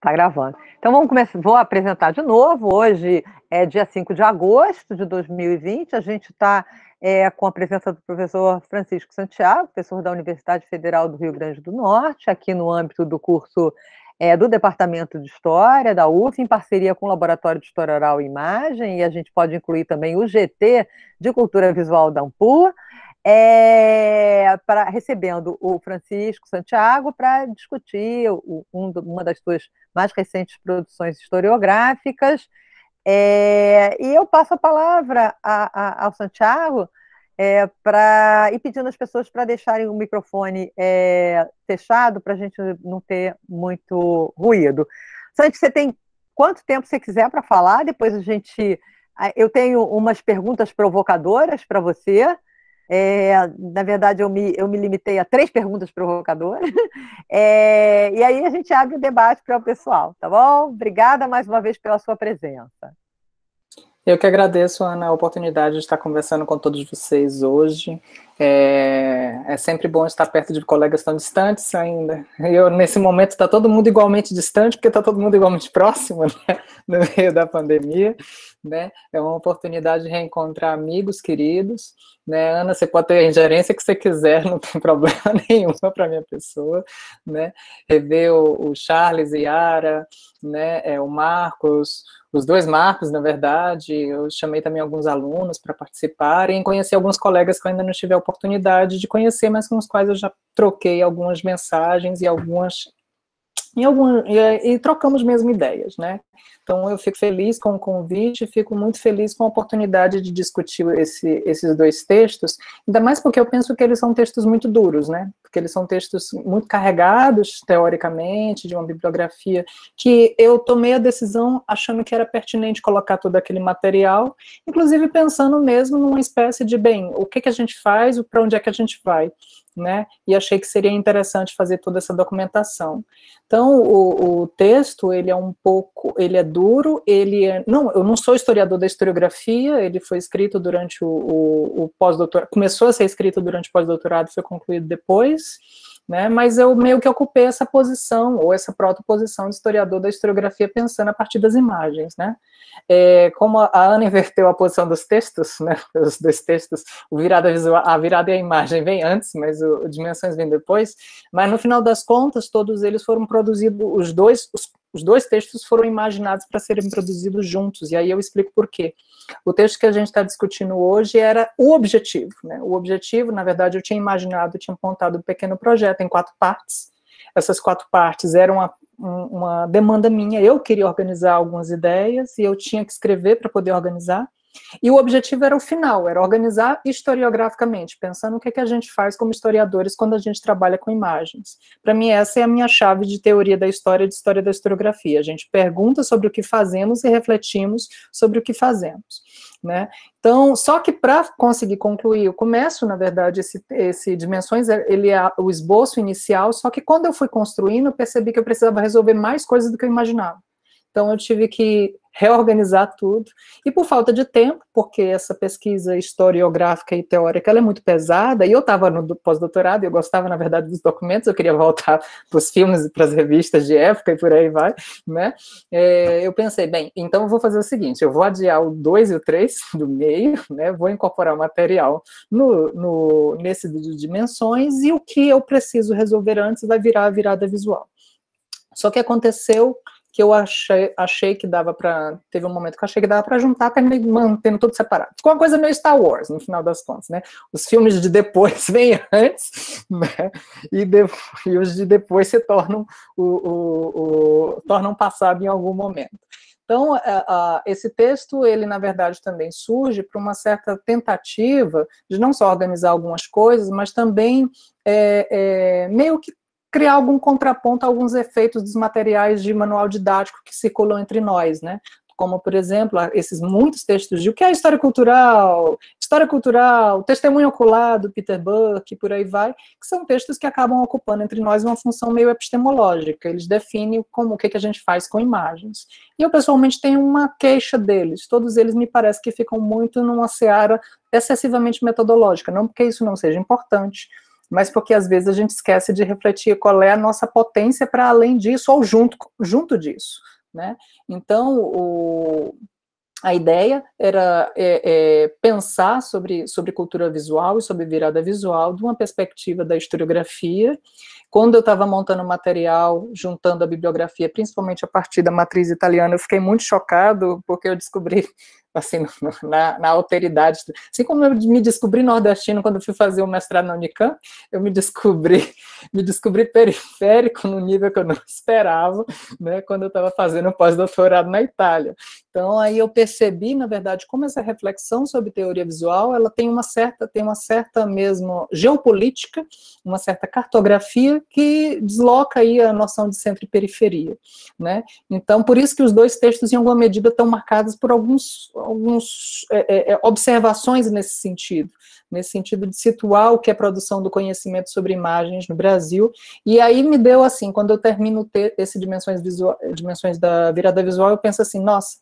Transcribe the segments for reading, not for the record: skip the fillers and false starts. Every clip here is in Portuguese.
Tá gravando. Então vamos começar, vou apresentar de novo. Hoje é dia 5 de agosto de 2020. A gente está com a presença do professor Francisco Santiago, professor da Universidade Federal do Rio Grande do Norte, aqui no âmbito do curso do Departamento de História da UF, em parceria com o Laboratório de História Oral e Imagem, e a gente pode incluir também o GT de Cultura Visual da Ampur. Recebendo o Francisco Santiago para discutir uma das suas mais recentes produções historiográficas. E eu passo a palavra ao Santiago e pedindo às pessoas para deixarem o microfone fechado para a gente não ter muito ruído. Santi, você tem quanto tempo você quiser para falar? Depois eu tenho umas perguntas provocadoras para você. Na verdade, eu me limitei a 3 perguntas provocadoras. E aí a gente abre o debate para o pessoal, tá bom? Obrigada mais uma vez pela sua presença. Eu que agradeço, Ana, a oportunidade de estar conversando com todos vocês hoje. É sempre bom estar perto de colegas tão distantes ainda. Nesse momento, está todo mundo igualmente distante, porque está todo mundo igualmente próximo, né? No meio da pandemia, né? É uma oportunidade de reencontrar amigos queridos, né? Ana, você pode ter a ingerência que você quiser, não tem problema nenhum para a minha pessoa, né? Rever o Charles e Yara, né? O Marcos, os 2 Marcos, na verdade. Eu chamei também alguns alunos para participarem, conhecer alguns colegas que eu ainda não tive a oportunidade de conhecer, mas com os quais eu já troquei algumas mensagens e trocamos mesmo ideias, né? Então eu fico feliz com o convite, fico muito feliz com a oportunidade de discutir esses 2 textos, ainda mais porque eu penso que eles são textos muito duros, né? Porque eles são textos muito carregados, teoricamente, de uma bibliografia, que eu tomei a decisão achando que era pertinente colocar todo aquele material, inclusive pensando mesmo numa espécie de, o que a gente faz, para onde é que a gente vai, né? E achei que seria interessante fazer toda essa documentação. Então, o texto, ele é duro, eu não sou historiador da historiografia, ele foi escrito durante o pós-doutorado, começou a ser escrito durante o pós-doutorado, foi concluído depois, né, mas eu meio que ocupei essa posição, ou essa protoposição de historiador da historiografia, pensando a partir das imagens, né. Como a Ana inverteu a posição dos textos, né, os 2 textos, a virada e a imagem vem antes, mas o dimensões vem depois, mas no final das contas, todos eles foram produzidos, os dois textos foram imaginados para serem produzidos juntos, e aí eu explico por quê. O texto que a gente está discutindo hoje era o objetivo, né? O objetivo, na verdade, eu tinha montado um pequeno projeto em 4 partes. Essas 4 partes eram uma demanda minha, eu queria organizar algumas ideias, e eu tinha que escrever para poder organizar, e o objetivo era o final, era organizar historiograficamente, pensando o que a gente faz como historiadores quando a gente trabalha com imagens. Para mim, essa é a minha chave de teoria da história, de história da historiografia. A gente pergunta sobre o que fazemos e refletimos sobre o que fazemos, né? Então, só que para conseguir concluir, eu começo, na verdade, esse Dimensões, ele é o esboço inicial, só que quando eu fui construindo, eu percebi que eu precisava resolver mais coisas do que eu imaginava. Então, eu tive que reorganizar tudo, e por falta de tempo, porque essa pesquisa historiográfica e teórica, ela é muito pesada, e eu estava no pós-doutorado, e eu gostava, na verdade, dos documentos, eu queria voltar para os filmes e para as revistas de época, e por aí vai, né? Eu pensei, então eu vou fazer o seguinte, eu vou adiar o 2 e o 3 do meio, né? Vou incorporar o material nesse de dimensões, e o que eu preciso resolver antes vai virar a virada visual. Só que aconteceu que eu achei que dava para... Teve um momento que eu achei que dava para juntar, mantendo tudo separado. Ficou uma coisa meio Star Wars, no final das contas, né? Os filmes de depois vêm antes, né? E os de depois se tornam tornam passado em algum momento. Então, esse texto, ele, na verdade, também surge para uma certa tentativa de não só organizar algumas coisas, mas também meio que criar algum contraponto a alguns efeitos dos materiais de manual didático que circulam entre nós, né? Como, por exemplo, esses muitos textos de o que é história cultural, testemunho ocular do Peter Buck, por aí vai, que são textos que acabam ocupando entre nós uma função meio epistemológica, eles definem o que a gente faz com imagens. E eu, pessoalmente, tenho uma queixa deles, todos eles me parece que ficam muito numa seara excessivamente metodológica, não porque isso não seja importante, mas porque às vezes a gente esquece de refletir qual é a nossa potência para além disso ou junto disso, né? Então, a ideia era pensar sobre cultura visual e sobre virada visual de uma perspectiva da historiografia. Quando eu estava montando o material, juntando a bibliografia, principalmente a partir da matriz italiana, eu fiquei muito chocado, porque eu descobri, assim, na alteridade, assim como eu me descobri nordestino quando eu fui fazer o mestrado na Unicamp, eu me descobri periférico no nível que eu não esperava, né, quando eu estava fazendo pós-doutorado na Itália. Então, aí eu percebi, na verdade, como essa reflexão sobre teoria visual, ela tem uma certa mesmo geopolítica, uma certa cartografia que desloca aí a noção de centro e periferia, né? Então, por isso que os dois textos, em alguma medida, estão marcados por alguns observações nesse sentido de situar o que é produção do conhecimento sobre imagens no Brasil. E aí me deu assim, quando eu termino esse dimensões da virada visual, eu penso assim, nossa,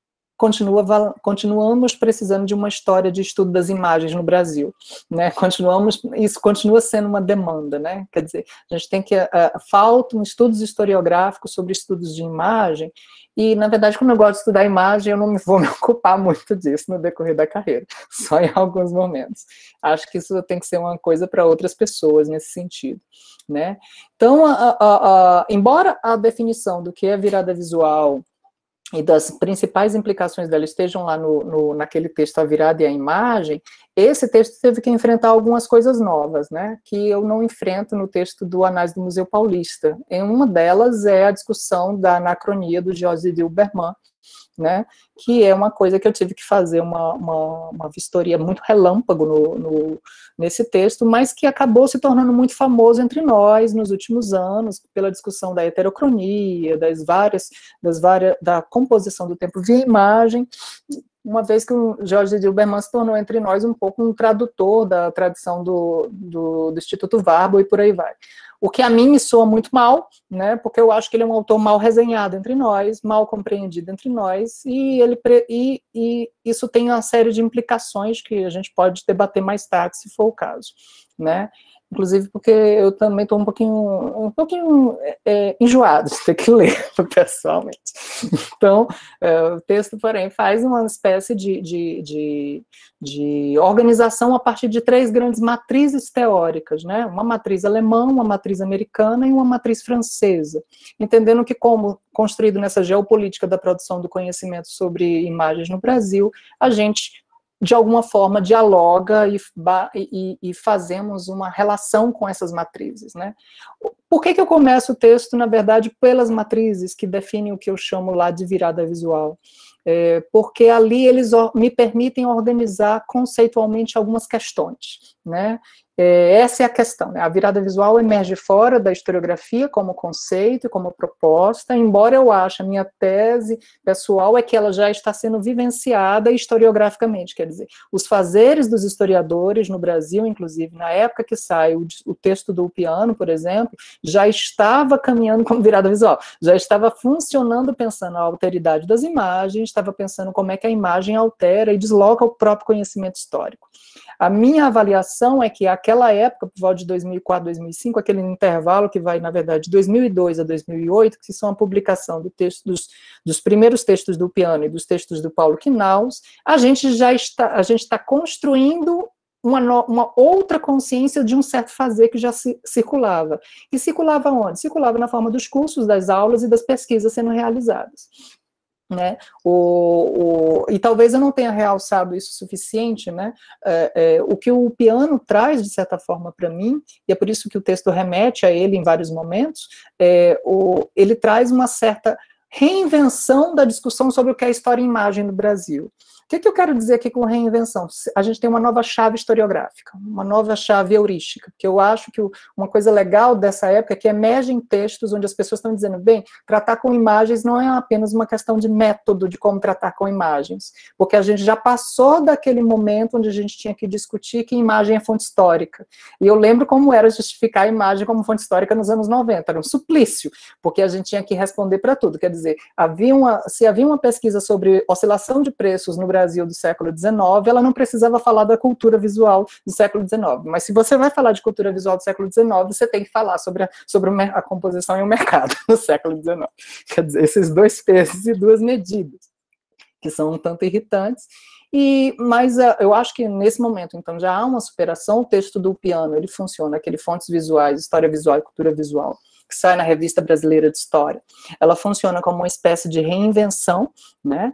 continuamos precisando de uma história de estudo das imagens no Brasil, né? Isso continua sendo uma demanda, né? Quer dizer, a gente tem que faltam estudos historiográficos sobre estudos de imagem. E, na verdade, como eu gosto de estudar imagem, eu não vou me ocupar muito disso no decorrer da carreira, só em alguns momentos. Acho que isso tem que ser uma coisa para outras pessoas nesse sentido, né? Então, embora a definição do que é virada visual e das principais implicações dela estejam lá naquele texto, A Virada e a Imagem, esse texto teve que enfrentar algumas coisas novas, né, que eu não enfrento no texto do Anais do Museu Paulista. E uma delas é a discussão da anacronia do Georges Dilberman, né, que é uma coisa que eu tive que fazer uma vistoria muito relâmpago nesse texto, mas que acabou se tornando muito famoso entre nós nos últimos anos, pela discussão da heterocronia, da composição do tempo via imagem, uma vez que o Georges Dilberman se tornou entre nós um pouco um tradutor da tradição do Instituto Warburg e por aí vai. O que a mim me soa muito mal, né, porque eu acho que ele é um autor mal resenhado entre nós, mal compreendido entre nós, e isso tem uma série de implicações que a gente pode debater mais tarde, se for o caso, né. Inclusive porque eu também estou um pouquinho enjoado de ter que ler pessoalmente. Então, o texto, porém, faz uma espécie de organização a partir de 3 grandes matrizes teóricas, né? Uma matriz alemã, uma matriz americana e uma matriz francesa. Entendendo que, como construído nessa geopolítica da produção do conhecimento sobre imagens no Brasil, a gente de alguma forma dialoga e fazemos uma relação com essas matrizes, né? Por que eu começo o texto, na verdade, pelas matrizes que definem o que eu chamo lá de virada visual? Porque ali eles me permitem organizar conceitualmente algumas questões, né? Essa é a questão, né? A virada visual emerge fora da historiografia como conceito e como proposta, embora eu ache, a minha tese pessoal é que ela já está sendo vivenciada historiograficamente, quer dizer, os fazeres dos historiadores no Brasil, inclusive na época que sai o texto do Ulpiano, por exemplo, já estava caminhando como virada visual, já estava funcionando pensando a alteridade das imagens, estava pensando como é que a imagem altera e desloca o próprio conhecimento histórico. A minha avaliação é que aquela época, por volta de 2004, 2005, aquele intervalo que vai, na verdade, de 2002 a 2008, que são a publicação dos primeiros textos do Ulpiano e dos textos do Paulo Quinaus, a gente está construindo uma outra consciência de um certo fazer que já circulava. E circulava onde? Circulava na forma dos cursos, das aulas e das pesquisas sendo realizadas. Né? E talvez eu não tenha realçado isso o suficiente, né? O que o Ulpiano traz, de certa forma, para mim, e é por isso que o texto remete a ele em vários momentos, ele traz uma certa reinvenção da discussão sobre o que é história e imagem no Brasil. O que eu quero dizer aqui com reinvenção? A gente tem uma nova chave historiográfica, uma nova chave heurística, que eu acho que uma coisa legal dessa época é que emergem textos onde as pessoas estão dizendo, bem, tratar com imagens não é apenas uma questão de método de como tratar com imagens, porque a gente já passou daquele momento onde a gente tinha que discutir que imagem é fonte histórica. E eu lembro como era justificar a imagem como fonte histórica nos anos 90, era um suplício, porque a gente tinha que responder para tudo, quer dizer, se havia uma pesquisa sobre oscilação de preços no Brasil, Brasil do século XIX, ela não precisava falar da cultura visual do século XIX. Mas se você vai falar de cultura visual do século XIX, você tem que falar sobre a composição e o mercado no século XIX. Quer dizer, esses dois pesos e duas medidas, que são um tanto irritantes. Mas eu acho que nesse momento, então, já há uma superação. O texto do Piano, ele funciona, aquele Fontes Visuais, História Visual e Cultura Visual, que sai na Revista Brasileira de História, ela funciona como uma espécie de reinvenção, né?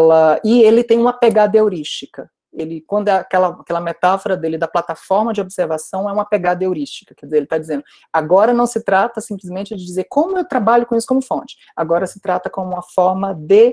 E ele tem uma pegada heurística. Quando aquela metáfora dele da plataforma de observação é uma pegada heurística, quer dizer, ele está dizendo, agora não se trata simplesmente de dizer como eu trabalho com isso como fonte, agora se trata como uma forma de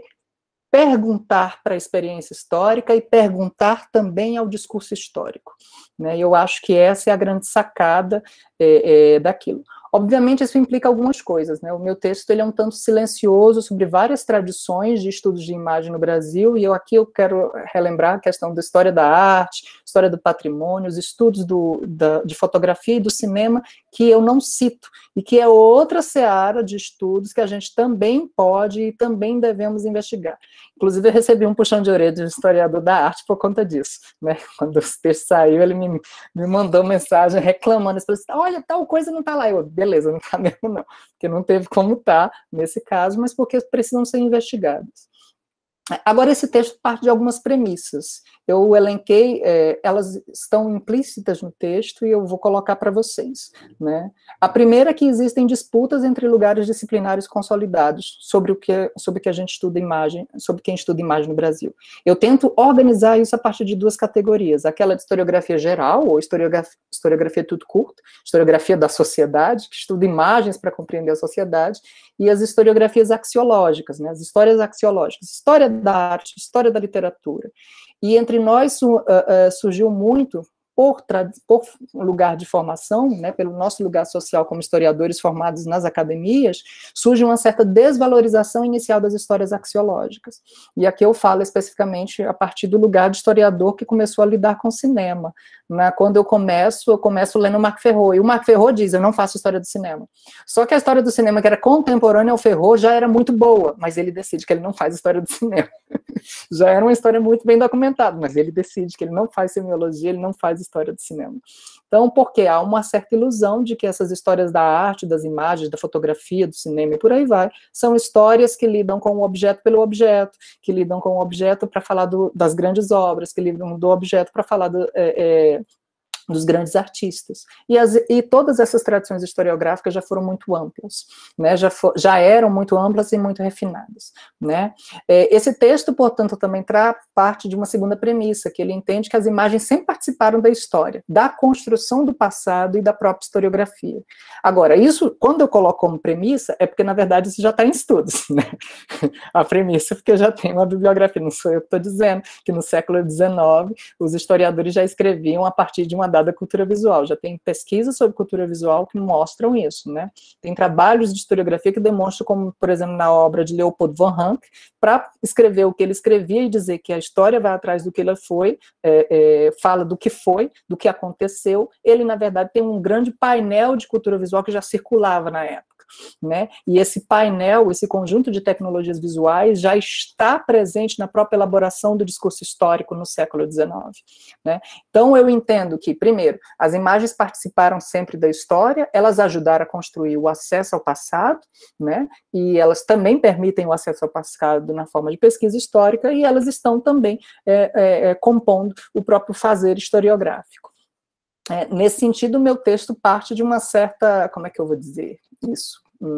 perguntar para a experiência histórica e perguntar também ao discurso histórico, né? E eu acho que essa é a grande sacada daquilo. Obviamente, isso implica algumas coisas, né? O meu texto ele é um tanto silencioso sobre várias tradições de estudos de imagem no Brasil, e aqui eu quero relembrar a questão da história da arte, história do patrimônio, os estudos de fotografia e do cinema, que eu não cito, e que é outra seara de estudos que a gente também pode e também devemos investigar. Inclusive, eu recebi um puxão de orelha de um historiador da arte por conta disso, né? Quando o texto saiu, ele me mandou mensagem reclamando, ele falou assim, olha, tal coisa não está lá. Eu, beleza, não está mesmo não, porque não teve como estar nesse caso, mas porque precisam ser investigadas. Agora, esse texto parte de algumas premissas. Eu elenquei, elas estão implícitas no texto e eu vou colocar para vocês, né? A primeira é que existem disputas entre lugares disciplinares consolidados sobre que a gente estuda imagem, sobre quem estuda imagem no Brasil. Eu tento organizar isso a partir de duas categorias, aquela de historiografia geral, ou historiografia tudo curto, historiografia da sociedade, que estuda imagens para compreender a sociedade, e as historiografias axiológicas, né? As histórias axiológicas, história da arte, história da literatura. E entre nós surgiu muito, por lugar de formação, né, pelo nosso lugar social como historiadores formados nas academias, surge uma certa desvalorização inicial das histórias axiológicas. E aqui eu falo especificamente a partir do lugar de historiador que começou a lidar com cinema. Né? Quando eu começo lendo o Marc Ferraud, e o Marc Ferraud diz, eu não faço história do cinema. Só que a história do cinema, que era contemporânea ao Ferraud, já era muito boa, mas ele decide que ele não faz história do cinema. Já era uma história muito bem documentada, mas ele decide que ele não faz semiologia, ele não faz história do cinema. Então, porque há uma certa ilusão de que essas histórias da arte, das imagens, da fotografia, do cinema e por aí vai, são histórias que lidam com o objeto pelo objeto, que lidam com o objeto para falar das grandes obras, que lidam do objeto para falar dos grandes artistas. E todas essas tradições historiográficas já foram muito amplas, né? Já eram muito amplas e muito refinadas, né? Esse texto, portanto, também parte de uma segunda premissa, que ele entende que as imagens sempre participaram da história, da construção do passado e da própria historiografia. Agora, isso, quando eu coloco como premissa, é porque, na verdade, isso já está em estudos, né? A premissa é porque já tem uma bibliografia, não sou eu que estou dizendo, que no século XIX os historiadores já escreviam a partir de uma dada cultura visual, já tem pesquisas sobre cultura visual que mostram isso, né? Tem trabalhos de historiografia que demonstram, como, por exemplo, na obra de Leopold von Ranke, para escrever o que ele escrevia e dizer que a história vai atrás do que ele foi, fala do que foi, do que aconteceu, ele, na verdade, tem um grande painel de cultura visual que já circulava na época. Né? E esse painel, esse conjunto de tecnologias visuais já está presente na própria elaboração do discurso histórico no século XIX. Né? Então eu entendo que, primeiro, as imagens participaram sempre da história, elas ajudaram a construir o acesso ao passado, né? E elas também permitem o acesso ao passado na forma de pesquisa histórica, e elas estão também compondo o próprio fazer historiográfico. Nesse sentido, o meu texto parte de uma certa, como é que eu vou dizer isso?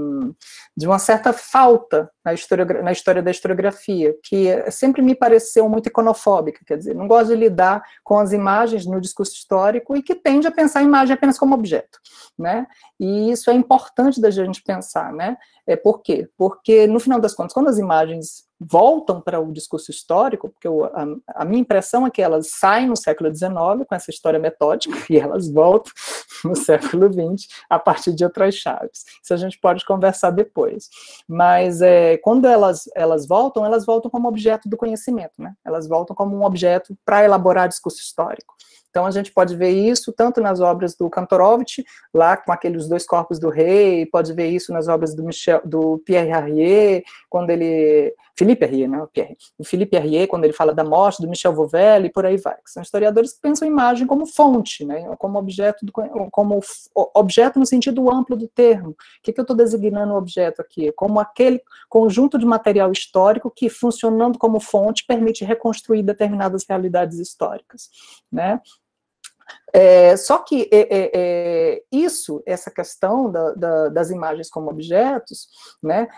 De uma certa falta na história da historiografia, que sempre me pareceu muito iconofóbica, quer dizer, não gosto de lidar com as imagens no discurso histórico e que tende a pensar a imagem apenas como objeto, né? E isso é importante da gente pensar, né? Por quê? Porque, no final das contas, quando as imagens voltam para o discurso histórico, porque a minha impressão é que elas saem no século XIX com essa história metódica e elas voltam no século XX a partir de outras chaves. Isso a gente pode conversar depois. Mas quando elas voltam como objeto do conhecimento, né? Elas voltam como um objeto para elaborar discurso histórico. Então a gente pode ver isso tanto nas obras do Kantorowicz, lá com aqueles dois corpos do rei, pode ver isso nas obras do Pierre Herrier, quando ele... Philippe Herrier, não é o Pierre. O Philippe Herrier, quando ele fala da morte, do Michel Vauvel, e por aí vai. São historiadores que pensam a imagem como fonte, né, como objeto no sentido amplo do termo. O que eu estou designando o objeto aqui? Como aquele conjunto de material histórico que, funcionando como fonte, permite reconstruir determinadas realidades históricas, né? Só que essa questão das imagens como objetos, né,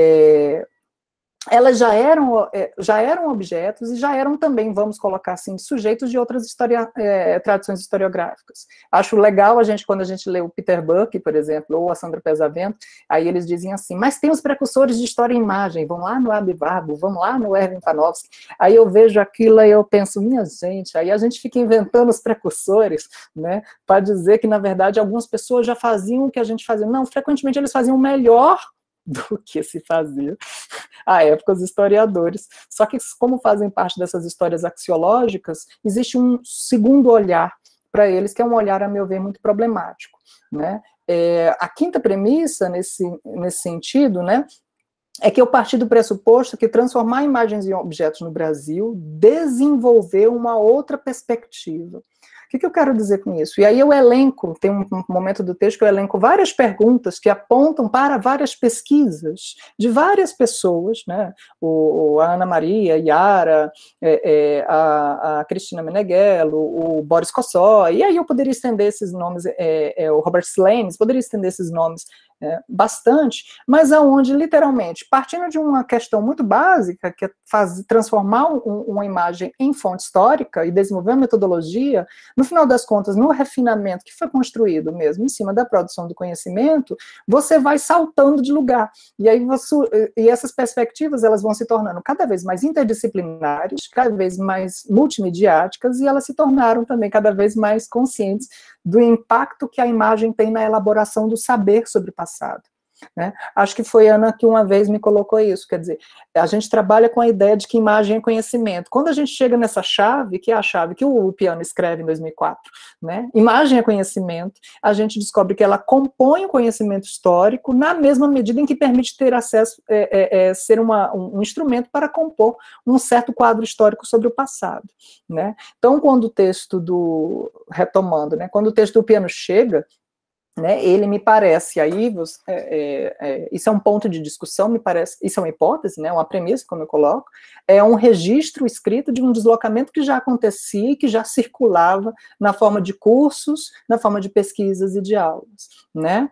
elas já eram objetos e já eram também, vamos colocar assim, sujeitos de outras tradições historiográficas. Acho legal quando a gente lê o Peter Buck, por exemplo, ou a Sandra Pesavento, aí eles dizem assim, mas tem os precursores de história e imagem, vão lá no Abi Warburg, vão lá no Erwin Panofsky, aí eu vejo aquilo e eu penso, minha gente, aí a gente fica inventando os precursores, né, para dizer que, na verdade, algumas pessoas já faziam o que a gente fazia. Não, frequentemente eles faziam melhor do que se fazia à época os historiadores. Só que, como fazem parte dessas histórias axiológicas, existe um segundo olhar para eles, que é um olhar, a meu ver, muito problemático, né? A quinta premissa, nesse sentido, né, é que eu parti do pressuposto que transformar imagens em objetos no Brasil desenvolveu uma outra perspectiva. O que eu quero dizer com isso? E aí eu elenco, tem um momento do texto que eu elenco várias perguntas que apontam para várias pesquisas de várias pessoas, né? A Ana Maria, Yara, a Cristina Meneghello, o Boris Kossó, e aí eu poderia estender esses nomes, o Robert Slanes, poderia estender esses nomes bastante, mas aonde, literalmente, partindo de uma questão muito básica, que é transformar uma imagem em fonte histórica e desenvolver uma metodologia, no final das contas, no refinamento que foi construído mesmo em cima da produção do conhecimento, você vai saltando de lugar. E aí essas perspectivas, elas vão se tornando cada vez mais interdisciplinares, cada vez mais multimediáticas, e elas se tornaram também cada vez mais conscientes do impacto que a imagem tem na elaboração do saber sobre o passado, né? Acho que foi a Ana que uma vez me colocou isso, quer dizer, a gente trabalha com a ideia de que imagem é conhecimento. Quando a gente chega nessa chave, que é a chave que o Piano escreve em 2004, né? Imagem é conhecimento, a gente descobre que ela compõe o conhecimento histórico na mesma medida em que permite ter acesso, ser um instrumento para compor um certo quadro histórico sobre o passado, né? Então, quando o texto retomando, né, quando o texto do Piano chega, né, ele me parece, aí, isso é um ponto de discussão, me parece, isso é uma hipótese, né, uma premissa, como eu coloco, é um registro escrito de um deslocamento que já acontecia, que já circulava na forma de cursos, na forma de pesquisas e de aulas, né.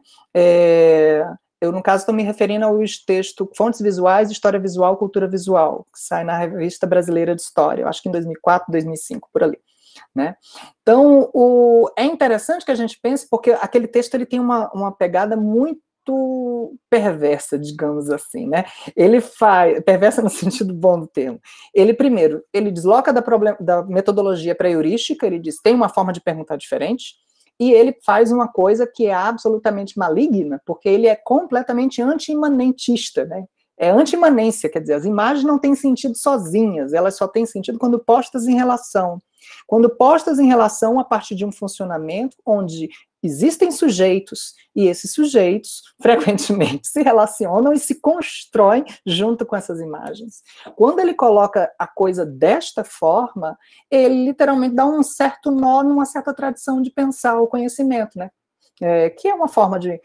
Eu, no caso, estou me referindo ao texto Fontes Visuais, História Visual, Cultura Visual, que sai na Revista Brasileira de História, eu acho que em 2004, 2005, por ali. Né? Então, é interessante que a gente pense, porque aquele texto ele tem uma pegada muito perversa, digamos assim, né? Ele perversa no sentido bom do termo. Primeiro, ele desloca da metodologia para a heurística, ele diz, tem uma forma de perguntar diferente, e ele faz uma coisa que é absolutamente maligna, porque ele é completamente anti-imanentista, né? É anti-imanência, quer dizer, as imagens não têm sentido sozinhas, elas só têm sentido quando postas em relação. Quando postas em relação a partir de um funcionamento onde existem sujeitos, e esses sujeitos frequentemente se relacionam e se constroem junto com essas imagens. Quando ele coloca a coisa desta forma, ele literalmente dá um certo nó numa certa tradição de pensar o conhecimento, né? Que é uma forma de...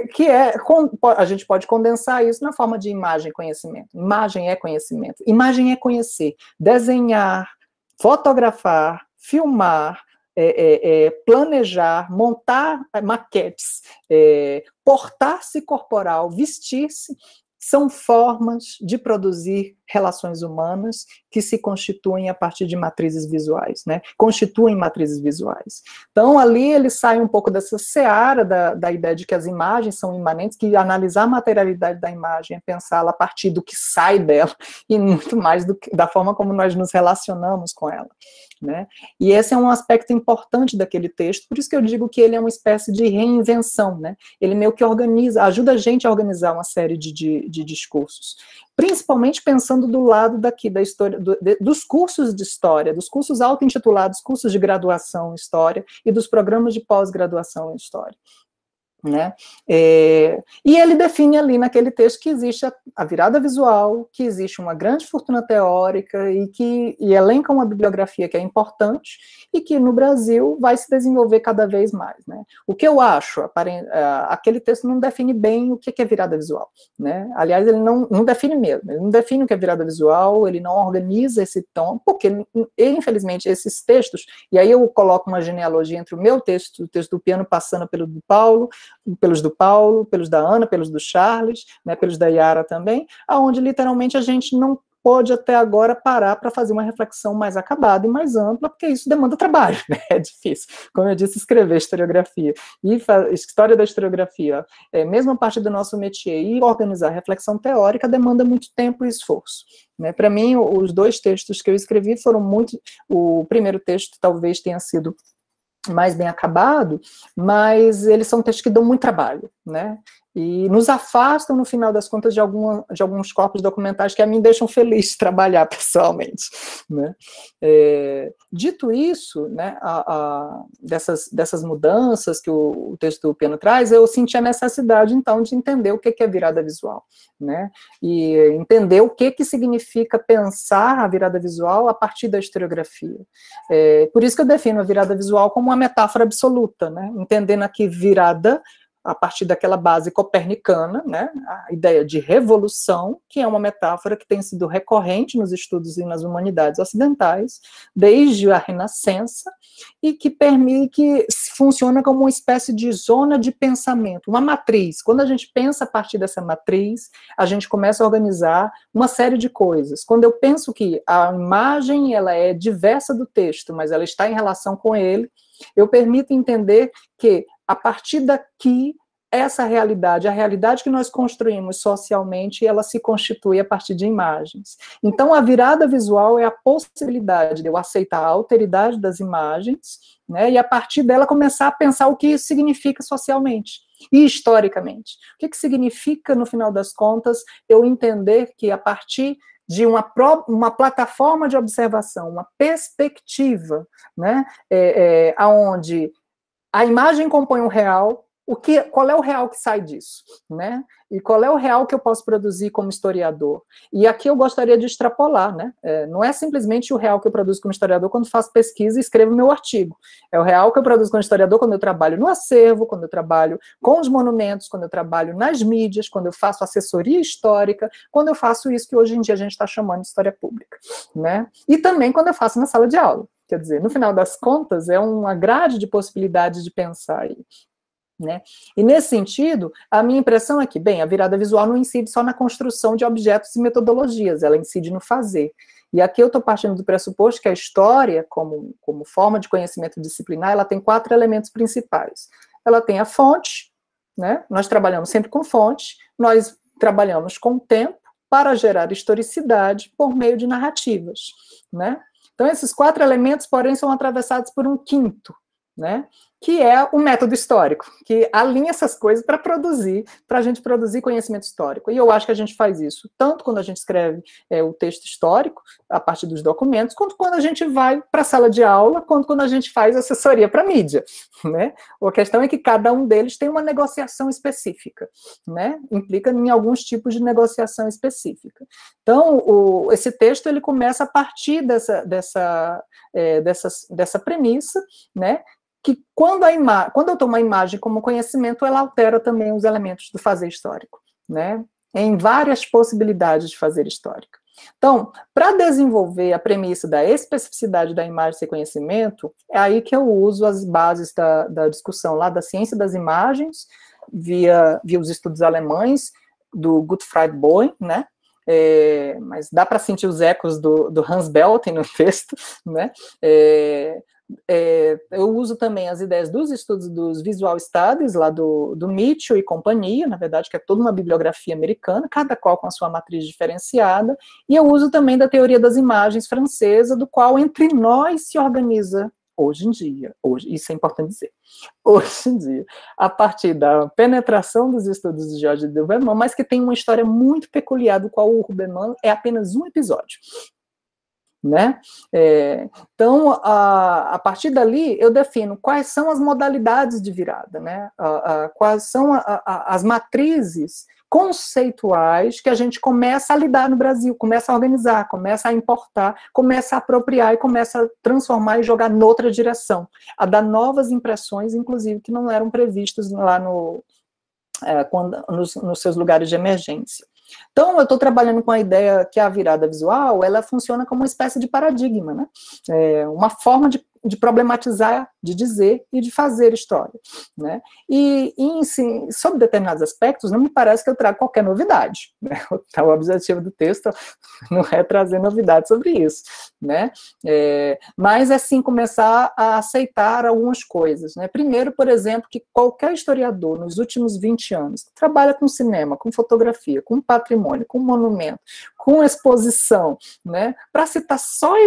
a gente pode condensar isso na forma de imagem-conhecimento. Imagem é conhecimento. Imagem é conhecer. Desenhar, fotografar, filmar, planejar, montar maquetes, portar-se corporal, vestir-se, são formas de produzir relações humanas que se constituem a partir de matrizes visuais, né? Constituem matrizes visuais. Então, ali ele sai um pouco dessa seara da ideia de que as imagens são imanentes, que analisar a materialidade da imagem é pensá-la a partir do que sai dela, e muito mais da forma como nós nos relacionamos com ela. né? E esse é um aspecto importante daquele texto, por isso que eu digo que ele é uma espécie de reinvenção, né? Ele meio que organiza, ajuda a gente a organizar uma série de discursos, principalmente pensando do lado daqui, da história, dos cursos de história, dos cursos auto-intitulados, cursos de graduação em história, e dos programas de pós-graduação em história. Né? E ele define ali naquele texto que existe a virada visual, que existe uma grande fortuna teórica e elenca uma bibliografia que é importante e que no Brasil vai se desenvolver cada vez mais. Né? O que eu acho, aquele texto não define bem o que é virada visual. Né? Aliás, ele não define mesmo, ele não define o que é virada visual, ele não organiza esse tom, porque, infelizmente, esses textos, e aí eu coloco uma genealogia entre o meu texto, o texto do Piano, passando pelo do Paulo, pelos da Ana, pelos do Charles, né, pelos da Yara também, aonde literalmente a gente não pode até agora parar para fazer uma reflexão mais acabada e mais ampla, porque isso demanda trabalho, né? É difícil. Como eu disse, escrever historiografia e história da historiografia, mesmo a partir do nosso métier, e organizar a reflexão teórica demanda muito tempo e esforço. Né? Para mim, os dois textos que eu escrevi foram muito... O primeiro texto talvez tenha sido mais bem acabado, mas eles são textos que dão muito trabalho, né? E nos afastam, no final das contas, de alguns corpos documentais que a mim deixam feliz de trabalhar pessoalmente. Né? Dito isso, né, dessas mudanças que o texto do Piano traz, eu senti a necessidade, então, de entender o que é virada visual. Né? E entender o que significa pensar a virada visual a partir da historiografia. Por isso que eu defino a virada visual como uma metáfora absoluta, né? Entendendo aqui virada a partir daquela base copernicana, né, a ideia de revolução, que é uma metáfora que tem sido recorrente nos estudos e nas humanidades ocidentais, desde a Renascença, e que funciona como uma espécie de zona de pensamento, uma matriz. Quando a gente pensa a partir dessa matriz, a gente começa a organizar uma série de coisas. Quando eu penso que a imagem ela é diversa do texto, mas ela está em relação com ele, eu permito entender que, a partir daqui, essa realidade, a realidade que nós construímos socialmente, ela se constitui a partir de imagens. Então, a virada visual é a possibilidade de eu aceitar a alteridade das imagens, né, e a partir dela começar a pensar o que isso significa socialmente e historicamente. O que significa, no final das contas, eu entender que a partir de uma plataforma de observação, uma perspectiva, né, onde a imagem compõe o real, qual é o real que sai disso, né? E qual é o real que eu posso produzir como historiador? E aqui eu gostaria de extrapolar, né? Não é simplesmente o real que eu produzo como historiador quando faço pesquisa e escrevo meu artigo. É o real que eu produzo como historiador quando eu trabalho no acervo, quando eu trabalho com os monumentos, quando eu trabalho nas mídias, quando eu faço assessoria histórica, quando eu faço isso que hoje em dia a gente está chamando de história pública, né? E também quando eu faço na sala de aula. Quer dizer, no final das contas, é uma grade de possibilidades de pensar aí. Né? E nesse sentido, a minha impressão é que, bem, a virada visual não incide só na construção de objetos e metodologias, ela incide no fazer. E aqui eu estou partindo do pressuposto que a história, como forma de conhecimento disciplinar, ela tem 4 elementos principais. Ela tem a fonte, né? Nós trabalhamos sempre com fonte, nós trabalhamos com tempo para gerar historicidade por meio de narrativas. Né? Então, esses 4 elementos, porém, são atravessados por um quinto, né? Que é o método histórico, que alinha essas coisas para a gente produzir conhecimento histórico. E eu acho que a gente faz isso, tanto quando a gente escreve o texto histórico, a partir dos documentos, quanto quando a gente vai para a sala de aula, quanto quando a gente faz assessoria para a mídia. Né? A questão é que cada um deles tem uma negociação específica, né? Implica em alguns tipos de negociação específica. Então, esse texto ele começa a partir dessa premissa, né? Que quando eu tomo a imagem como conhecimento, ela altera também os elementos do fazer histórico, né? Em várias possibilidades de fazer histórico. Então, para desenvolver a premissa da especificidade da imagem ser conhecimento, é aí que eu uso as bases da discussão lá da ciência das imagens, via os estudos alemães, do Gottfried Bohm, né? Mas dá para sentir os ecos do Hans Belten no texto, né? Eu uso também as ideias dos estudos dos Visual Studies, lá do Mitchell e companhia, na verdade, que é toda uma bibliografia americana, cada qual com a sua matriz diferenciada, e eu uso também da teoria das imagens francesa, do qual entre nós se organiza hoje em dia, isso é importante dizer, hoje em dia, a partir da penetração dos estudos de Georges de Huberman, mas que tem uma história muito peculiar, do qual o Huberman é apenas um episódio. Né? Então, a partir dali, eu defino quais são as modalidades de virada, né? Quais são as matrizes conceituais que a gente começa a lidar no Brasil, começa a organizar, começa a importar, começa a apropriar e começa a transformar e jogar noutra direção, a dar novas impressões, inclusive, que não eram previstas lá nos seus lugares de emergência. Então, eu estou trabalhando com a ideia que a virada visual, ela funciona como uma espécie de paradigma, né? Uma forma de problematizar, de dizer e de fazer história, né? E sobre determinados aspectos, não me parece que eu trago qualquer novidade, né? O objetivo do texto não é trazer novidade sobre isso, né? Mas é sim começar a aceitar algumas coisas, né? Primeiro, por exemplo, que qualquer historiador nos últimos 20 anos que trabalha com cinema, com fotografia, com patrimônio, com monumento, com exposição, né? Para citar só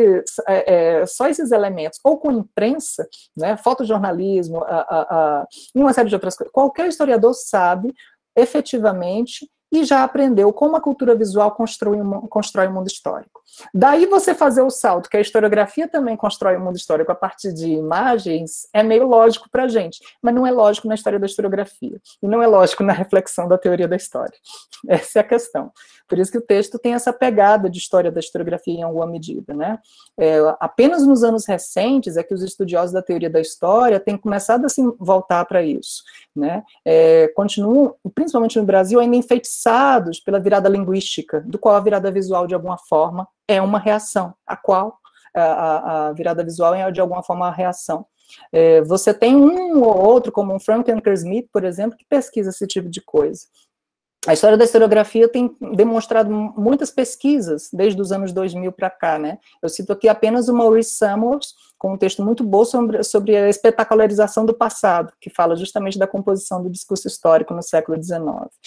esses elementos, ou com imprensa, né, fotojornalismo, e uma série de outras coisas. Qualquer historiador sabe, efetivamente, e já aprendeu como a cultura visual constrói o mundo histórico. Daí você fazer o salto, que a historiografia também constrói o mundo histórico a partir de imagens, é meio lógico para a gente, mas não é lógico na história da historiografia, e não é lógico na reflexão da teoria da história. Essa é a questão. Por isso que o texto tem essa pegada de história da historiografia em alguma medida, né? Apenas nos anos recentes é que os estudiosos da teoria da história têm começado a se voltar para isso, né? Continuam, principalmente no Brasil, ainda enfeitiçados pela virada linguística, do qual a virada visual, de alguma forma, é uma reação, a qual a virada visual é, de alguma forma, uma reação. Você tem um ou outro, como um Frank Anker-Smith, por exemplo, que pesquisa esse tipo de coisa. A história da historiografia tem demonstrado muitas pesquisas desde os anos 2000 para cá, né? Eu cito aqui apenas o Maurice Summers, com um texto muito bom sobre a espetacularização do passado, que fala justamente da composição do discurso histórico no século XIX.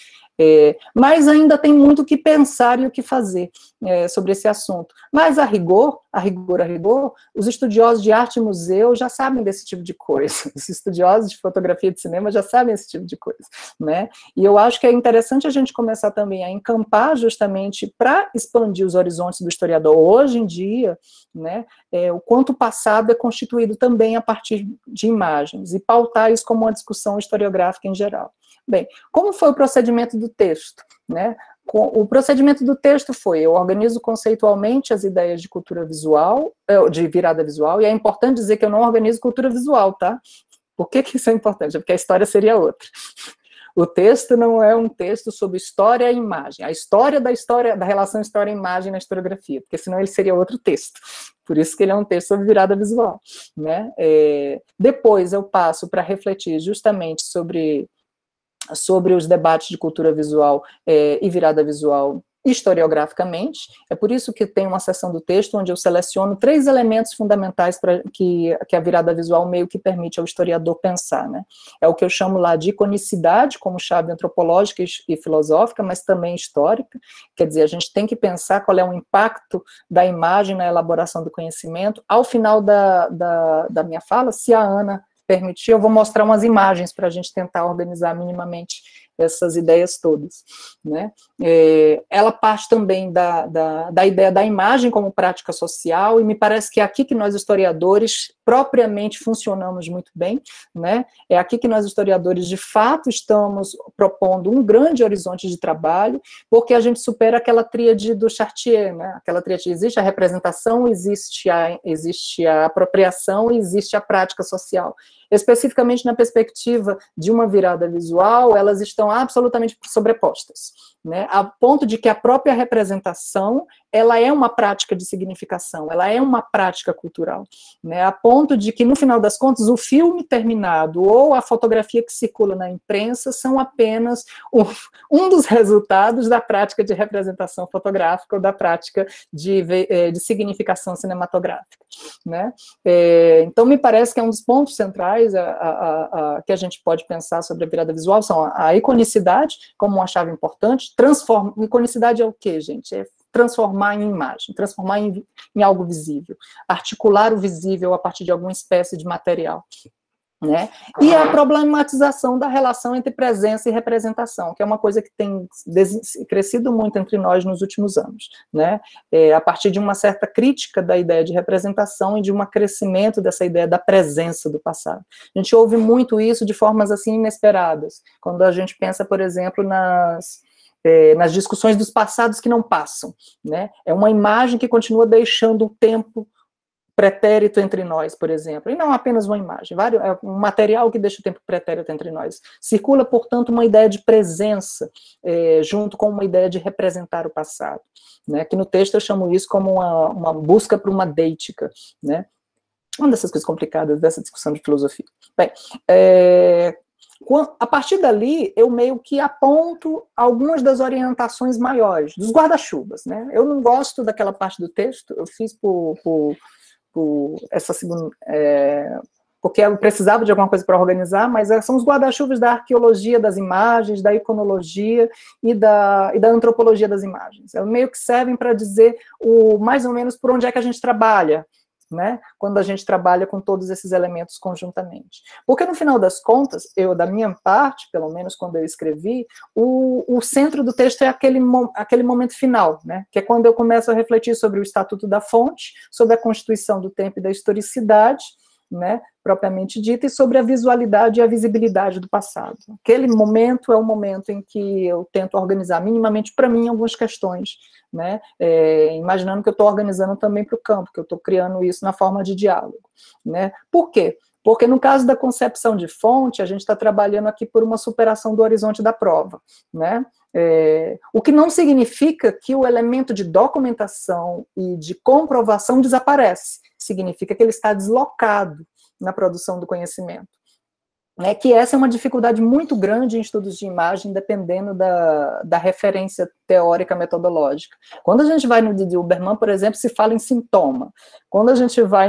Mas ainda tem muito o que pensar e o que fazer sobre esse assunto. Mas a rigor, os estudiosos de arte e museu já sabem desse tipo de coisa. Os estudiosos de fotografia e de cinema já sabem esse tipo de coisa, né? E eu acho que é interessante a gente começar também a encampar justamente para expandir os horizontes do historiador hoje em dia, né? O quanto o passado é constituído também a partir de imagens, e pautar isso como uma discussão historiográfica em geral. Bem, como foi o procedimento do texto, né? O procedimento do texto foi: eu organizo conceitualmente as ideias de cultura visual, de virada visual, e é importante dizer que eu não organizo cultura visual, tá? Por que isso é importante? Porque a história seria outra. O texto não é um texto sobre história e imagem, a história da relação história e imagem na historiografia, porque senão ele seria outro texto. Por isso que ele é um texto sobre virada visual, né? Depois eu passo para refletir justamente sobre os debates de cultura visual e virada visual historiograficamente. É por isso que tem uma seção do texto onde eu seleciono 3 elementos fundamentais para que a virada visual meio que permite ao historiador pensar, né? É o que eu chamo lá de iconicidade, como chave antropológica e filosófica, mas também histórica. Quer dizer, a gente tem que pensar qual é o impacto da imagem na elaboração do conhecimento. Ao final da minha fala, se a Ana permitir, eu vou mostrar umas imagens para a gente tentar organizar minimamente essas ideias todas, né? Ela parte também da ideia da imagem como prática social, e me parece que é aqui que nós historiadores propriamente funcionamos muito bem, né? É aqui que nós historiadores de fato estamos propondo um grande horizonte de trabalho, porque a gente supera aquela tríade do Chartier, né? Aquela tríade: existe a representação, existe a apropriação e existe a prática social. Especificamente na perspectiva de uma virada visual, elas estão absolutamente sobrepostas, né? A ponto de que a própria representação, ela é uma prática de significação, ela é uma prática cultural, né? A ponto de que, no final das contas, o filme terminado ou a fotografia que circula na imprensa são apenas um dos resultados da prática de representação fotográfica ou da prática de significação cinematográfica. né? Então, me parece que é um dos pontos centrais que a gente pode pensar sobre a virada visual, são a iconicidade como uma chave importante. Iconicidade é o quê, gente? É transformar em imagem, transformar em algo visível, articular o visível a partir de alguma espécie de material, né? E a problematização da relação entre presença e representação, que é uma coisa que tem crescido muito entre nós nos últimos anos, né? A partir de uma certa crítica da ideia de representação e de um crescimento dessa ideia da presença do passado. A gente ouve muito isso de formas assim inesperadas, quando a gente pensa, por exemplo, nas discussões dos passados que não passam, né? É uma imagem que continua deixando o tempo pretérito entre nós, por exemplo, e não apenas uma imagem, um material que deixa o tempo pretérito entre nós. Circula, portanto, uma ideia de presença, junto com uma ideia de representar o passado, né? Que no texto eu chamo isso como uma busca por uma deítica, né? Uma dessas coisas complicadas dessa discussão de filosofia. Bem, a partir dali, eu meio que aponto algumas das orientações maiores, dos guarda-chuvas, né? Eu não gosto daquela parte do texto, eu fiz por essa segunda, porque eu precisava de alguma coisa para organizar, mas são os guarda-chuvas da arqueologia das imagens, da iconologia e da antropologia das imagens. Meio que servem para dizer mais ou menos por onde é que a gente trabalha, né, quando a gente trabalha com todos esses elementos conjuntamente. Porque, no final das contas, da minha parte, pelo menos quando eu escrevi, o centro do texto é aquele momento final, né, que é quando eu começo a refletir sobre o Estatuto da Fonte, sobre a constituição do tempo e da historicidade, né, propriamente dita, e sobre a visualidade e a visibilidade do passado. Aquele momento é o momento em que eu tento organizar minimamente para mim algumas questões, né, imaginando que eu estou organizando também para o campo, que eu estou criando isso na forma de diálogo, né. Por quê? Porque no caso da concepção de fonte, a gente está trabalhando aqui por uma superação do horizonte da prova, né. O que não significa que o elemento de documentação e de comprovação desaparece, significa que ele está deslocado na produção do conhecimento. Que essa é uma dificuldade muito grande em estudos de imagem, dependendo da referência teórica metodológica. Quando a gente vai no Didi Huberman, por exemplo, se fala em sintoma. Quando a gente vai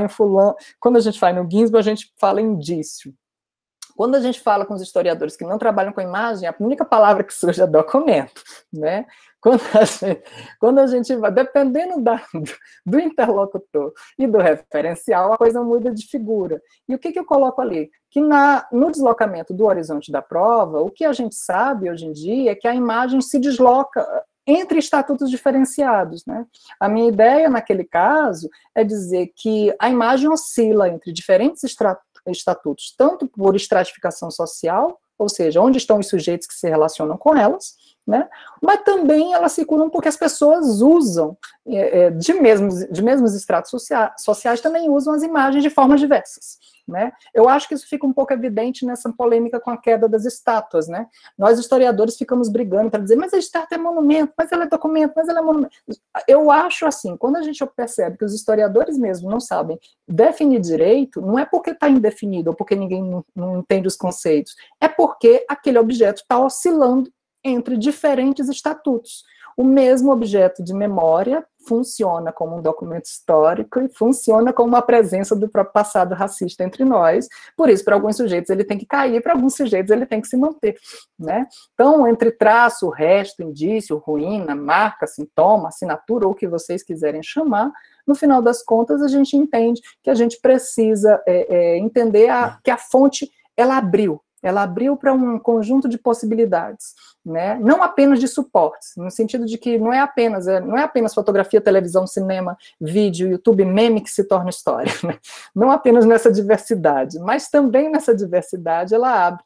no Ginsburg, a gente fala em indício. Quando a gente fala com os historiadores que não trabalham com imagem, a única palavra que surge é documento, né? Quando a gente vai, dependendo do interlocutor e do referencial, a coisa muda de figura. E o que eu coloco ali? Que no deslocamento do horizonte da prova, o que a gente sabe hoje em dia é que a imagem se desloca entre estatutos diferenciados, né? A minha ideia, naquele caso, é dizer que a imagem oscila entre diferentes estatutos, tanto por estratificação social, ou seja, onde estão os sujeitos que se relacionam com elas, né? Mas também elas circulam porque as pessoas usam, de mesmos estratos sociais, também usam as imagens de formas diversas, né? Eu acho que isso fica um pouco evidente nessa polêmica com a queda das estátuas, né? Nós, historiadores, ficamos brigando para dizer, mas a estátua é monumento, mas ela é documento, mas ela é monumento. Eu acho assim, quando a gente percebe que os historiadores mesmo não sabem definir direito, não é porque está indefinido ou porque ninguém não entende os conceitos, é porque aquele objeto está oscilando entre diferentes estatutos. O mesmo objeto de memória funciona como um documento histórico e funciona como uma presença do próprio passado racista entre nós. Por isso, para alguns sujeitos ele tem que cair, para alguns sujeitos ele tem que se manter, né? Então, entre traço, resto, indício, ruína, marca, sintoma, assinatura, ou o que vocês quiserem chamar, no final das contas a gente entende que a gente precisa entender que a fonte, ela abriu para um conjunto de possibilidades, né? Não apenas de suportes, no sentido de que não é apenas fotografia, televisão, cinema, vídeo, YouTube, meme que se torna história, né? Não apenas nessa diversidade, mas também nessa diversidade ela abre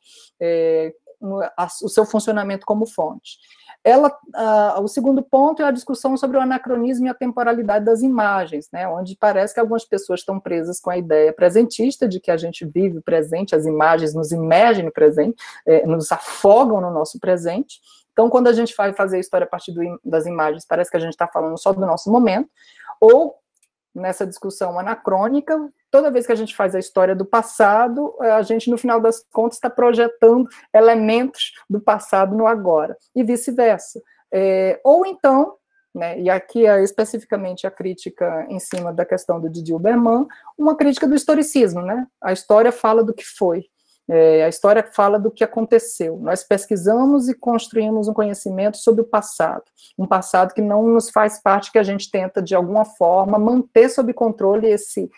o seu funcionamento como fonte. O segundo ponto é a discussão sobre o anacronismo e a temporalidade das imagens, né, onde parece que algumas pessoas estão presas com a ideia presentista de que a gente vive o presente, as imagens nos imergem no presente, nos afogam no nosso presente. Então, quando a gente vai fazer a história a partir das imagens, parece que a gente está falando só do nosso momento, ou nessa discussão anacrônica, toda vez que a gente faz a história do passado, a gente, no final das contas, está projetando elementos do passado no agora, e vice-versa. Ou então, né? E aqui é especificamente a crítica em cima da questão do Didier Berman, uma crítica do historicismo, né? A história fala do que foi, a história fala do que aconteceu. Nós pesquisamos e construímos um conhecimento sobre o passado, um passado que não nos faz parte, que a gente tenta, de alguma forma, manter sob controle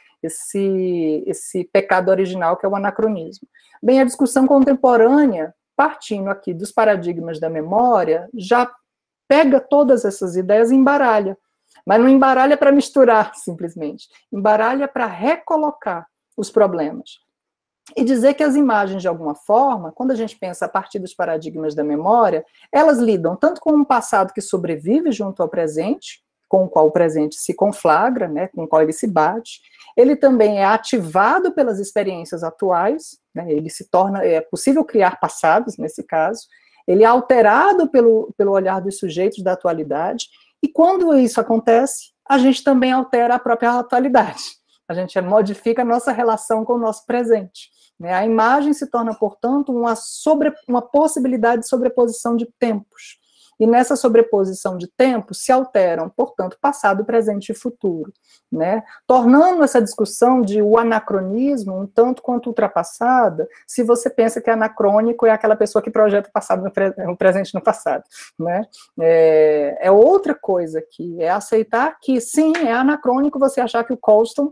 esse pecado original, que é o anacronismo. Bem, a discussão contemporânea, partindo aqui dos paradigmas da memória, já pega todas essas ideias e embaralha. Mas não embaralha para misturar, simplesmente. Embaralha para recolocar os problemas. E dizer que as imagens, de alguma forma, quando a gente pensa a partir dos paradigmas da memória, elas lidam tanto com um passado que sobrevive junto ao presente, com o qual o presente se conflagra, né, com o qual ele se bate. Ele também é ativado pelas experiências atuais, né, ele se torna, é possível criar passados, nesse caso. Ele é alterado pelo olhar dos sujeitos da atualidade, e quando isso acontece, a gente também altera a própria atualidade. A gente modifica a nossa relação com o nosso presente. Né? A imagem se torna, portanto, uma possibilidade de sobreposição de tempos. E nessa sobreposição de tempos se alteram, portanto, passado, presente e futuro. Né? Tornando essa discussão de o anacronismo um tanto quanto ultrapassada, se você pensa que anacrônico é aquela pessoa que projeta o passado no presente no passado. Né? É outra coisa aqui, é aceitar que, sim, é anacrônico você achar que o Colston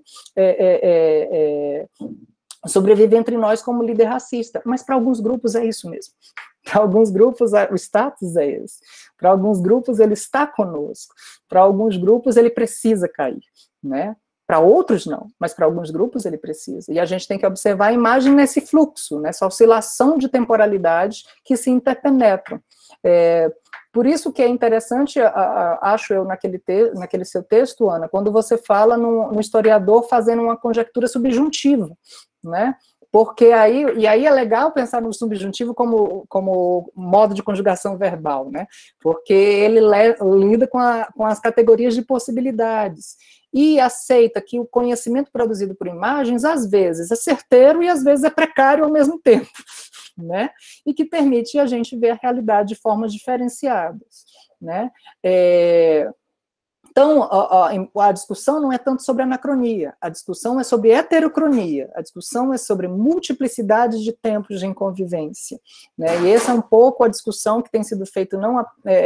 sobrevive entre nós como líder racista, mas para alguns grupos é isso mesmo. Para alguns grupos o status é esse. Para alguns grupos ele está conosco. Para alguns grupos ele precisa cair, né? Para outros não, mas para alguns grupos ele precisa. E a gente tem que observar a imagem nesse fluxo, nessa oscilação de temporalidade que se interpenetram. Por isso que é interessante, acho eu, naquele seu texto, Ana, quando você fala no historiador fazendo uma conjectura subjuntiva, né? Porque aí é legal pensar no subjuntivo como modo de conjugação verbal, né? Porque ele lida com as categorias de possibilidades e aceita que o conhecimento produzido por imagens, às vezes, é certeiro e às vezes é precário ao mesmo tempo, né? E que permite a gente ver a realidade de formas diferenciadas, né? Então, a discussão não é tanto sobre anacronia, a discussão é sobre heterocronia, a discussão é sobre multiplicidade de tempos de convivência. Né? E essa é um pouco a discussão que tem sido feita não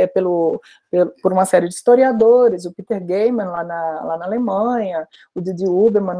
por uma série de historiadores, o Peter Geiman lá na Alemanha, o Didier Huberman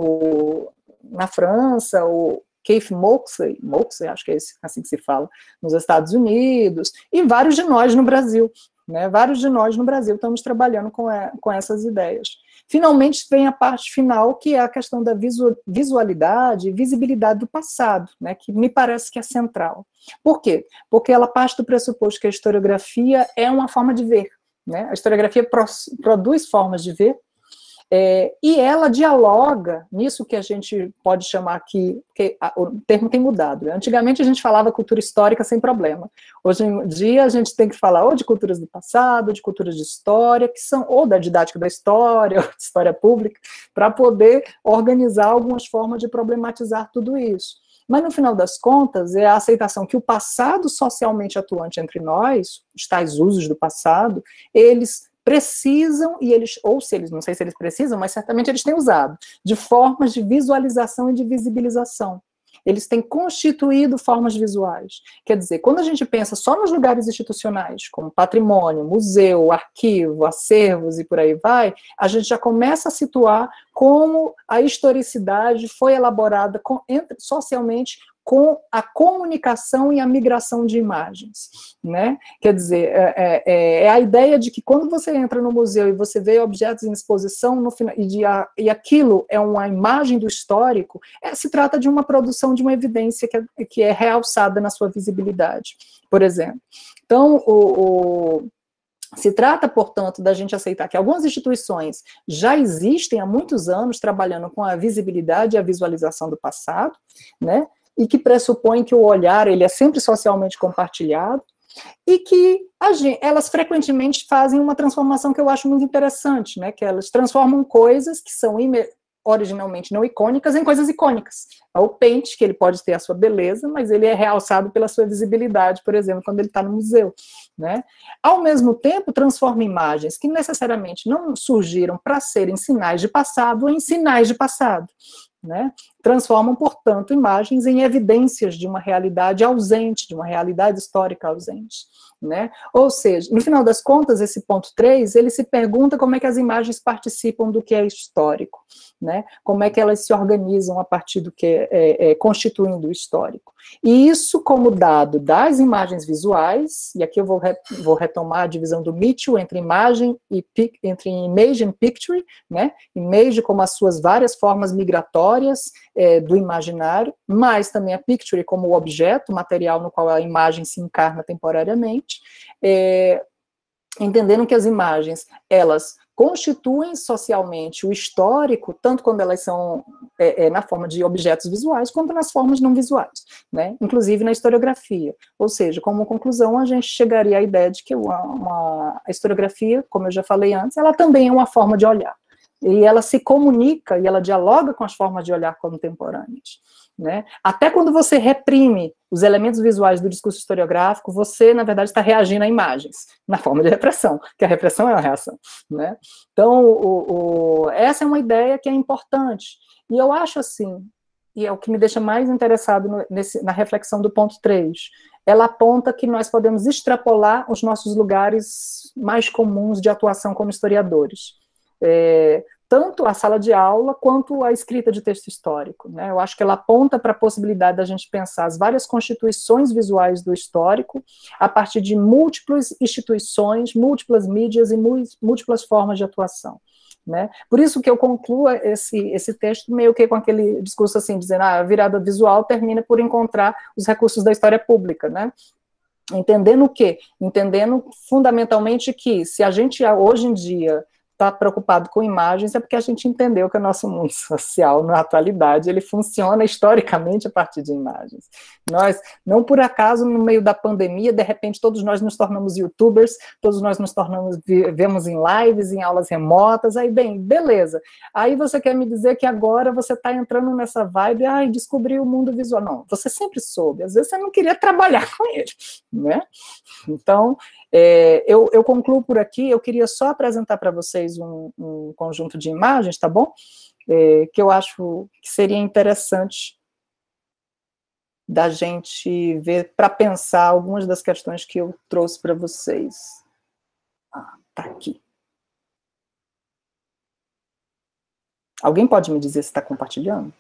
na França, o Keith Moxley, acho que é assim que se fala, nos Estados Unidos, e vários de nós no Brasil. Né? Vários de nós no Brasil estamos trabalhando com essas ideias. Finalmente vem a parte final, que é a questão da visualidade e visibilidade do passado, né? Que me parece que é central. Por quê? Porque ela parte do pressuposto que a historiografia é uma forma de ver. Né? A historiografia produz formas de ver, e ela dialoga nisso que a gente pode chamar aqui, porque o termo tem mudado. Né? Antigamente a gente falava cultura histórica sem problema. Hoje em dia a gente tem que falar ou de culturas do passado, ou de culturas de história, que são ou da didática da história, ou de história pública, para poder organizar algumas formas de problematizar tudo isso. Mas, no final das contas, é a aceitação que o passado socialmente atuante entre nós, os tais usos do passado, eles precisam, não sei se eles precisam, mas certamente eles têm usado, de formas de visualização e de visibilização. Eles têm constituído formas visuais. Quer dizer, quando a gente pensa só nos lugares institucionais, como patrimônio, museu, arquivo, acervos e por aí vai, a gente já começa a situar como a historicidade foi elaborada socialmente com a comunicação e a migração de imagens, né? Quer dizer, é a ideia de que quando você entra no museu e você vê objetos em exposição no final, e aquilo é uma imagem do histórico, se trata de uma produção de uma evidência que é realçada na sua visibilidade, por exemplo. Então, se trata, portanto, da gente aceitar que algumas instituições já existem há muitos anos trabalhando com a visibilidade e a visualização do passado, né? E que pressupõe que o olhar ele é sempre socialmente compartilhado, e que elas frequentemente fazem uma transformação que eu acho muito interessante, né? Que elas transformam coisas que são originalmente não icônicas em coisas icônicas. O pente, que ele pode ter a sua beleza, mas ele é realçado pela sua visibilidade, por exemplo, quando ele está no museu. né? Ao mesmo tempo, transforma imagens que necessariamente não surgiram para serem sinais de passado em sinais de passado, né? Transformam, portanto, imagens em evidências de uma realidade ausente, de uma realidade histórica ausente, né? Ou seja, no final das contas, esse ponto 3, ele se pergunta como é que as imagens participam do que é histórico, né? Como é que elas se organizam a partir do que constituindo o histórico. E isso como dado das imagens visuais, e aqui eu vou retomar a divisão do Mitchell entre imagem e entre image and picture, né? Image como as suas várias formas migratórias do imaginário, mas também a picture como o objeto, o material no qual a imagem se encarna temporariamente, entendendo que as imagens, elas constituem socialmente o histórico, tanto quando elas são na forma de objetos visuais, quanto nas formas não visuais, né? Inclusive na historiografia. Ou seja, como conclusão, a gente chegaria à ideia de que a historiografia, como eu já falei antes, ela também é uma forma de olhar. E ela se comunica e ela dialoga com as formas de olhar contemporâneas, né? Até quando você reprime os elementos visuais do discurso historiográfico, você, na verdade, está reagindo a imagens, na forma de repressão, que a repressão é uma reação, né? Então, essa é uma ideia que é importante. E eu acho assim, e é o que me deixa mais interessado na reflexão do ponto 3, ela aponta que nós podemos extrapolar os nossos lugares mais comuns de atuação como historiadores. Tanto a sala de aula quanto a escrita de texto histórico, né? Eu acho que ela aponta para a possibilidade da gente pensar as várias constituições visuais do histórico a partir de múltiplas instituições, múltiplas mídias e múltiplas formas de atuação, né? Por isso que eu concluo esse texto meio que com aquele discurso assim, dizendo a virada visual termina por encontrar os recursos da história pública, né? Entendendo o quê? Entendendo fundamentalmente que se a gente hoje em dia está preocupado com imagens, é porque a gente entendeu que o nosso mundo social, na atualidade, ele funciona historicamente a partir de imagens. Nós, não por acaso, no meio da pandemia, de repente, todos nós nos tornamos youtubers, todos nós nos tornamos, vemos em lives, em aulas remotas, aí, bem, beleza. Aí você quer me dizer que agora você está entrando nessa vibe, descobri o mundo visual. Não, você sempre soube, às vezes você não queria trabalhar com ele, né? Então, eu concluo por aqui, eu queria só apresentar para vocês um conjunto de imagens, tá bom? Que eu acho que seria interessante da gente ver, para pensar algumas das questões que eu trouxe para vocês. Tá aqui. Alguém pode me dizer se está compartilhando?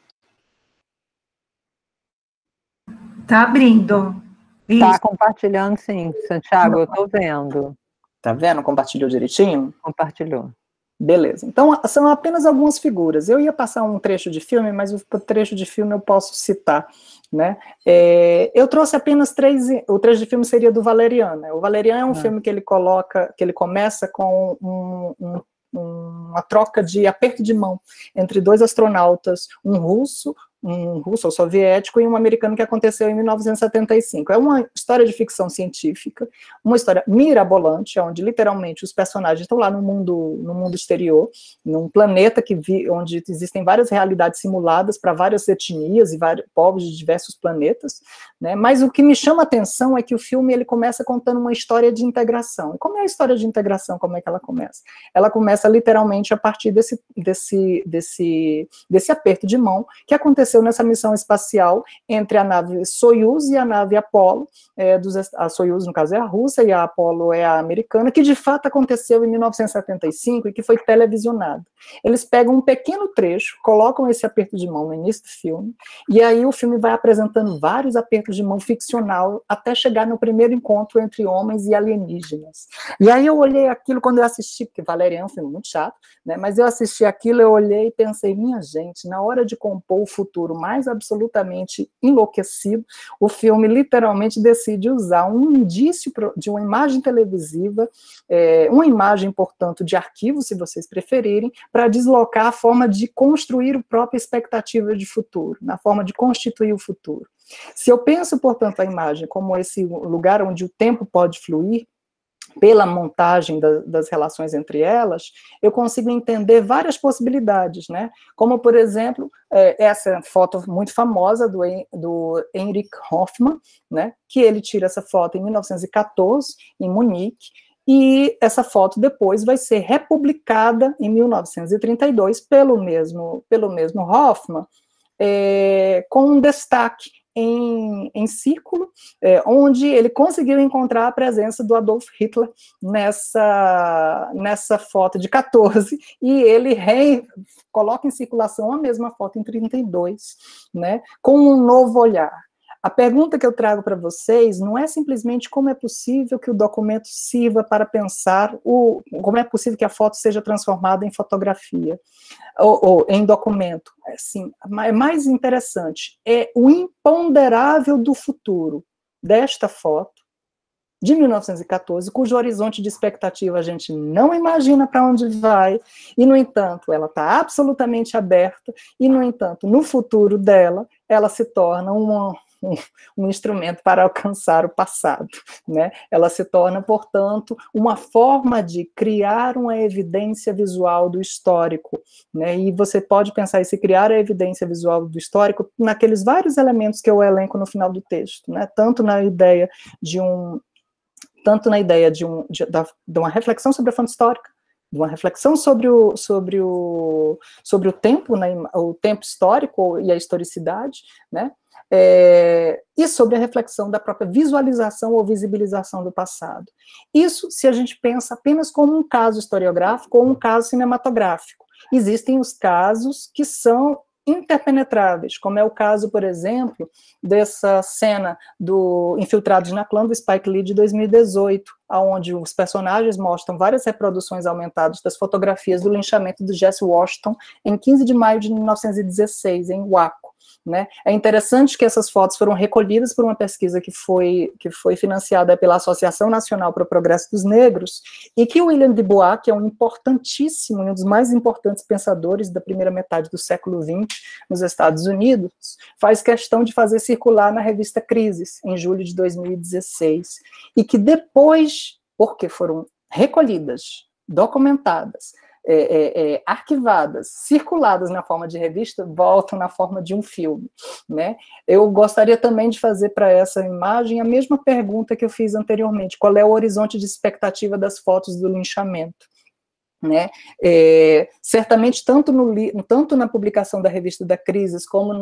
Tá abrindo. Está compartilhando, sim, Santiago, eu estou vendo. Tá vendo? Compartilhou direitinho? Compartilhou. Beleza. Então, são apenas algumas figuras. Eu ia passar um trecho de filme, mas o trecho de filme eu posso citar, né? Eu trouxe apenas 3. O trecho de filme seria do Valerian, né? O Valerian é um filme que ele começa com uma troca de aperto de mão entre 2 astronautas, um russo ou soviético e um americano, que aconteceu em 1975. É uma história de ficção científica, uma história mirabolante, onde literalmente os personagens estão lá no mundo exterior, num planeta onde existem várias realidades simuladas para várias etnias e vários povos de diversos planetas, né? Mas o que me chama a atenção é que o filme ele começa contando uma história de integração. E como é a história de integração? Como é que ela começa? Ela começa literalmente a partir desse aperto de mão que aconteceu nessa missão espacial entre a nave Soyuz e a nave Apollo. A Soyuz, no caso, é a russa, e a Apollo é a americana, que de fato aconteceu em 1975 e que foi televisionado. Eles pegam um pequeno trecho, colocam esse aperto de mão no início do filme, e aí o filme vai apresentando vários apertos de mão ficcional até chegar no primeiro encontro entre homens e alienígenas. E aí eu olhei aquilo quando eu assisti, porque Valerian é um filme muito chato, né, mas eu assisti aquilo, eu olhei e pensei, minha gente, na hora de compor o futuro mais absolutamente enlouquecido, o filme literalmente decide usar um indício de uma imagem televisiva, uma imagem, portanto, de arquivo, se vocês preferirem, para deslocar a forma de construir a própria expectativa de futuro, na forma de constituir o futuro. Se eu penso, portanto, a imagem como esse lugar onde o tempo pode fluir, pela montagem das relações entre elas, eu consigo entender várias possibilidades, né? Como, por exemplo, essa foto muito famosa do Heinrich Hoffmann, né? Que ele tira essa foto em 1914, em Munique, e essa foto depois vai ser republicada em 1932 pelo mesmo Hoffmann, com um destaque em círculo, onde ele conseguiu encontrar a presença do Adolf Hitler nessa foto de 14, e ele coloca em circulação a mesma foto em 32, né, com um novo olhar. A pergunta que eu trago para vocês não é simplesmente como é possível que o documento sirva para pensar, como é possível que a foto seja transformada em fotografia, ou em documento. Assim, é mais interessante, é o imponderável do futuro desta foto, de 1914, cujo horizonte de expectativa a gente não imagina para onde vai, e, no entanto, ela está absolutamente aberta, e, no entanto, no futuro dela, ela se torna um instrumento para alcançar o passado, né? Ela se torna, portanto, uma forma de criar uma evidência visual do histórico, né? E você pode pensar em se criar a evidência visual do histórico naqueles vários elementos que eu elenco no final do texto, né? Tanto na ideia de uma reflexão sobre a fonte histórica, de uma reflexão sobre o tempo, né, o tempo histórico e a historicidade, né, e sobre a reflexão da própria visualização ou visibilização do passado. Isso se a gente pensa apenas como um caso historiográfico ou um caso cinematográfico. Existem os casos que são interpenetráveis, como é o caso, por exemplo, dessa cena do Infiltrados na Clã, do Spike Lee, de 2018, onde os personagens mostram várias reproduções aumentadas das fotografias do linchamento do Jesse Washington em 15 de maio de 1916, em Waco. Né? É interessante que essas fotos foram recolhidas por uma pesquisa que foi financiada pela Associação Nacional para o Progresso dos Negros, e que William de Bois, que é um importantíssimo, um dos mais importantes pensadores da primeira metade do século XX nos Estados Unidos, faz questão de fazer circular na revista Crises, em julho de 2016, e que depois, porque foram recolhidas, documentadas, arquivadas, circuladas na forma de revista, voltam na forma de um filme, né? Eu gostaria também de fazer para essa imagem a mesma pergunta que eu fiz anteriormente: qual é o horizonte de expectativa das fotos do linchamento? Né? Certamente, tanto na publicação da revista da Crises, como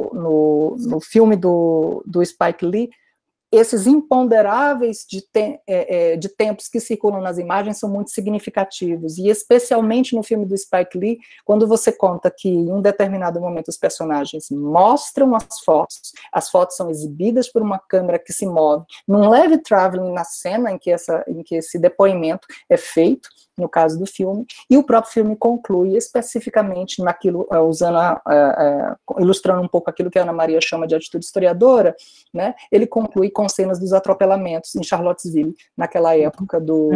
no filme do Spike Lee, esses imponderáveis de tempos que circulam nas imagens são muito significativos, e especialmente no filme do Spike Lee, quando você conta que em um determinado momento os personagens mostram as fotos são exibidas por uma câmera que se move, num leve traveling na cena em que esse depoimento é feito, no caso do filme, e o próprio filme conclui especificamente naquilo, ilustrando um pouco aquilo que a Ana Maria chama de atitude historiadora, né? Ele conclui com cenas dos atropelamentos em Charlottesville, naquela época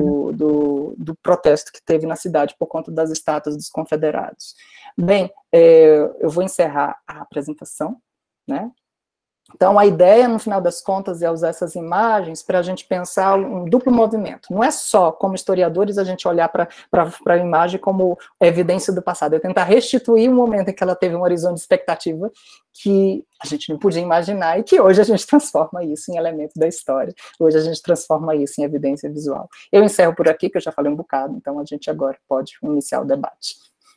do protesto que teve na cidade por conta das estátuas dos confederados. Bem, eu vou encerrar a apresentação, né? Então, a ideia, no final das contas, é usar essas imagens para a gente pensar um duplo movimento. Não é só, como historiadores, a gente olhar para a imagem como evidência do passado, é tentar restituir um momento em que ela teve um horizonte de expectativa que a gente não podia imaginar, e que hoje a gente transforma isso em elemento da história. Hoje a gente transforma isso em evidência visual. Eu encerro por aqui, que eu já falei um bocado, então a gente agora pode iniciar o debate.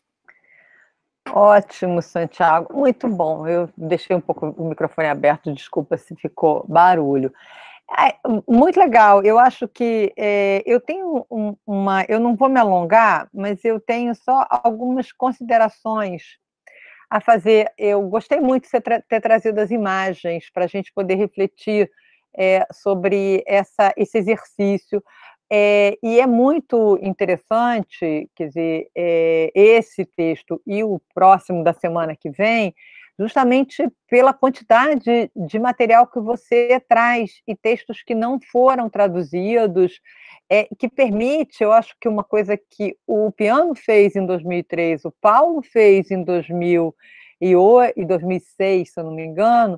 Ótimo, Santiago, muito bom. Eu deixei um pouco o microfone aberto, desculpa se ficou barulho. Muito legal, eu acho que eu tenho eu não vou me alongar, mas eu tenho só algumas considerações a fazer. Eu gostei muito de você ter trazido as imagens para a gente poder refletir sobre esse exercício. E é muito interessante, quer dizer, esse texto e o próximo da semana que vem, justamente pela quantidade de material que você traz, e textos que não foram traduzidos, que permite, eu acho que uma coisa que o Piano fez em 2003, o Paulo fez em 2006, se eu não me engano,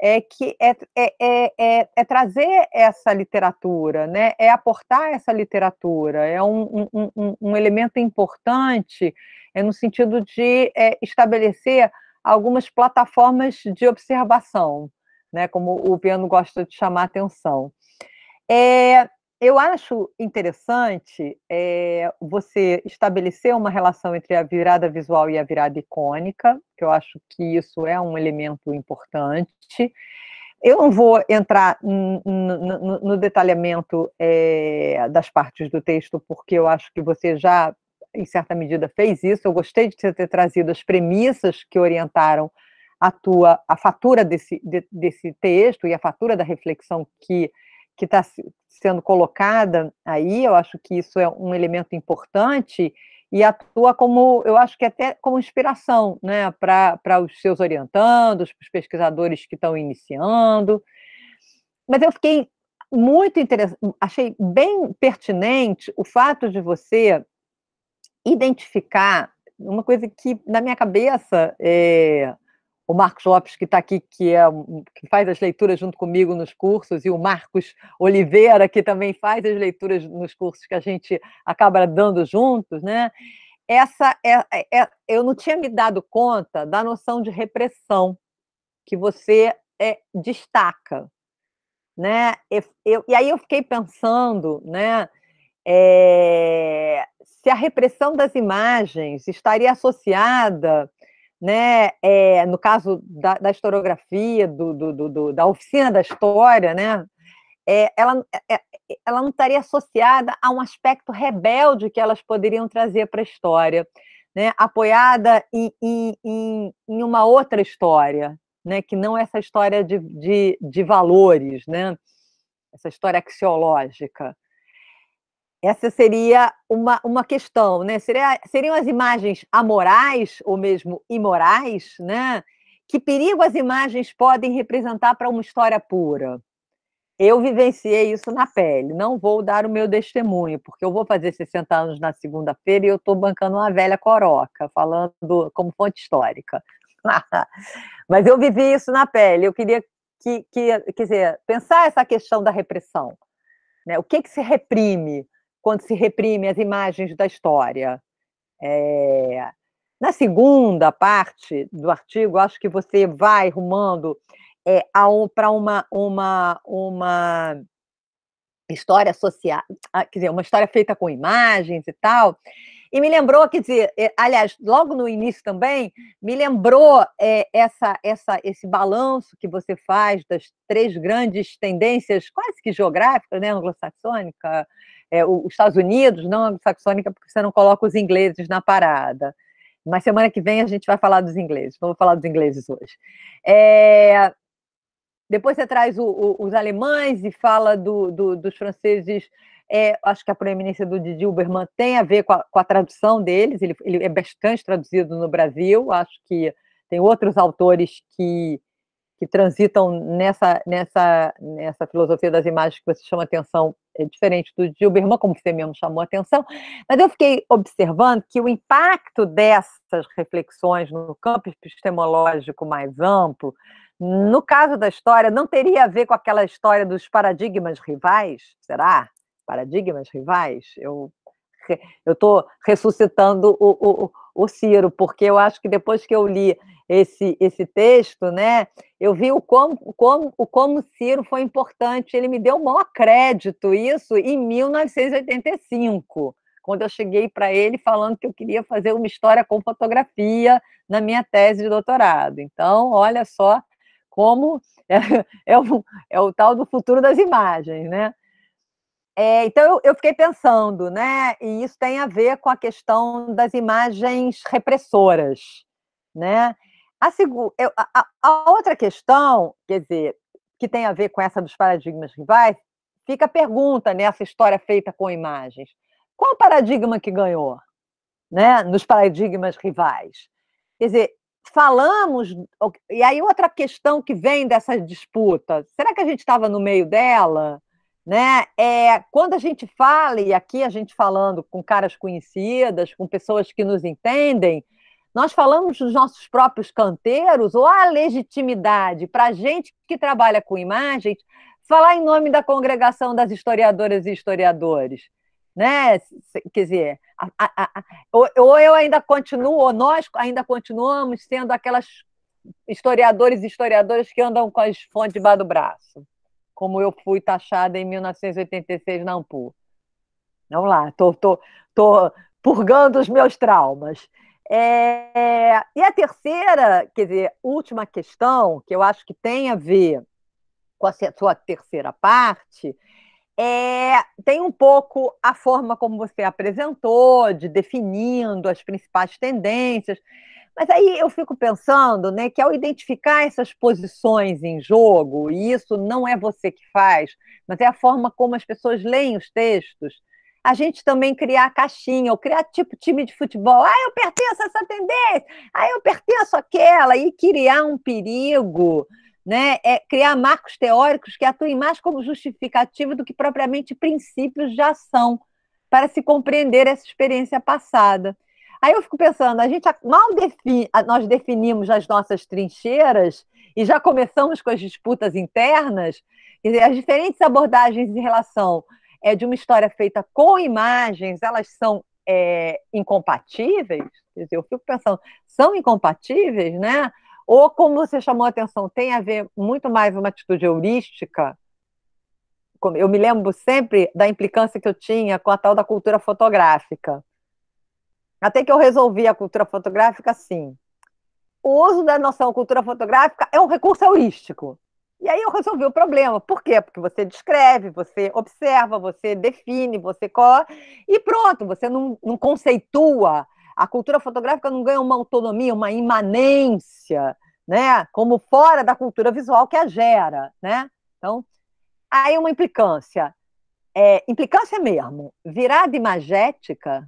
é trazer essa literatura, né? É aportar essa literatura, é um elemento importante no sentido de estabelecer algumas plataformas de observação, né? Como o Piano gosta de chamar a atenção. Eu acho interessante você estabelecer uma relação entre a virada visual e a virada icônica, que eu acho que isso é um elemento importante. Eu não vou entrar no detalhamento das partes do texto, porque eu acho que você já, em certa medida, fez isso. Eu gostei de você ter trazido as premissas que orientaram a fatura desse texto e a fatura da reflexão que está sendo colocada aí. Eu acho que isso é um elemento importante e atua como, eu acho que até como inspiração, né, para os seus orientandos, para os pesquisadores que estão iniciando. Mas eu fiquei muito interessada, achei bem pertinente o fato de você identificar uma coisa que, na minha cabeça, o Marcos Lopes, que está aqui, que faz as leituras junto comigo nos cursos, e o Marcos Oliveira, que também faz as leituras nos cursos que a gente acaba dando juntos, né? Eu não tinha me dado conta da noção de repressão que você destaca, né? E aí eu fiquei pensando, né? Se a repressão das imagens estaria associada, né, no caso da historiografia, da oficina da história, né, ela não estaria associada a um aspecto rebelde que elas poderiam trazer para a história, né, apoiada em uma outra história, né, que não essa história de valores, né, essa história axiológica. Essa seria uma questão, né? Seriam as imagens amorais ou mesmo imorais, né? Que perigo as imagens podem representar para uma história pura? Eu vivenciei isso na pele, não vou dar o meu testemunho, porque eu vou fazer 60 anos na segunda-feira e eu estou bancando uma velha coroca, falando como fonte histórica. Mas eu vivi isso na pele, eu queria quer dizer, pensar essa questão da repressão, né? O que se reprime quando se reprime as imagens da história? Na segunda parte do artigo, acho que você vai rumando para uma história associada, quer dizer, uma história feita com imagens e tal, e me lembrou, quer dizer, aliás, logo no início também, me lembrou esse balanço que você faz das três grandes tendências, quase que geográficas, né, anglo-saxônica, os Estados Unidos, não anglo-saxônica, porque você não coloca os ingleses na parada. Mas semana que vem a gente vai falar dos ingleses, vamos falar dos ingleses hoje. Depois você traz os alemães e fala dos franceses. Acho que a proeminência do Didi Huberman tem a ver com a tradução deles, ele é bastante traduzido no Brasil, acho que tem outros autores que transitam nessa filosofia das imagens que você chama atenção, diferente do Didi Huberman, como você mesmo chamou atenção, mas eu fiquei observando que o impacto dessas reflexões no campo epistemológico mais amplo, no caso da história, não teria a ver com aquela história dos paradigmas rivais? Será? Paradigmas rivais? Eu estou ressuscitando o Ciro, porque eu acho que depois que eu li esse texto, né, eu vi o como Ciro foi importante. Ele me deu o maior crédito, isso em 1985, quando eu cheguei para ele falando que eu queria fazer uma história com fotografia na minha tese de doutorado. Então, olha só como é o tal do futuro das imagens, né? Então, eu fiquei pensando, né? E isso tem a ver com a questão das imagens repressoras, né? A outra questão, quer dizer, que tem a ver com essa dos paradigmas rivais, fica a pergunta nessa história feita com imagens. Qual o paradigma que ganhou, né, nos paradigmas rivais? Quer dizer, falamos... E aí outra questão que vem dessa disputa, será que a gente estava no meio dela? Né? Quando a gente fala, e aqui a gente falando com caras conhecidas, com pessoas que nos entendem, Nós falamos dos nossos próprios canteiros ou há legitimidade para a gente que trabalha com imagens falar em nome da congregação das historiadoras e historiadores? Né? Quer dizer, ou eu ainda continuo, ou nós ainda continuamos sendo aquelas historiadores e historiadoras que andam com as fontes debaixo do braço, como eu fui taxada em 1986 na Ampul. Vamos lá, estou purgando os meus traumas. E a terceira, quer dizer, última questão, que eu acho que tem a ver com a sua terceira parte, tem um pouco a forma como você apresentou, de definindo as principais tendências, mas aí eu fico pensando, né, que ao identificar essas posições em jogo, e isso não é você que faz, mas é a forma como as pessoas leem os textos, a gente também criar caixinha, ou criar tipo time de futebol, eu pertenço a essa tendência, eu pertenço àquela, e criar um perigo, né, criar marcos teóricos que atuem mais como justificativo do que propriamente princípios de ação, para se compreender essa experiência passada. Aí eu fico pensando, a gente nós definimos as nossas trincheiras e já começamos com as disputas internas, quer dizer, as diferentes abordagens em relação de uma história feita com imagens, elas são incompatíveis? Quer dizer, eu fico pensando, são incompatíveis, né? Ou, como você chamou a atenção, tem a ver muito mais uma atitude heurística? Eu me lembro sempre da implicância que eu tinha com a tal da cultura fotográfica. Até que eu resolvi a cultura fotográfica assim. O uso da noção cultura fotográfica é um recurso heurístico. E aí eu resolvi o problema. Por quê? Porque você descreve, você observa, você define, você cola, e pronto, você não conceitua. A cultura fotográfica não ganha uma autonomia, uma imanência, né? Como fora da cultura visual que a gera, né? Então, aí uma implicância. Implicância mesmo. Virada imagética.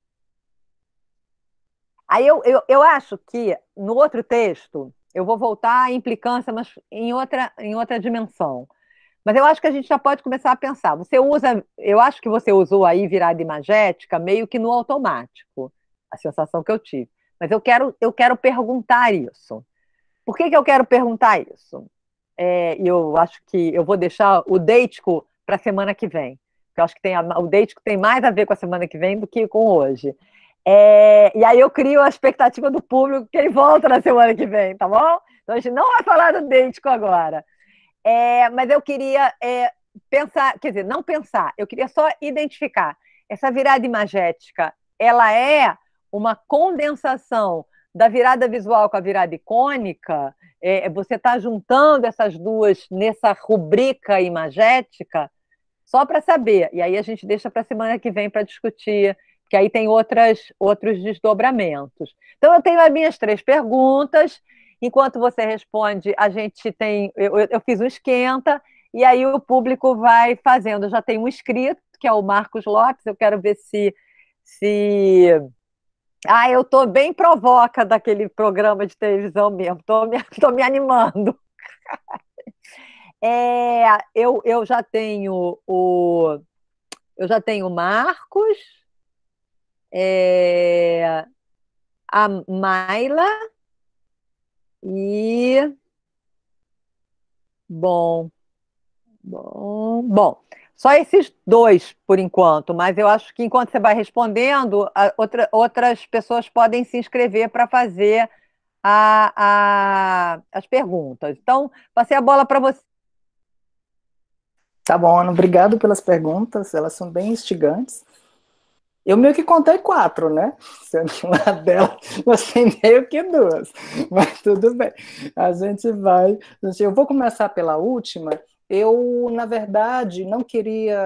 Aí eu acho que no outro texto, eu vou voltar à implicância, mas em outra dimensão. Mas eu acho que a gente já pode começar a pensar. Eu acho que você usou aí virada imagética meio que no automático, a sensação que eu tive. Mas eu quero perguntar isso. Por que eu quero perguntar isso? Eu acho que eu vou deixar o Deitico para a semana que vem. Porque eu acho que o Deitico tem mais a ver com a semana que vem do que com hoje. E aí eu crio a expectativa do público que ele volta na semana que vem, tá bom? Então a gente não vai falar do Deitico agora. Mas eu queria pensar, quer dizer, não pensar, eu queria só identificar. Essa virada imagética, ela é uma condensação da virada visual com a virada icônica? Você está juntando essas duas nessa rubrica imagética? Só para saber. E aí a gente deixa para a semana que vem para discutir, que aí tem outros desdobramentos. Então, eu tenho as minhas 3 perguntas. Enquanto você responde, a gente tem... Eu fiz um esquenta, e aí o público vai fazendo. Eu já tenho um inscrito, que é o Marcos Lopes. Eu quero ver se... eu estou bem provoca daquele programa de televisão mesmo. Estou me animando. Eu já tenho o Marcos, a Mayla e... Bom, só esses 2 por enquanto, mas eu acho que enquanto você vai respondendo, outras pessoas podem se inscrever para fazer as perguntas. Então, passei a bola para você. Tá bom, Ana, obrigado pelas perguntas, elas são bem instigantes. Eu meio que contei 4, né? Sendo que uma delas você meio que 2, mas tudo bem. Eu vou começar pela última. Eu, na verdade, não queria...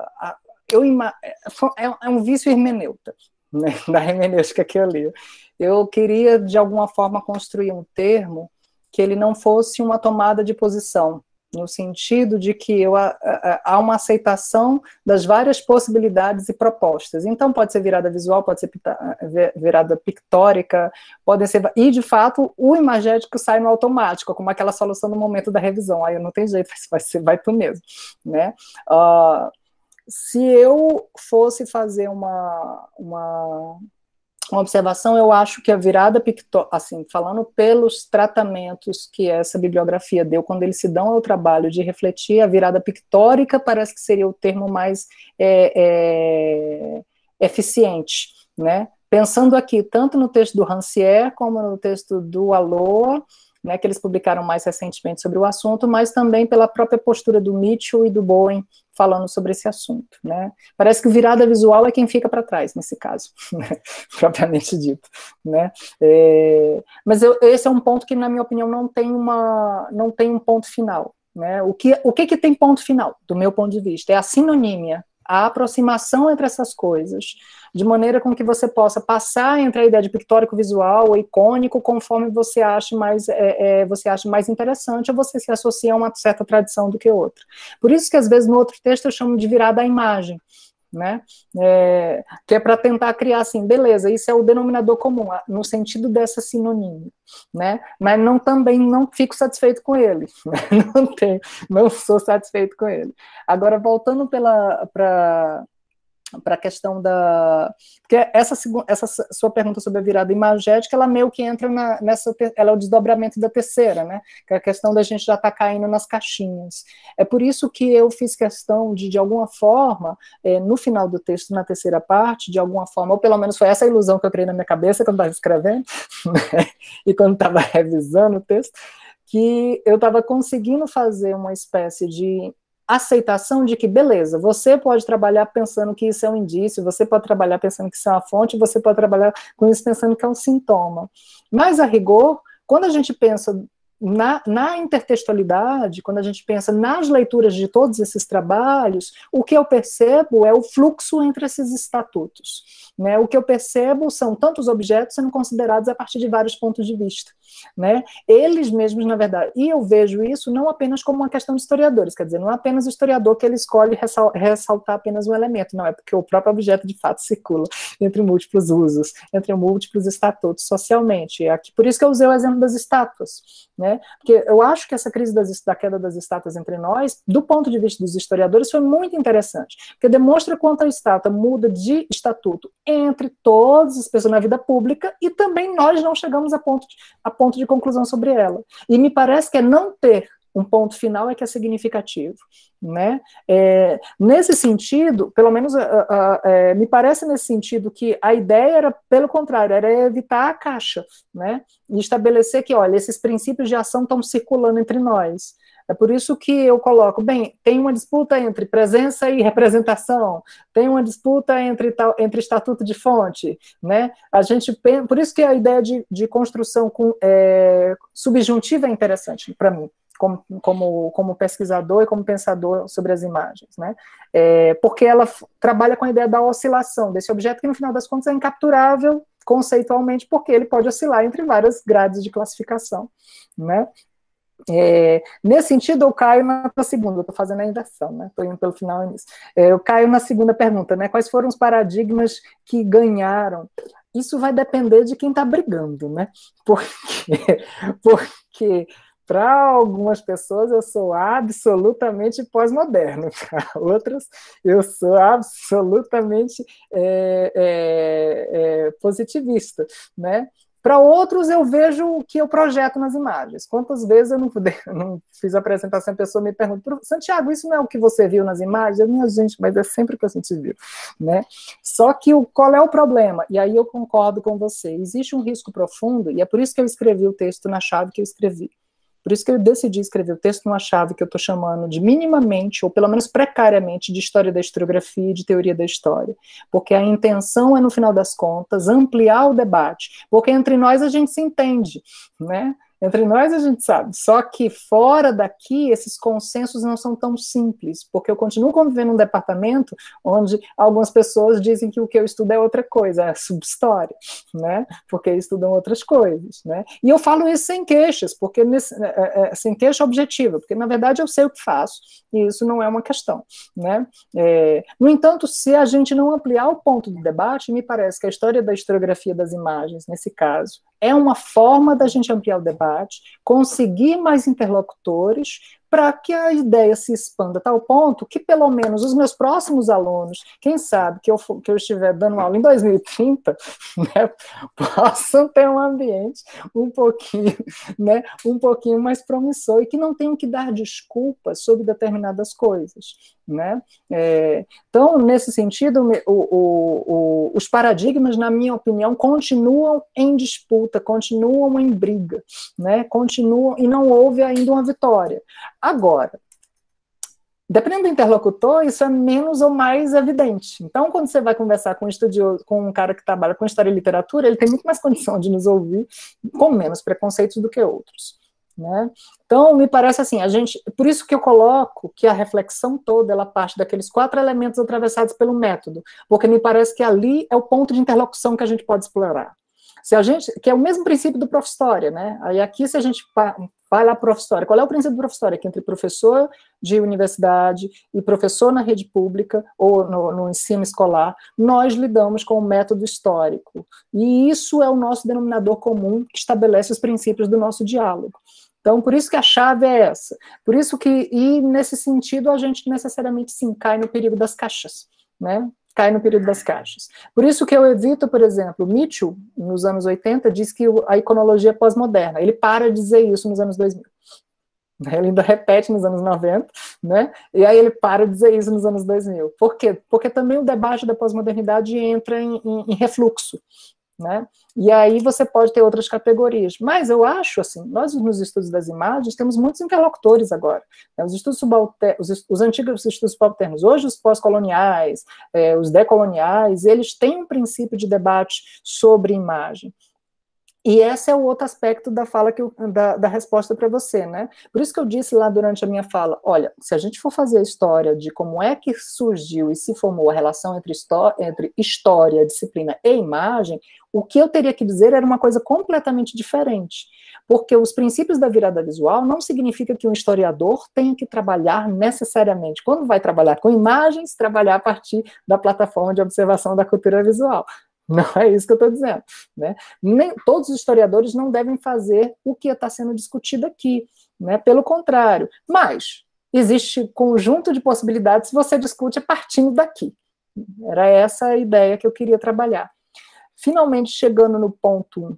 É um vício hermenêuta, né? Da hermenêutica que eu li. Eu queria, de alguma forma, construir um termo que ele não fosse uma tomada de posição, no sentido de que há uma aceitação das várias possibilidades e propostas. Então, pode ser virada visual, pode ser virada pictórica, podem ser... E, de fato, o imagético sai no automático, como aquela solução no momento da revisão. Aí não tem jeito, vai tu mesmo, né? Se eu fosse fazer uma observação, eu acho que a virada pictórica, assim, falando pelos tratamentos que essa bibliografia deu, quando eles se dão ao trabalho de refletir, a virada pictórica parece que seria o termo mais eficiente, né? Pensando aqui, tanto no texto do Rancière, como no texto do Aloa, né, que eles publicaram mais recentemente sobre o assunto, mas também pela própria postura do Mitchell e do Bowen falando sobre esse assunto, né? Parece que o virada visual é quem fica para trás, nesse caso, né? Propriamente dito, né? Mas esse é um ponto que, na minha opinião, não tem um ponto final, né? O que tem ponto final, do meu ponto de vista? É a sinonímia, a aproximação entre essas coisas, de maneira com que você possa passar entre a ideia de pictórico visual ou icônico, conforme você ache mais interessante, ou você se associa a uma certa tradição do que outra. Por isso que, às vezes, no outro texto eu chamo de virada à imagem, né? Que é para tentar criar assim, beleza, isso é o denominador comum, no sentido dessa sinonímia, né? Mas também não fico satisfeito com ele, né? Não sou satisfeito com ele. Agora, voltando para a questão da... Porque essa sua pergunta sobre a virada imagética, ela meio que entra ela é o desdobramento da terceira, né? Que é a questão da gente já estar caindo nas caixinhas. É por isso que eu fiz questão de alguma forma, no final do texto, na terceira parte, de alguma forma, ou pelo menos foi essa a ilusão que eu criei na minha cabeça quando estava escrevendo, né? E quando estava revisando o texto, que eu estava conseguindo fazer uma espécie de aceitação de que, beleza, você pode trabalhar pensando que isso é um indício, você pode trabalhar pensando que isso é uma fonte, você pode trabalhar com isso pensando que é um sintoma. Mas, a rigor, quando a gente pensa na intertextualidade, quando a gente pensa nas leituras de todos esses trabalhos, o que eu percebo é o fluxo entre esses estatutos, né? O que eu percebo são tantos objetos sendo considerados a partir de vários pontos de vista, né? Eles mesmos, na verdade, e eu vejo isso não apenas como uma questão de historiadores, quer dizer, não é apenas o historiador que ele escolhe ressaltar apenas um elemento, não, é porque o próprio objeto de fato circula entre múltiplos usos, entre múltiplos estatutos socialmente. Por isso que eu usei o exemplo das estátuas, né? Porque eu acho que essa crise da queda das estátuas entre nós, do ponto de vista dos historiadores, foi muito interessante, porque demonstra quanto a estátua muda de estatuto entre todas as pessoas na vida pública e também nós não chegamos a ponto de conclusão sobre ela. E me parece que não ter um ponto final é que é significativo, né? Nesse sentido, pelo menos me parece nesse sentido que a ideia era, pelo contrário, era evitar a caixa, né? E estabelecer que, olha, esses princípios de ação estão circulando entre nós. É por isso que eu coloco, bem, tem uma disputa entre presença e representação, tem uma disputa entre estatuto de fonte, né? Por isso que a ideia de construção subjuntiva é interessante para mim, como pesquisador e como pensador sobre as imagens, né? Porque ela trabalha com a ideia da oscilação desse objeto que, no final das contas, é incapturável conceitualmente, porque ele pode oscilar entre várias grades de classificação, né? Nesse sentido, eu caio na segunda, eu estou fazendo a inversão, né? Estou indo pelo final e início. Eu caio na segunda pergunta, né? Quais foram os paradigmas que ganharam? Isso vai depender de quem está brigando, né? Porque para algumas pessoas eu sou absolutamente pós-moderno, para outras eu sou absolutamente positivista, né? Para outros, eu vejo o que eu projeto nas imagens. Quantas vezes eu não fiz a apresentação e a pessoa me pergunta, Santiago, isso não é o que você viu nas imagens? Eu, minha gente, mas é sempre o que a gente viu, né? Só que qual é o problema? E aí eu concordo com você. Existe um risco profundo, e é por isso que eu escrevi o texto na chave que eu escrevi. Por isso que eu decidi escrever o texto numa chave que eu estou chamando de minimamente, ou pelo menos precariamente, de história da historiografia e de teoria da história. Porque a intenção é, no final das contas, ampliar o debate. Porque entre nós a gente se entende, né? Entre nós a gente sabe, só que fora daqui esses consensos não são tão simples, porque eu continuo convivendo num departamento onde algumas pessoas dizem que o que eu estudo é outra coisa, é subhistória, né? Porque estudam outras coisas, né? E eu falo isso sem queixas, porque sem queixa objetiva, porque na verdade eu sei o que faço, e isso não é uma questão, né? No entanto, se a gente não ampliar o ponto do debate, me parece que a história da historiografia das imagens, nesse caso, é uma forma da gente ampliar o debate, conseguir mais interlocutores, para que a ideia se expanda a tal ponto que, pelo menos, os meus próximos alunos, quem sabe que eu estiver dando aula em 2030, né, possam ter um ambiente um pouquinho, né, um pouquinho mais promissor e que não tenham que dar desculpas sobre determinadas coisas, né? Então, nesse sentido, os paradigmas, na minha opinião, continuam em disputa, continuam em briga, né? Continuam, e não houve ainda uma vitória. Agora, dependendo do interlocutor, isso é menos ou mais evidente. Então, quando você vai conversar com um estudioso, com um cara que trabalha com história e literatura, ele tem muito mais condição de nos ouvir com menos preconceitos do que outros, né? Então, me parece assim, por isso que eu coloco que a reflexão toda, ela parte daqueles 4 elementos atravessados pelo método, porque me parece que ali é o ponto de interlocução que a gente pode explorar. Que é o mesmo princípio do Prof-História, né? Aí aqui, se a gente vai lá Prof-História, qual é o princípio do Prof-História? Que entre professor de universidade e professor na rede pública, ou no ensino escolar, nós lidamos com o método histórico. E isso é o nosso denominador comum que estabelece os princípios do nosso diálogo. Então, por isso que a chave é essa. Por isso que, e nesse sentido, a gente necessariamente sim cai no perigo das caixas, né? Cai no período das caixas. Por isso que eu evito, por exemplo, Mitchell, nos anos 80, diz que a iconologia é pós-moderna. Ele para de dizer isso nos anos 2000. Ele ainda repete nos anos 90, né? E aí ele para de dizer isso nos anos 2000. Por quê? Porque também o debate da pós-modernidade entra em refluxo, né? E aí você pode ter outras categorias. Mas eu acho, assim, nós nos estudos das imagens temos muitos interlocutores agora, né? Os estudos subalternos, os antigos estudos subalternos, hoje os pós-coloniais, os decoloniais, eles têm um princípio de debate sobre imagem. E esse é o outro aspecto da fala da resposta para você, né? Por isso que eu disse lá durante a minha fala, olha, se a gente for fazer a história de como é que surgiu e se formou a relação entre história, disciplina e imagem, o que eu teria que dizer era uma coisa completamente diferente. Porque os princípios da virada visual não significa que um historiador tenha que trabalhar necessariamente, quando vai trabalhar com imagens, trabalhar a partir da plataforma de observação da cultura visual. Não é isso que eu estou dizendo, né? Nem todos os historiadores não devem fazer o que está sendo discutido aqui, né? Pelo contrário. Mas existe conjunto de possibilidades se você discute partindo daqui. Era essa a ideia que eu queria trabalhar. Finalmente, chegando no ponto...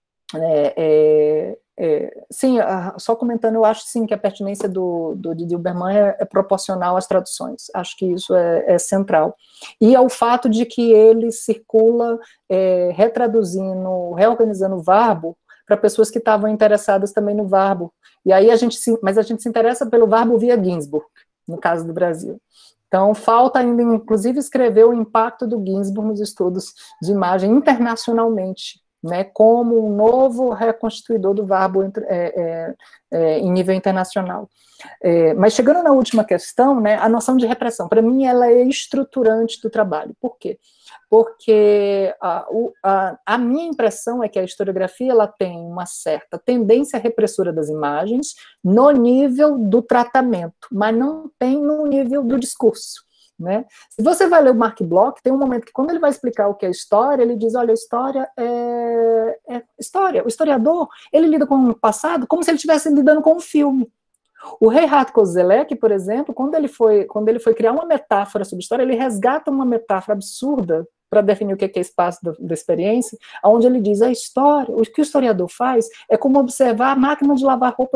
sim, só comentando, eu acho sim que a pertinência do Didi Huberman é proporcional às traduções, acho que isso é central, e ao fato de que ele circula retraduzindo, reorganizando o Warburg para pessoas que estavam interessadas também no Warburg, e aí mas a gente se interessa pelo Warburg via Ginsburg, no caso do Brasil. Então, falta ainda, inclusive, escrever o impacto do Ginsburg nos estudos de imagem internacionalmente, né, como um novo reconstituidor do Warburg em nível internacional. Mas chegando na última questão, né, a noção de repressão, para mim, ela é estruturante do trabalho. Por quê? Porque a minha impressão é que a historiografia ela tem uma certa tendência repressora das imagens no nível do tratamento, mas não tem no nível do discurso. Né? Se você vai ler o Mark Bloch, tem um momento que quando ele vai explicar o que é história, ele diz, olha, a história é história. O historiador, ele lida com o passado como se ele estivesse lidando com um filme. O Reinhard Koselleck, por exemplo, quando ele foi criar uma metáfora sobre história, ele resgata uma metáfora absurda para definir o que é espaço da experiência, onde ele diz, a história, o que o historiador faz é como observar a máquina de lavar roupa,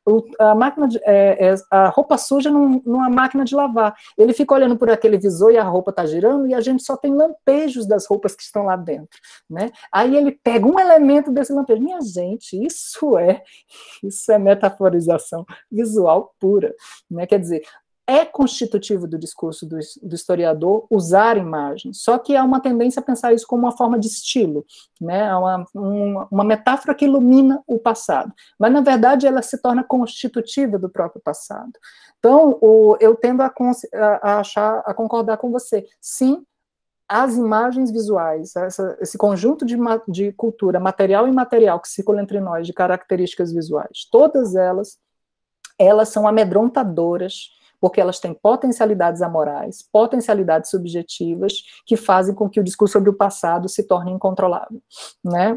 a roupa suja numa máquina de lavar. Ele fica olhando por aquele visor e a roupa está girando e a gente só tem lampejos das roupas que estão lá dentro, né? Aí ele pega um elemento desse lampejo. Minha gente, isso é metaforização visual pura, né? Quer dizer, é constitutivo do discurso do historiador usar imagens, só que há uma tendência a pensar isso como uma forma de estilo, né? Uma metáfora que ilumina o passado, mas na verdade ela se torna constitutiva do próprio passado. Então, eu tendo a concordar com você, sim, as imagens visuais, esse conjunto de cultura material e imaterial que circula entre nós, de características visuais, todas elas são amedrontadoras, porque elas têm potencialidades amorais, potencialidades subjetivas, que fazem com que o discurso sobre o passado se torne incontrolável, né?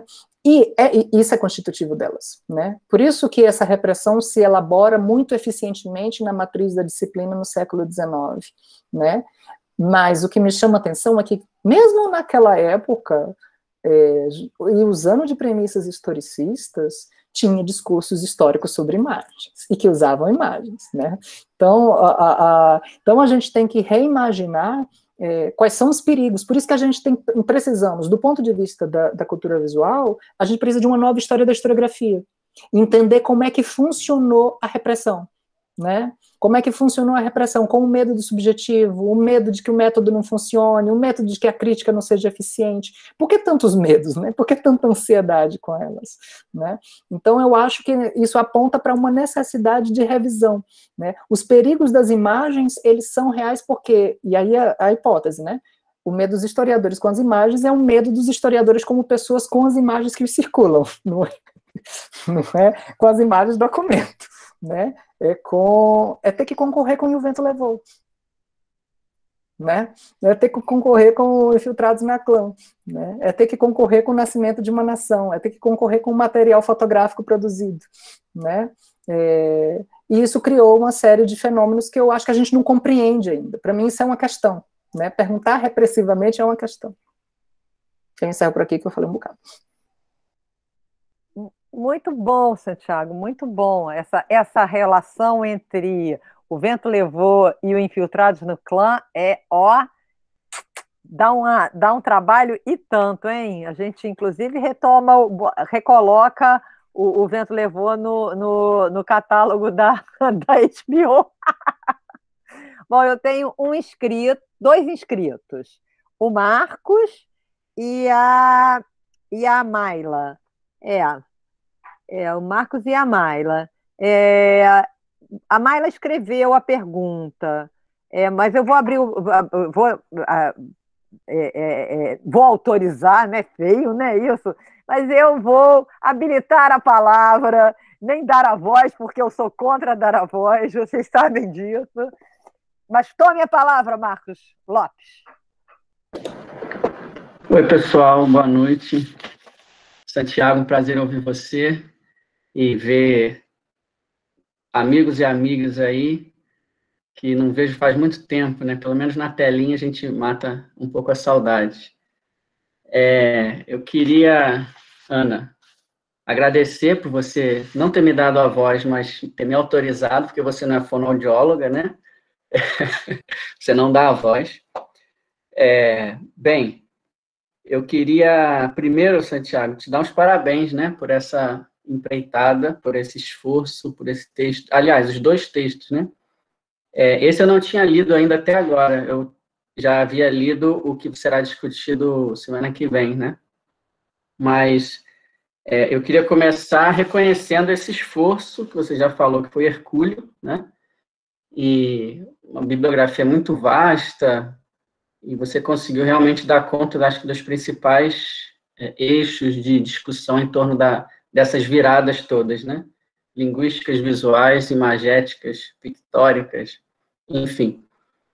E isso é constitutivo delas, né? Por isso que essa repressão se elabora muito eficientemente na matriz da disciplina no século XIX, né? Mas o que me chama a atenção é que, mesmo naquela época, e usando de premissas historicistas, tinha discursos históricos sobre imagens, e que usavam imagens, né? Então, então a gente tem que reimaginar quais são os perigos. Por isso que a gente precisamos, do ponto de vista da cultura visual, a gente precisa de uma nova história da historiografia, entender como é que funcionou a repressão, né? Como é que funcionou a repressão, com o medo do subjetivo, o medo de que o método não funcione, o medo de que a crítica não seja eficiente. Por que tantos medos, né? Por que tanta ansiedade com elas, né? Então, eu acho que isso aponta para uma necessidade de revisão, né? Os perigos das imagens, eles são reais porque, e aí a hipótese, né? O medo dos historiadores com as imagens é o medo dos historiadores como pessoas com as imagens que circulam, não é com as imagens do documento, né? É ter que concorrer com o vento levou, né? É ter que concorrer com Infiltrados na Clã, né? É ter que concorrer com o nascimento de uma nação, é ter que concorrer com o material fotográfico produzido, né? E isso criou uma série de fenômenos que eu acho que a gente não compreende ainda. Para mim isso é uma questão, né? Perguntar repressivamente é uma questão. Eu encerro por aqui que eu falei um bocado. Muito bom, Santiago, muito bom. Essa relação entre O Vento Levou e o Infiltrados no Clã dá um trabalho e tanto, hein? A gente, inclusive, recoloca o Vento Levou no catálogo da HBO. Bom, eu tenho dois inscritos, o Marcos e a Mayla. O Marcos e a Mayla. A Mayla escreveu a pergunta, mas eu vou abrir, vou autorizar, né? Feio, né? Isso. Mas eu vou habilitar a palavra, nem dar a voz, porque eu sou contra dar a voz, vocês sabem disso. Mas tome a palavra, Marcos Lopes. Oi, pessoal, boa noite. Santiago, um prazer ouvir você e ver amigos e amigas aí que não vejo faz muito tempo, né? Pelo menos na telinha a gente mata um pouco a saudade. Eu queria, Ana, agradecer por você não ter me dado a voz, mas ter me autorizado, porque você não é fonoaudióloga, né? Você não dá a voz. Bem, eu queria, primeiro, Santiago, te dar uns parabéns, né, por essa empreitada, por esse esforço, por esse texto. Aliás, os dois textos, né? Esse eu não tinha lido ainda até agora. Eu já havia lido o que será discutido semana que vem, né? Mas eu queria começar reconhecendo esse esforço que você já falou que foi hercúleo, né? E uma bibliografia muito vasta, e você conseguiu realmente dar conta, acho que, dos principais eixos de discussão em torno dessas viradas todas, né? Linguísticas, visuais, imagéticas, pictóricas, enfim.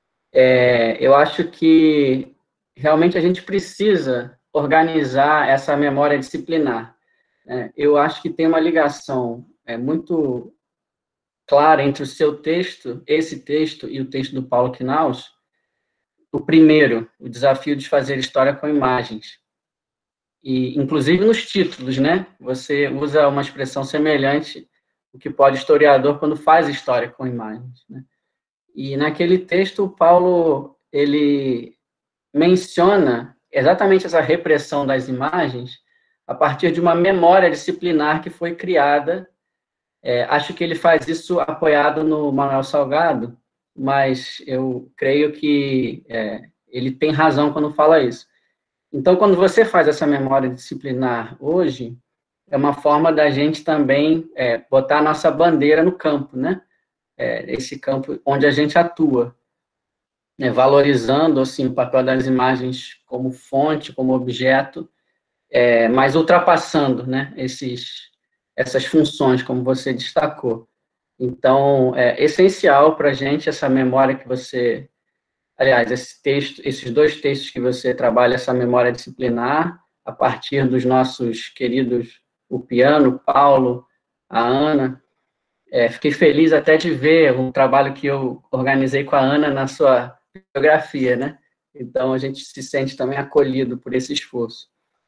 Eu acho que realmente a gente precisa organizar essa memória disciplinar. Eu acho que tem uma ligação muito clara entre o seu texto, esse texto, e o texto do Paulo Knaus. O primeiro, o desafio de fazer história com imagens. E, inclusive, nos títulos, né? Você usa uma expressão semelhante o que pode historiador quando faz história com imagens, né? E naquele texto, o Paulo, ele menciona exatamente essa repressão das imagens a partir de uma memória disciplinar que foi criada. Acho que ele faz isso apoiado no Manuel Salgado, mas eu creio que ele tem razão quando fala isso. Então, quando você faz essa memória disciplinar hoje, é uma forma da gente também botar a nossa bandeira no campo, né? Esse campo onde a gente atua, né? Valorizando assim, o papel das imagens como fonte, como objeto, mas ultrapassando, né, essas funções, como você destacou. Então, é essencial para a gente essa memória que você... Aliás, esses dois textos que você trabalha, essa memória disciplinar, a partir dos nossos queridos, o Piano, o Paulo, a Ana. Fiquei feliz até de ver o trabalho que eu organizei com a Ana na sua biografia, né? Então, a gente se sente também acolhido por esse esforço.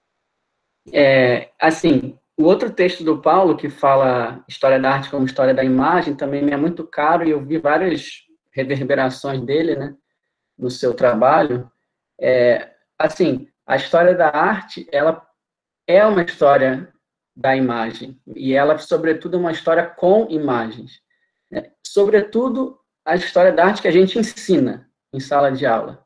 Assim, o outro texto do Paulo, que fala história da arte como história da imagem, também me é muito caro, e eu vi várias reverberações dele, né, no seu trabalho. Assim, a história da arte, ela é uma história da imagem, e ela, sobretudo, é uma história com imagens. Né? Sobretudo, a história da arte que a gente ensina em sala de aula.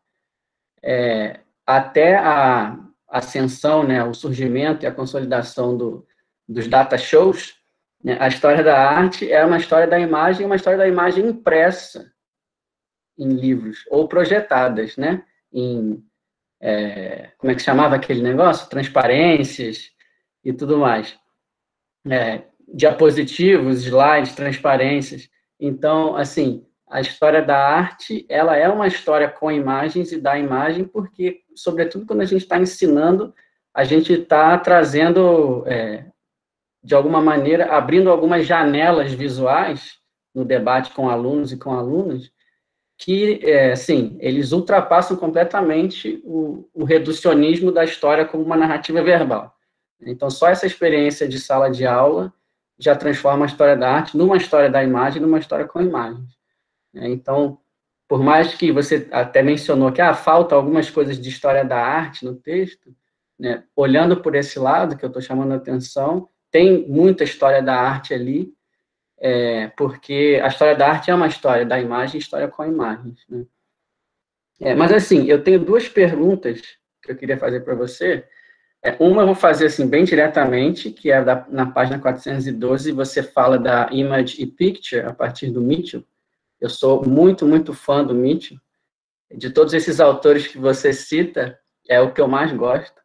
Até a ascensão, né, o surgimento e a consolidação dos data shows, né, a história da arte é uma história da imagem impressa em livros, ou projetadas, né, em, como é que chamava aquele negócio? Transparências e tudo mais. Diapositivos, slides, transparências. Então, assim, a história da arte, ela é uma história com imagens e da imagem, porque, sobretudo, quando a gente está ensinando, a gente está trazendo, de alguma maneira, abrindo algumas janelas visuais no debate com alunos e com alunas, que, assim, eles ultrapassam completamente o reducionismo da história como uma narrativa verbal. Então, só essa experiência de sala de aula já transforma a história da arte numa história da imagem, numa história com imagens. Então, por mais que você até mencionou que falta algumas coisas de história da arte no texto, né, olhando por esse lado, que eu estou chamando a atenção, tem muita história da arte ali, porque a história da arte é uma história da imagem, história com imagens. Né? Mas, assim, eu tenho duas perguntas que eu queria fazer para você. Uma eu vou fazer assim, bem diretamente, que é na página 412, você fala da Image e Picture, a partir do Mitchell. Eu sou muito, muito fã do Mitchell. De todos esses autores que você cita, é o que eu mais gosto.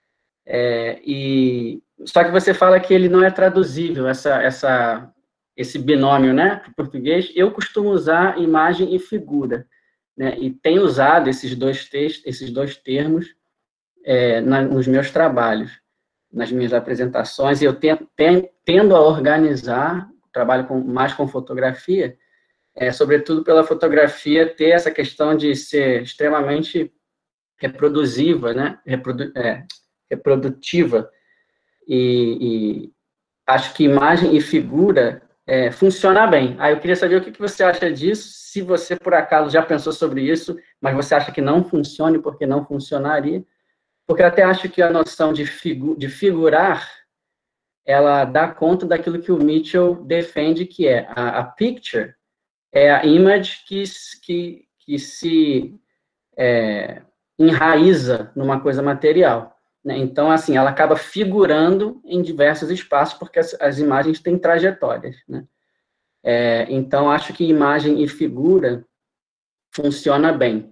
Só que você fala que ele não é traduzível, esse binômio, né, para o português. Eu costumo usar imagem e figura, né, e tenho usado esses dois termos nos meus trabalhos, nas minhas apresentações, e eu tendo a organizar, trabalho mais com fotografia, sobretudo pela fotografia ter essa questão de ser extremamente reproduziva, né? Reprodutiva, e acho que imagem e figura funciona bem. Aí eu queria saber o que você acha disso, se você, por acaso, já pensou sobre isso, mas você acha que não funcione, porque não funcionaria, porque eu até acho que a noção de figurar, ela dá conta daquilo que o Mitchell defende, que é a picture, é a image que se enraiza numa coisa material. Né? Então, assim, ela acaba figurando em diversos espaços, porque as imagens têm trajetórias. Né? Então, acho que imagem e figura funciona bem.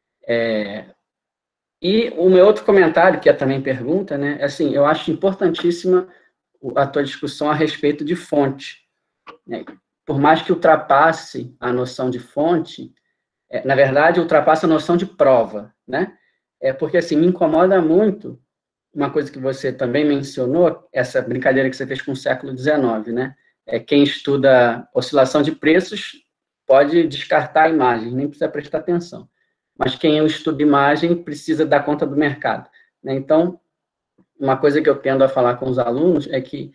E o meu outro comentário, que é também pergunta, né? Assim, eu acho importantíssima a tua discussão a respeito de fonte. Né? Por mais que ultrapasse a noção de fonte, na verdade, ultrapassa a noção de prova, né? Porque, assim, me incomoda muito uma coisa que você também mencionou, essa brincadeira que você fez com o século XIX, né? Quem estuda oscilação de preços pode descartar a imagem, nem precisa prestar atenção. Mas quem estuda imagem precisa dar conta do mercado. Né? Então, uma coisa que eu tendo a falar com os alunos é que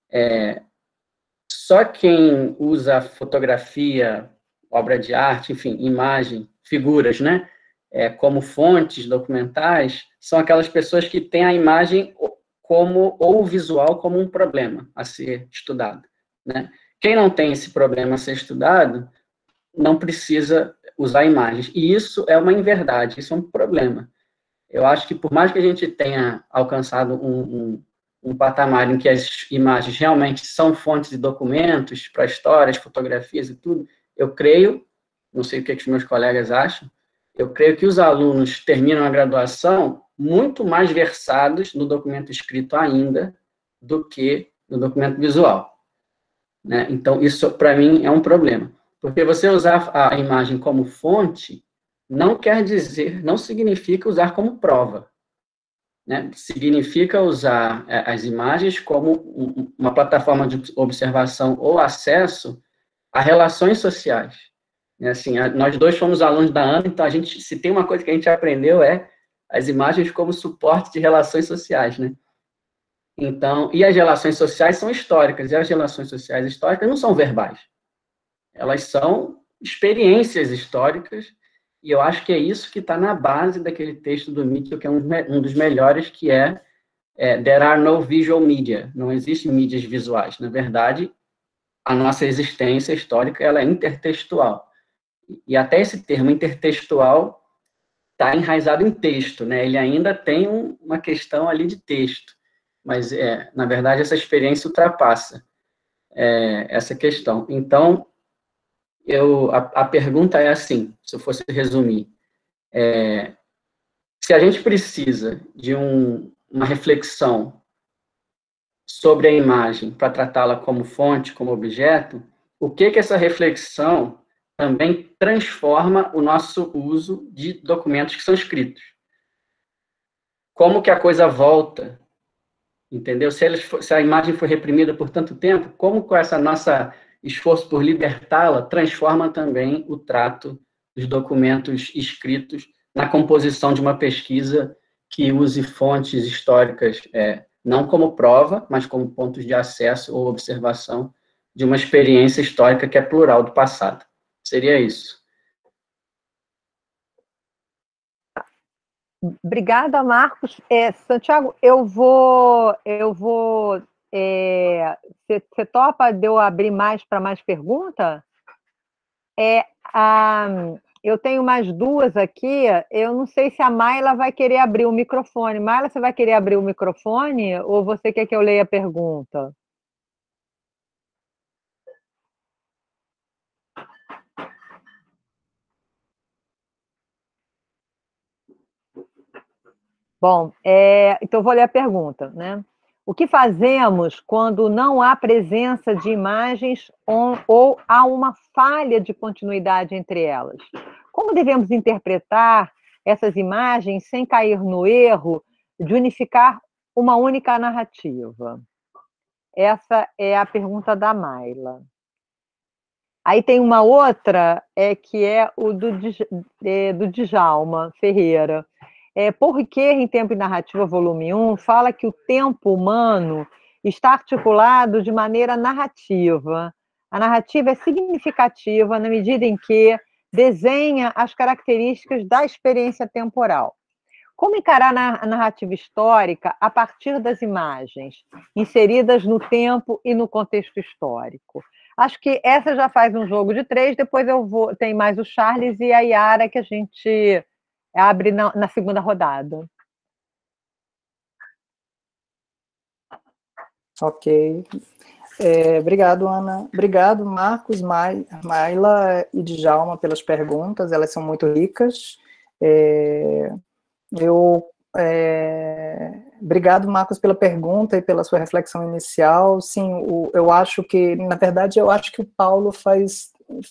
só quem usa fotografia, obra de arte, enfim, imagem, figuras, né, como fontes documentais, são aquelas pessoas que têm a imagem ou o visual como um problema a ser estudado. Né? Quem não tem esse problema a ser estudado, não precisa usar imagens. E isso é uma inverdade, isso é um problema. Eu acho que, por mais que a gente tenha alcançado um patamar em que as imagens realmente são fontes de documentos para histórias, fotografias e tudo, eu creio, não sei o que os meus colegas acham, eu creio que os alunos terminam a graduação muito mais versados no documento escrito ainda do que no documento visual. Né? Então, isso, para mim, é um problema. Porque você usar a imagem como fonte não quer dizer, não significa usar como prova. né? Significa usar as imagens como uma plataforma de observação ou acesso a relações sociais. Assim, nós dois fomos alunos da ANA, então se tem uma coisa que a gente aprendeu é as imagens como suporte de relações sociais, né? Então, e as relações sociais são históricas, e as relações sociais históricas não são verbais. Elas são experiências históricas, e eu acho que é isso que está na base daquele texto do Mitchell, que é um dos melhores, que There are no visual media, não existem mídias visuais. Na verdade, a nossa existência histórica ela é intertextual. E até esse termo intertextual está enraizado em texto, né? Ele ainda tem uma questão ali de texto, mas, na verdade, essa experiência ultrapassa essa questão. Então, a pergunta é assim, se eu fosse resumir, se a gente precisa de uma reflexão sobre a imagem para tratá-la como fonte, como objeto, o que essa reflexão também transforma o nosso uso de documentos que são escritos? Como que a coisa volta? Entendeu? Se a imagem foi reprimida por tanto tempo, como com essa nossa esforço por libertá-la transforma também o trato dos documentos escritos na composição de uma pesquisa que use fontes históricas, não como prova, mas como pontos de acesso ou observação de uma experiência histórica que é plural do passado. Seria isso. Obrigada, Marcos. Santiago, você topa de eu abrir para mais pergunta? Eu tenho mais duas aqui, eu não sei se a Mayla vai querer abrir o microfone. Mayla, você vai querer abrir o microfone ou você quer que eu leia a pergunta? Bom, então vou ler a pergunta, né? O que fazemos quando não há presença de imagens ou há uma falha de continuidade entre elas? Como devemos interpretar essas imagens sem cair no erro de unificar uma única narrativa? Essa é a pergunta da Mayla. Aí tem uma outra, que é o do Djalma Ferreira. Paul Ricoeur, em Tempo e Narrativa, volume 1, fala que o tempo humano está articulado de maneira narrativa. A narrativa é significativa na medida em que desenha as características da experiência temporal. Como encarar a narrativa histórica a partir das imagens, inseridas no tempo e no contexto histórico? Acho que essa já faz um jogo de 3, depois tem mais o Charles e a Yara, que a gente abre na segunda rodada. Ok. Obrigado, Ana. Obrigado, Marcos, Mayla e Djalma pelas perguntas, elas são muito ricas. Obrigado, Marcos, pela pergunta e pela sua reflexão inicial. Sim, eu acho que, na verdade, o Paulo faz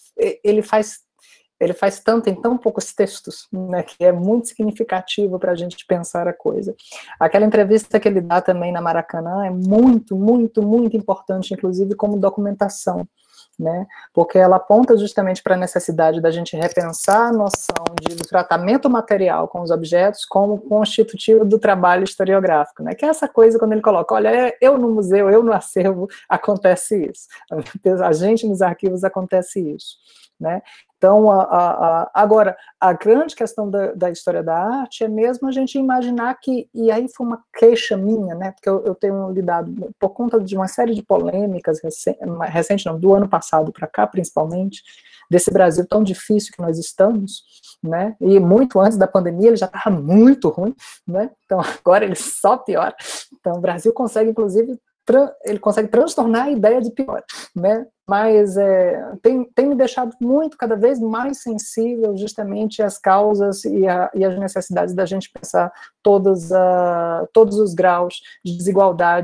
tanto em tão poucos textos, né, que é muito significativo para a gente pensar a coisa. Aquela entrevista que ele dá também na Maracanã é muito, muito, muito importante, inclusive como documentação, né, porque ela aponta justamente para a necessidade da gente repensar a noção do tratamento material com os objetos como constitutivo do trabalho historiográfico, né, que é essa coisa quando ele coloca, olha, eu no museu, eu no acervo, acontece isso, a gente nos arquivos acontece isso, né. Então, agora, a grande questão da história da arte é mesmo a gente imaginar que, e aí foi uma queixa minha, né, porque eu tenho lidado, por conta de uma série de polêmicas recentes, não, do ano passado para cá, principalmente, desse Brasil tão difícil que nós estamos, né, e muito antes da pandemia ele já estava muito ruim, né, então agora ele só piora, então o Brasil consegue, inclusive, ele consegue transtornar a ideia de pior, né? Mas tem me deixado cada vez mais sensível justamente às causas e às necessidades da gente pensar todos os graus de desigualdades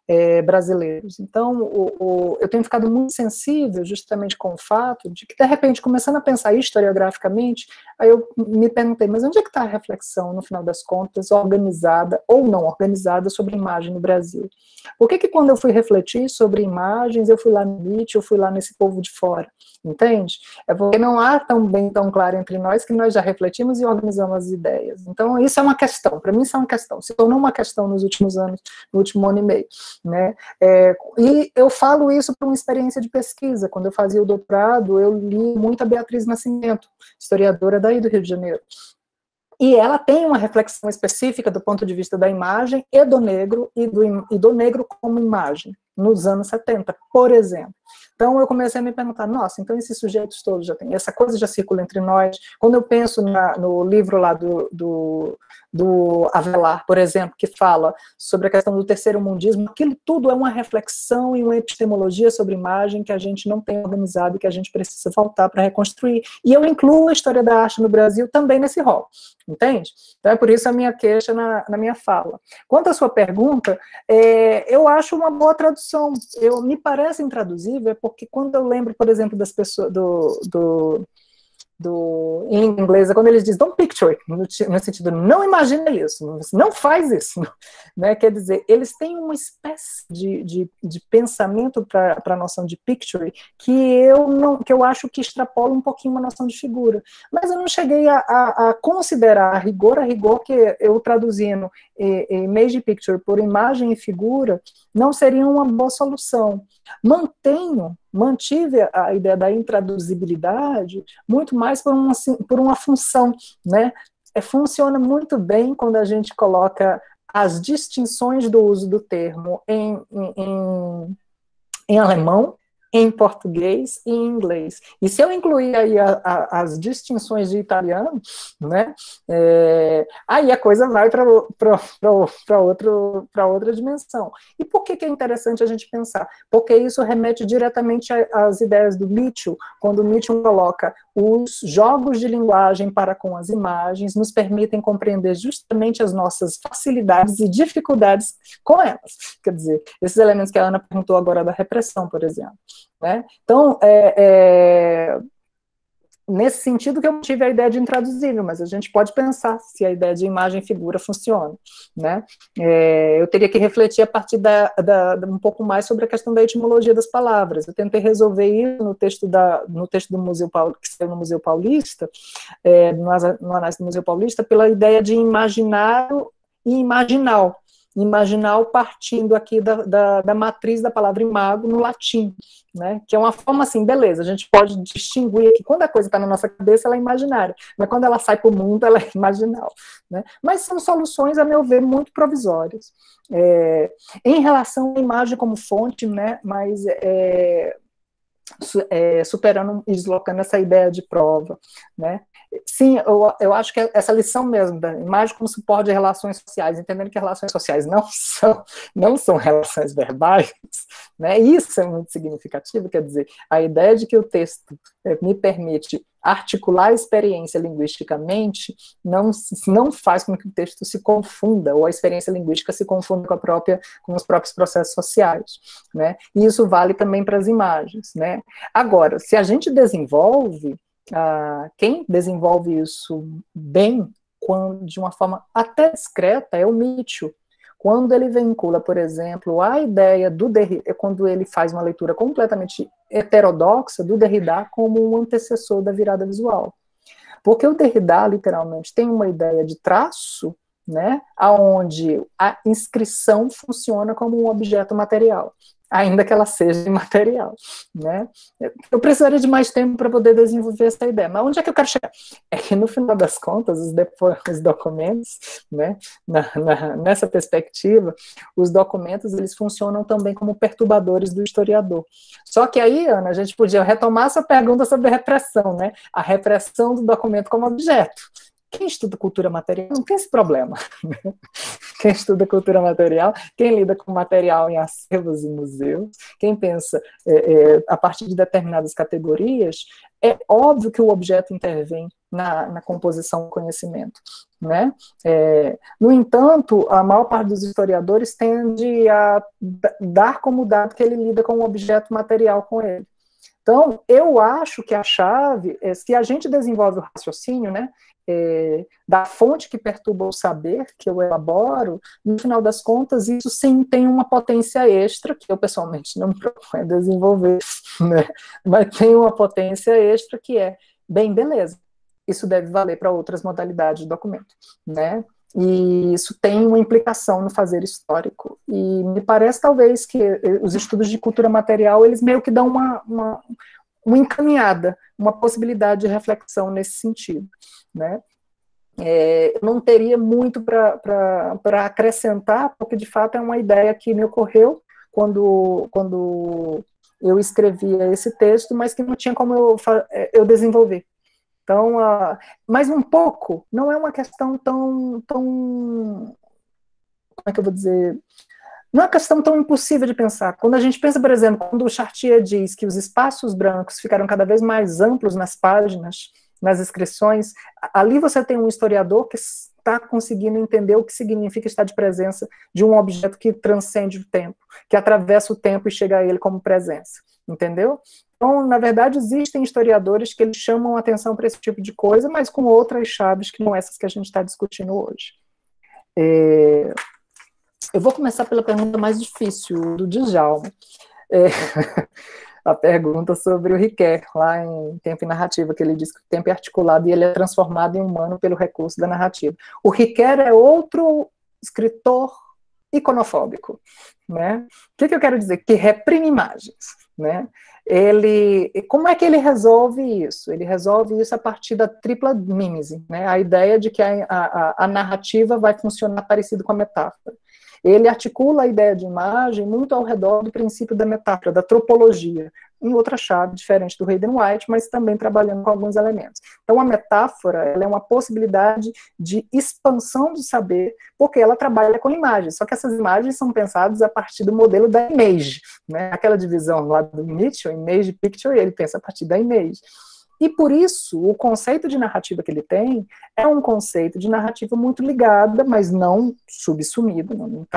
brasileiros. Então, eu tenho ficado muito sensível justamente com o fato de que, de repente, começando a pensar historiograficamente, aí eu me perguntei, mas onde é que está a reflexão, no final das contas, organizada ou não organizada sobre imagem no Brasil? Por que quando eu fui refletir sobre imagens, eu fui lá no Nietzsche, eu fui lá nesse povo de fora? Entende? É porque não há tão claro entre nós que nós já refletimos e organizamos as ideias. Então, isso é uma questão, para mim isso é uma questão, se tornou uma questão nos últimos anos, no último ano e meio, né? E eu falo isso por uma experiência de pesquisa. Quando eu fazia o doutorado, eu li muito a Beatriz Nascimento, historiadora daí do Rio de Janeiro. E ela tem uma reflexão específica do ponto de vista da imagem e do negro como imagem, nos anos 70, por exemplo. Então eu comecei a me perguntar, nossa, então esses sujeitos todos já têm, essa coisa já circula entre nós. Quando eu penso no livro lá do Avelar, por exemplo, que fala sobre a questão do terceiro mundismo, aquilo tudo é uma reflexão e uma epistemologia sobre imagem que a gente não tem organizado e que a gente precisa voltar para reconstruir. E eu incluo a história da arte no Brasil também nesse rol, entende? Então é por isso a minha queixa na minha fala. Quanto à sua pergunta, eu acho uma boa tradução. Me parece intraduzível, porque quando eu lembro, por exemplo, das pessoas em inglês, quando eles dizem don't picture it, no sentido, não imagina isso, não faz isso, né? Quer dizer, eles têm uma espécie de pensamento para a noção de picture que eu acho que extrapola um pouquinho uma noção de figura, mas eu não cheguei a considerar a rigor que eu traduzindo image picture por imagem e figura não seria uma boa solução. Mantive a ideia da intraduzibilidade muito mais por uma função, né? Funciona muito bem quando a gente coloca as distinções do uso do termo em alemão, em português e em inglês. E se eu incluir aí as distinções de italiano, né, aí a coisa vai para outra dimensão. E por que é interessante a gente pensar? Porque isso remete diretamente às ideias do Mitchell, quando o Mitchell coloca os jogos de linguagem para com as imagens nos permitem compreender justamente as nossas facilidades e dificuldades com elas. Quer dizer, esses elementos que a Ana perguntou agora da repressão, por exemplo. Né? Então, nesse sentido que eu tive a ideia de intraduzível, mas a gente pode pensar se a ideia de imagem e figura funciona, né? Eu teria que refletir a partir um pouco mais sobre a questão da etimologia das palavras. Eu tentei resolver isso no texto do Museu que saiu no Museu Paulista, no análise do Museu Paulista, pela ideia de imaginário e imaginal. Imaginal partindo aqui da matriz da palavra imago no latim, né? Que é uma forma assim, beleza, a gente pode distinguir aqui, quando a coisa está na nossa cabeça, ela é imaginária, mas quando ela sai para o mundo, ela é imaginal, né? Mas são soluções, a meu ver, muito provisórias. Em relação à imagem como fonte, né? Mas superando e deslocando essa ideia de prova, né? Sim, eu acho que essa lição mesmo da imagem como suporte de relações sociais, entendendo que relações sociais não são relações verbais, né? Isso é muito significativo, quer dizer, a ideia de que o texto me permite articular a experiência linguisticamente não faz com que o texto se confunda, ou a experiência linguística se confunda com os próprios processos sociais, né? E isso vale também para as imagens, né? Agora, se a gente desenvolve, quem desenvolve isso bem, de uma forma até discreta, é o Mitchell. Quando ele vincula, por exemplo, a ideia do Derrida, quando ele faz uma leitura completamente heterodoxa do Derrida como um antecessor da virada visual. Porque o Derrida, literalmente, tem uma ideia de traço, né, onde a inscrição funciona como um objeto material, ainda que ela seja imaterial, né? Eu precisaria de mais tempo para poder desenvolver essa ideia, mas onde é que eu quero chegar? É que, no final das contas, os documentos, né, nessa perspectiva, os documentos, eles funcionam também como perturbadores do historiador. Só que aí, Ana, a gente podia retomar essa pergunta sobre a repressão, né? A repressão do documento como objeto. Quem estuda cultura material não tem esse problema. Quem estuda cultura material, quem lida com material em acervos e museus, quem pensa a partir de determinadas categorias, é óbvio que o objeto intervém na composição do conhecimento, né? No entanto, a maior parte dos historiadores tende a dar como dado que ele lida com um objeto material com ele. Então, eu acho que a chave é, se a gente desenvolve o raciocínio, né, da fonte que perturba o saber, que eu elaboro, no final das contas, isso sim tem uma potência extra, que eu pessoalmente não me proponho a desenvolver, né, mas tem uma potência extra que é, bem, beleza, isso deve valer para outras modalidades de documento, né, e isso tem uma implicação no fazer histórico, e me parece talvez que os estudos de cultura material, eles meio que dão uma encaminhada, uma possibilidade de reflexão nesse sentido, né? Eu não teria muito para acrescentar, porque de fato é uma ideia que me ocorreu quando eu escrevia esse texto, mas que não tinha como eu desenvolver. Então, mas um pouco, não é uma questão tão, como é que eu vou dizer, não é uma questão tão impossível de pensar. Quando a gente pensa, por exemplo, quando o Chartier diz que os espaços brancos ficaram cada vez mais amplos nas páginas, nas inscrições, ali você tem um historiador que está conseguindo entender o que significa estar de presença de um objeto que transcende o tempo, que atravessa o tempo e chega a ele como presença, entendeu? Então, na verdade, existem historiadores que eles chamam a atenção para esse tipo de coisa, mas com outras chaves que não essas que a gente está discutindo hoje. Eu vou começar pela pergunta mais difícil, do Djalma. A pergunta sobre o Riquet, lá em Tempo e Narrativa, que ele diz que o tempo é articulado e ele é transformado em humano pelo recurso da narrativa. O Riquet é outro escritor iconofóbico, né? O que eu quero dizer? Que reprime imagens, né? Como é que ele resolve isso? Ele resolve isso a partir da tripla mímese, né? A ideia de que a narrativa vai funcionar parecido com a metáfora. Ele articula a ideia de imagem muito ao redor do princípio da metáfora, da tropologia, em outra chave, diferente do Hayden White, mas também trabalhando com alguns elementos. Então, a metáfora ela é uma possibilidade de expansão do saber, porque ela trabalha com imagens, só que essas imagens são pensadas a partir do modelo da image, né? Aquela divisão lá do Mitchell, image, picture, ele pensa a partir da image. E por isso, o conceito de narrativa que ele tem é um conceito de narrativa muito ligada, mas não subsumido,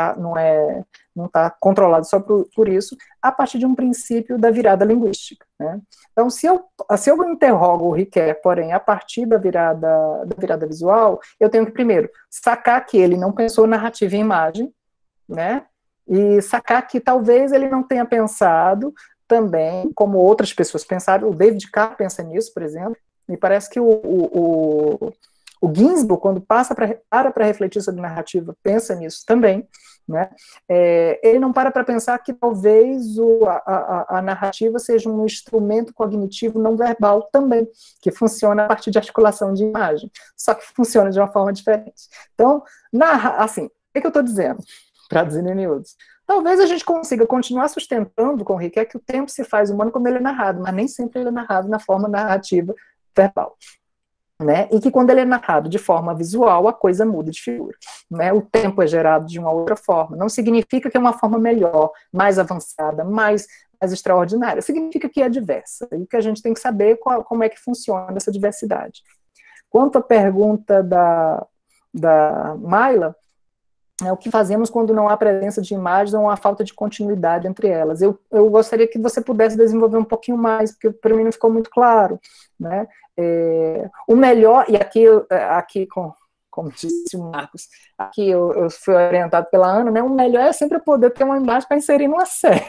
não tá controlado só por isso, a partir de um princípio da virada linguística, né? Então, se eu interrogo o Riquet, porém, a partir da virada visual, eu tenho que, primeiro, sacar que ele não pensou narrativa em imagem, né? E sacar que talvez ele não tenha pensado também, como outras pessoas pensaram, o David Carr pensa nisso, por exemplo, me parece que o Ginsburg, quando passa para refletir sobre narrativa, pensa nisso também, né? Ele não para pensar que talvez a narrativa seja um instrumento cognitivo não verbal também, que funciona a partir de articulação de imagem, só que funciona de uma forma diferente. Então, assim, o que eu estou dizendo? Traduzindo em miúdos. Talvez a gente consiga continuar sustentando com o Riquet que o tempo se faz humano quando ele é narrado, mas nem sempre ele é narrado na forma narrativa verbal, né? E que quando ele é narrado de forma visual, a coisa muda de figura, né? O tempo é gerado de uma outra forma. Não significa que é uma forma melhor, mais avançada, mais extraordinária. Significa que é diversa. E que a gente tem que saber como é que funciona essa diversidade. Quanto à pergunta da Mayla, o que fazemos quando não há presença de imagens ou uma falta de continuidade entre elas? Eu gostaria que você pudesse desenvolver um pouquinho mais, porque para mim não ficou muito claro, né? O melhor, e aqui como disse o Marcos, aqui eu fui orientado pela Ana, né? O melhor é sempre poder ter uma imagem para inserir numa série.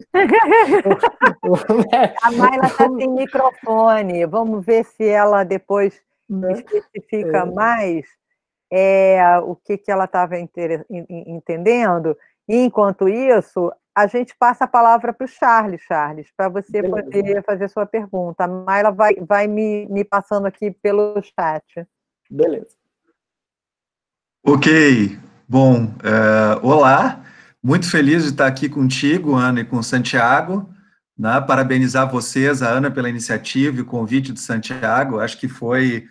A Mayla está sem microfone, vamos ver se ela depois especifica mais o que ela estava entendendo, e enquanto isso, a gente passa a palavra para o Charles, para você poder fazer sua pergunta. A Mayla vai me passando aqui pelo chat. Beleza. Ok, bom, olá, muito feliz de estar aqui contigo, Ana, e com o Santiago, né? Parabenizar vocês, a Ana, pela iniciativa e o convite do Santiago. Acho que foi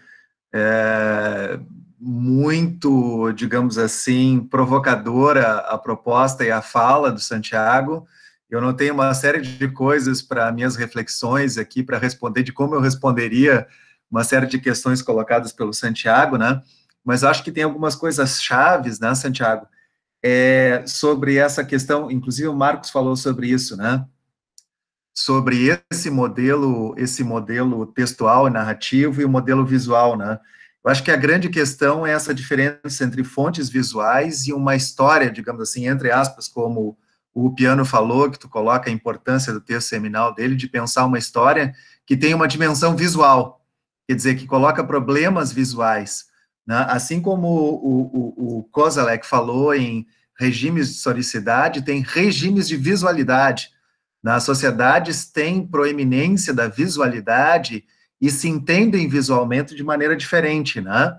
muito, digamos assim, provocadora a proposta e a fala do Santiago. Eu notei uma série de coisas para minhas reflexões aqui, para responder de como eu responderia uma série de questões colocadas pelo Santiago, né? Mas acho que tem algumas coisas chaves, né, Santiago, sobre essa questão, inclusive o Marcos falou sobre isso, né? Sobre esse modelo textual e narrativo e o modelo visual, né? Eu acho que a grande questão é essa diferença entre fontes visuais e uma história, digamos assim, entre aspas, como o Piano falou, que tu coloca a importância do texto seminal dele, de pensar uma história que tem uma dimensão visual, quer dizer, que coloca problemas visuais, né? Assim como o Koselleck falou em regimes de historicidade, tem regimes de visualidade. Nas sociedades tem proeminência da visualidade e se entendem visualmente de maneira diferente, né?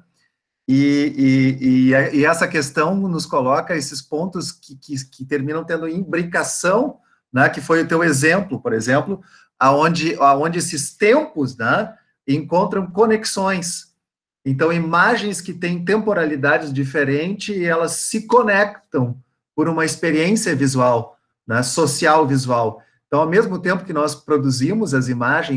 E essa questão nos coloca esses pontos que terminam tendo imbricação, né? Que foi o teu exemplo, por exemplo, aonde esses tempos, né, encontram conexões. Então, imagens que têm temporalidades diferentes, elas se conectam por uma experiência visual, né, social visual. Então, ao mesmo tempo que nós produzimos as imagens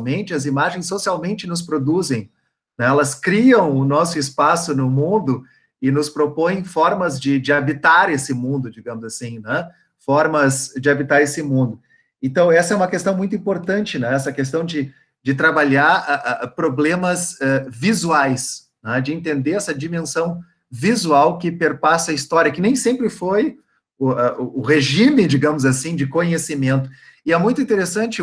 socialmente nos produzem, né? Elas criam o nosso espaço no mundo e nos propõem formas de habitar esse mundo, digamos assim, né? Formas de habitar esse mundo. Então, essa é uma questão muito importante, né? Essa questão de trabalhar problemas visuais, né? De entender essa dimensão visual que perpassa a história, que nem sempre foi o regime, digamos assim, de conhecimento. E é muito interessante,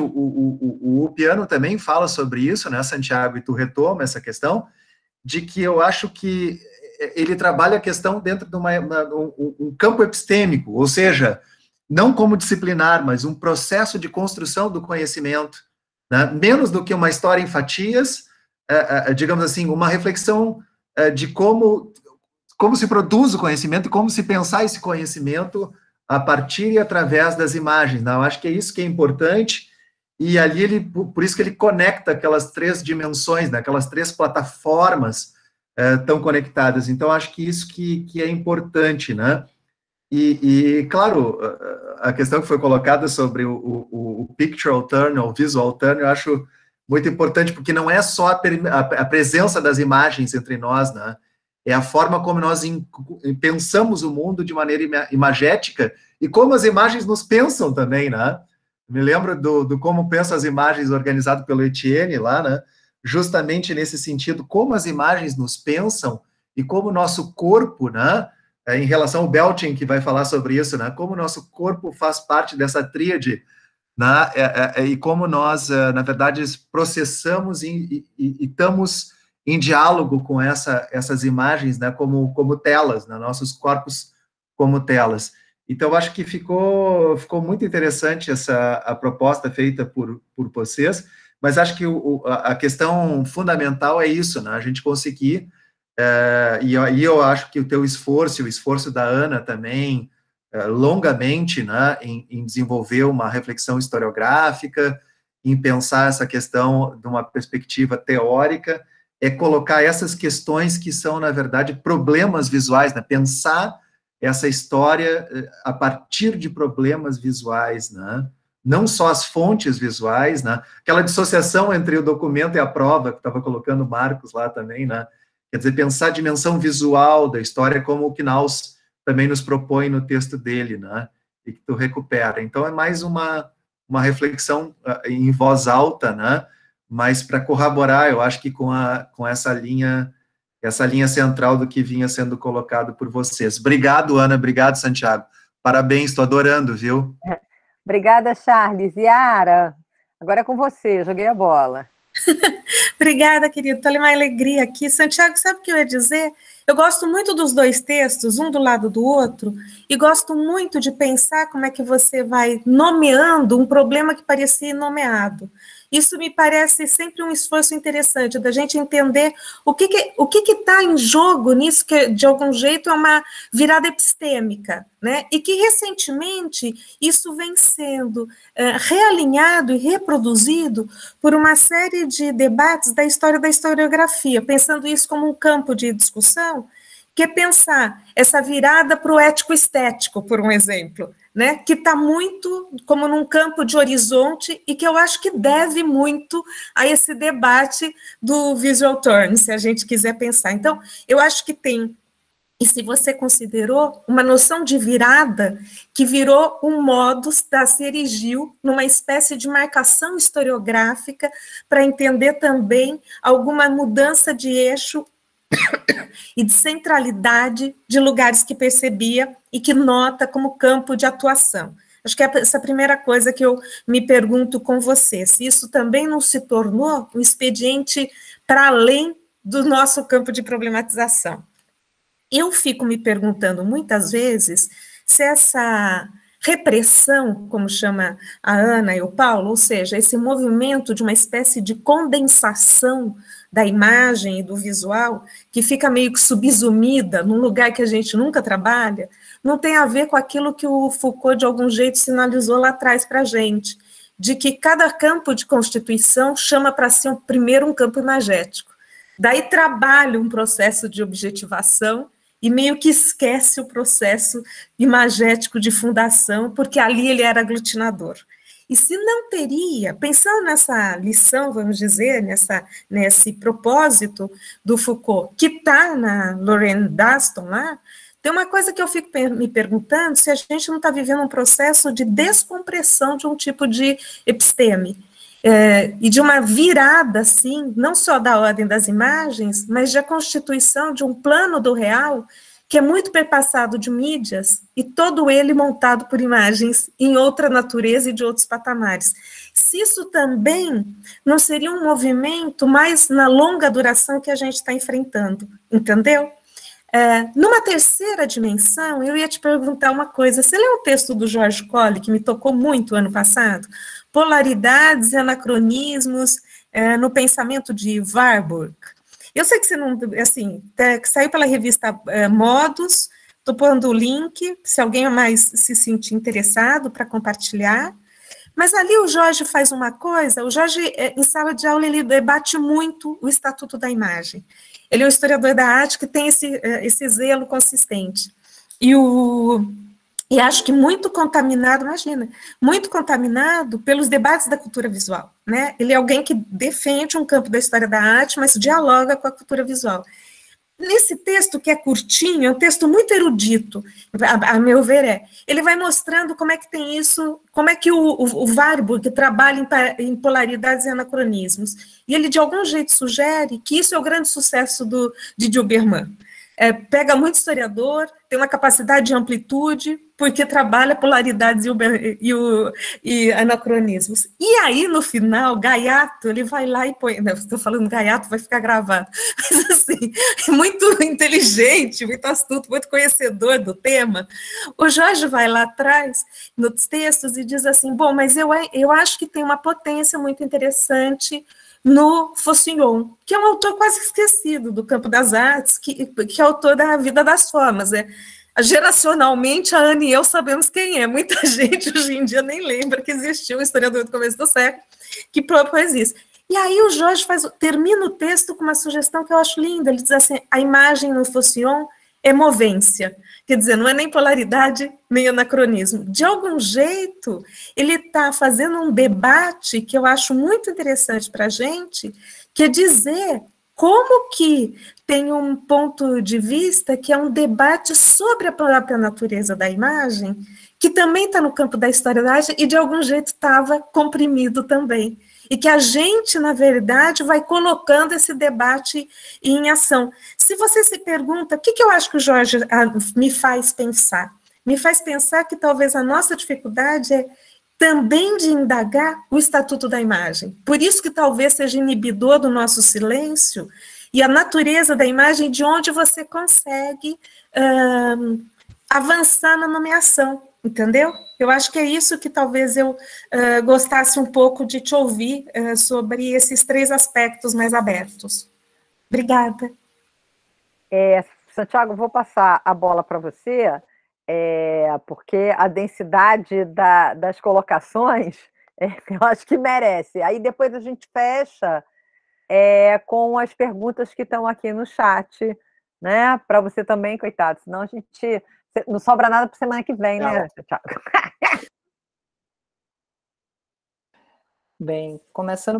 o Piano também fala sobre isso, né, Santiago, e tu retoma essa questão, de que eu acho que ele trabalha a questão dentro de um campo epistêmico, ou seja, não como disciplinar, mas um processo de construção do conhecimento, né, menos do que uma história em fatias, digamos assim, uma reflexão de como se produz o conhecimento e como se pensar esse conhecimento a partir e através das imagens. Não, eu acho que é isso que é importante, e ali por isso que ele conecta aquelas três dimensões, né, aquelas três plataformas tão conectadas. Então, acho que isso que é importante, né? E, claro, a questão que foi colocada sobre o pictural turn, ou visual turn, eu acho muito importante, porque não é só a presença das imagens entre nós, né? É a forma como nós pensamos o mundo de maneira imagética e como as imagens nos pensam também, né? Me lembro do como pensa as imagens organizado pelo Etienne lá, né? Justamente nesse sentido, como as imagens nos pensam e como o nosso corpo, né? Em relação ao Belting, que vai falar sobre isso, né? Como o nosso corpo faz parte dessa tríade, né? E como nós, na verdade, processamos e estamos em diálogo com essas imagens, né, como telas, né, nossos corpos como telas. Então, acho que ficou muito interessante a proposta feita por vocês, mas acho que a questão fundamental é isso, né, a gente conseguir, e eu acho que o teu esforço, o esforço da Ana também, longamente, né, em desenvolver uma reflexão historiográfica, em pensar essa questão de uma perspectiva teórica, é colocar essas questões que são, na verdade, problemas visuais, né? Pensar essa história a partir de problemas visuais, né? Não só as fontes visuais, né? Aquela dissociação entre o documento e a prova, que estava colocando o Marcos lá também, né? Quer dizer, pensar a dimensão visual da história, como o Knaus também nos propõe no texto dele, né? E que tu recupera. Então, é mais uma reflexão em voz alta, né? Mas para corroborar, eu acho que com essa linha central do que vinha sendo colocado por vocês. Obrigado, Ana, obrigado, Santiago. Parabéns, estou adorando, viu? Obrigada, Charles. Yara, agora é com você, joguei a bola. Obrigada, querido. Estou uma alegria aqui. Santiago, sabe o que eu ia dizer? Eu gosto muito dos dois textos, um do lado do outro, e gosto muito de pensar como é que você vai nomeando um problema que parecia inomeado. Isso me parece sempre um esforço interessante da gente entender o que está em jogo nisso, que de algum jeito é uma virada epistêmica, né? E que recentemente isso vem sendo realinhado e reproduzido por uma série de debates da história da historiografia, pensando isso como um campo de discussão que é pensar essa virada para o ético-estético, por um exemplo, né, que está muito como num campo de horizonte e que eu acho que deve muito a esse debate do visual turn, se a gente quiser pensar. Então, eu acho que tem, e se você considerou, uma noção de virada que virou um modus da se erigiu numa espécie de marcação historiográfica para entender também alguma mudança de eixo e de centralidade de lugares que percebia e que nota como campo de atuação. Acho que é essa primeira coisa que eu me pergunto com você, se isso também não se tornou um expediente para além do nosso campo de problematização. Eu fico me perguntando muitas vezes se essa repressão, como chama a Ana e o Paulo, ou seja, esse movimento de uma espécie de condensação da imagem e do visual, que fica meio que subsumida num lugar que a gente nunca trabalha, não tem a ver com aquilo que o Foucault, de algum jeito, sinalizou lá atrás para a gente, de que cada campo de constituição chama para si primeiro um campo imagético. Daí trabalha um processo de objetivação e meio que esquece o processo imagético de fundação, porque ali ele era aglutinador. E se não teria, pensando nessa lição, vamos dizer, nesse propósito do Foucault, que está na Lorraine Daston lá, tem uma coisa que eu fico me perguntando, se a gente não está vivendo um processo de descompressão de um tipo de episteme, e de uma virada, assim, não só da ordem das imagens, mas da constituição de um plano do real que é muito perpassado de mídias e todo ele montado por imagens em outra natureza e de outros patamares. Se isso também não seria um movimento mais na longa duração que a gente está enfrentando, entendeu? Numa terceira dimensão, eu ia te perguntar uma coisa. Você leu um texto do George Colley, que me tocou muito ano passado? Polaridades e anacronismos no pensamento de Warburg. Eu sei que você não, assim, que saiu pela revista Modus, estou pondo o link, se alguém mais se sentir interessado para compartilhar. Mas ali o Jorge faz uma coisa, o Jorge, em sala de aula, ele debate muito o Estatuto da Imagem. Ele é um historiador da arte que tem esse zelo consistente. E acho que muito contaminado, imagina, muito contaminado pelos debates da cultura visual, né? Ele é alguém que defende um campo da história da arte, mas dialoga com a cultura visual. Nesse texto, que é curtinho, é um texto muito erudito, a meu ver ele vai mostrando como é que tem isso, como é que o Warburg trabalha em polaridades e anacronismos, e ele de algum jeito sugere que isso é o grande sucesso de Gilberman. Pega muito historiador, tem uma capacidade de amplitude, porque trabalha polaridades e anacronismos. E aí, no final, Gaiato, ele vai lá e põe... Estou falando Gaiato, vai ficar gravado. Mas, assim, muito inteligente, muito astuto, muito conhecedor do tema. O Jorge vai lá atrás, nos textos, e diz assim, bom, mas eu acho que tem uma potência muito interessante no Faucillon, que é um autor quase esquecido do campo das artes, que é autor da Vida das Formas. Geracionalmente, a Ana e eu sabemos quem é. Muita gente hoje em dia nem lembra que existiu um historiador do começo do século que propôs isso. E aí o Jorge termina o texto com uma sugestão que eu acho linda. Ele diz assim, a imagem no Faucillon é movência. Quer dizer, não é nem polaridade, nem anacronismo. De algum jeito, ele está fazendo um debate que eu acho muito interessante para a gente, que é dizer como que tem um ponto de vista que é um debate sobre a própria natureza da imagem, que também está no campo da história da arte e de algum jeito estava comprimido também. E que a gente, na verdade, vai colocando esse debate em ação. Se você se pergunta, o que eu acho que o Jorge me faz pensar? Me faz pensar que talvez a nossa dificuldade é também de indagar o Estatuto da Imagem. Por isso que talvez seja inibidor do nosso silêncio e a natureza da imagem de onde você consegue avançar na nomeação, entendeu? Eu acho que é isso que talvez eu gostasse um pouco de te ouvir sobre esses três aspectos mais abertos. Obrigada. Santiago, vou passar a bola para você, porque a densidade das colocações, eu acho que merece. Aí depois a gente fecha com as perguntas que estão aqui no chat né? Para você também, coitado, senão a gente não sobra nada para semana que vem, né, Thiago? Bem, começando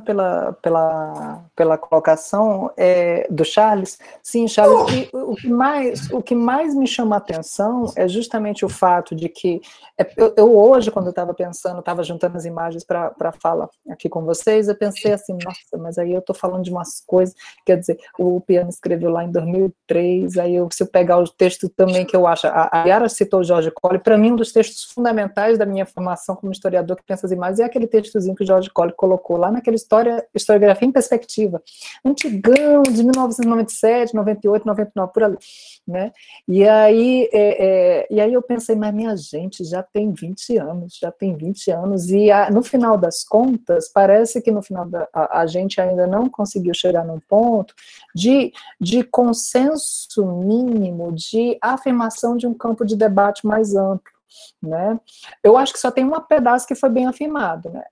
pela colocação do Charles, sim, Charles, o que mais me chama a atenção é justamente o fato de que, eu hoje, quando eu estava pensando, estava juntando as imagens para fala aqui com vocês, eu pensei assim, nossa, mas aí eu estou falando de umas coisas, quer dizer, o Piano escreveu lá em 2003, aí se eu pegar o texto também que eu acho, a Yara citou o George Colley, para mim um dos textos fundamentais da minha formação como historiador que pensa as imagens é aquele textozinho que o George Colley colocou lá naquela historiografia em perspectiva, antigão, de 1997, 98, 99, por ali, né? E aí eu pensei, mas minha gente, já tem 20 anos, e no final das contas, parece que no final a gente ainda não conseguiu chegar num ponto de consenso mínimo, de afirmação de um campo de debate mais amplo, né? Eu acho que só tem um pedaço que foi bem afirmado, né?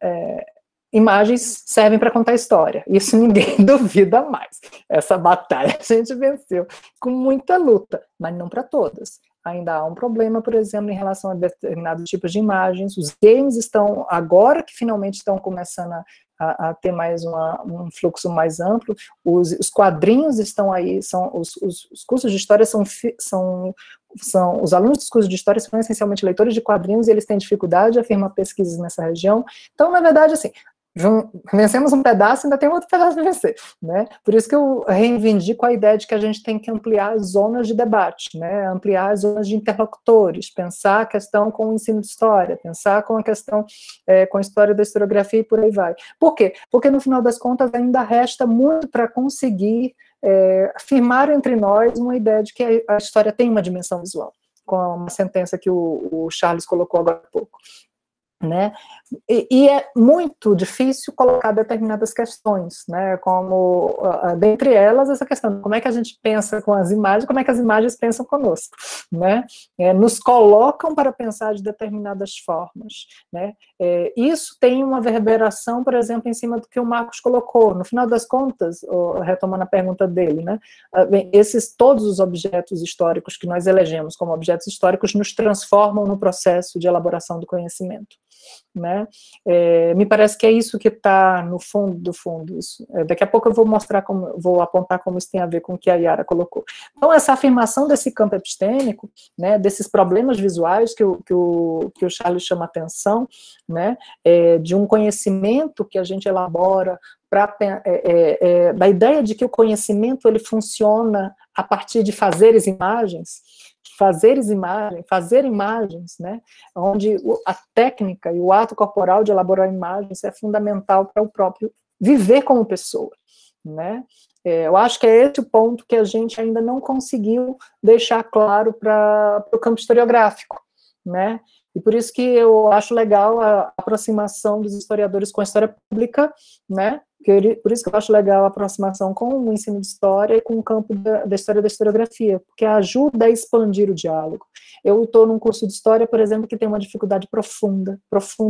Imagens servem para contar história, isso ninguém duvida mais. Essa batalha a gente venceu com muita luta, mas não para todas. Ainda há um problema, por exemplo, em relação a determinados tipos de imagens. Os games estão, agora que finalmente estão começando a ter mais um fluxo mais amplo, os quadrinhos estão aí, os cursos de história são os alunos dos cursos de história são essencialmente leitores de quadrinhos e eles têm dificuldade de afirmar pesquisas nessa região. Então, na verdade, assim, vencemos um pedaço, ainda tem outro pedaço para vencer, né? Por isso que eu reivindico a ideia de que a gente tem que ampliar as zonas de debate, né? Ampliar as zonas de interlocutores, pensar a questão com o ensino de história, pensar com a questão com a história da historiografia e por aí vai. Por quê? Porque no final das contas ainda resta muito para conseguir afirmar entre nós uma ideia de que a história tem uma dimensão visual, com uma sentença que o Charles colocou agora há pouco, né? E é muito difícil colocar determinadas questões, né? Como, dentre elas, essa questão de como é que a gente pensa com as imagens, como é que as imagens pensam conosco, né? Nos colocam para pensar de determinadas formas, né? Isso tem uma reverberação, por exemplo, em cima do que o Marcos colocou. No final das contas, retomando a pergunta dele, né? Todos os objetos históricos que nós elegemos como objetos históricos nos transformam no processo de elaboração do conhecimento, né? Me parece que é isso que está no fundo do fundo. Daqui a pouco eu vou apontar como isso tem a ver com o que a Yara colocou. Então, essa afirmação desse campo epistêmico, né, desses problemas visuais que o Charles chama atenção, né, de um conhecimento que a gente elabora da ideia de que o conhecimento ele funciona a partir de fazer imagens, né, onde a técnica e o ato corporal de elaborar imagens é fundamental para o próprio viver como pessoa, né. Eu acho que é esse o ponto que a gente ainda não conseguiu deixar claro para o campo historiográfico, né, e por isso que eu acho legal a aproximação dos historiadores com a história pública, né, por isso que eu acho legal a aproximação com o ensino de história e com o campo da história da historiografia, porque ajuda a expandir o diálogo. Eu estou num curso de história, por exemplo, que tem uma dificuldade profunda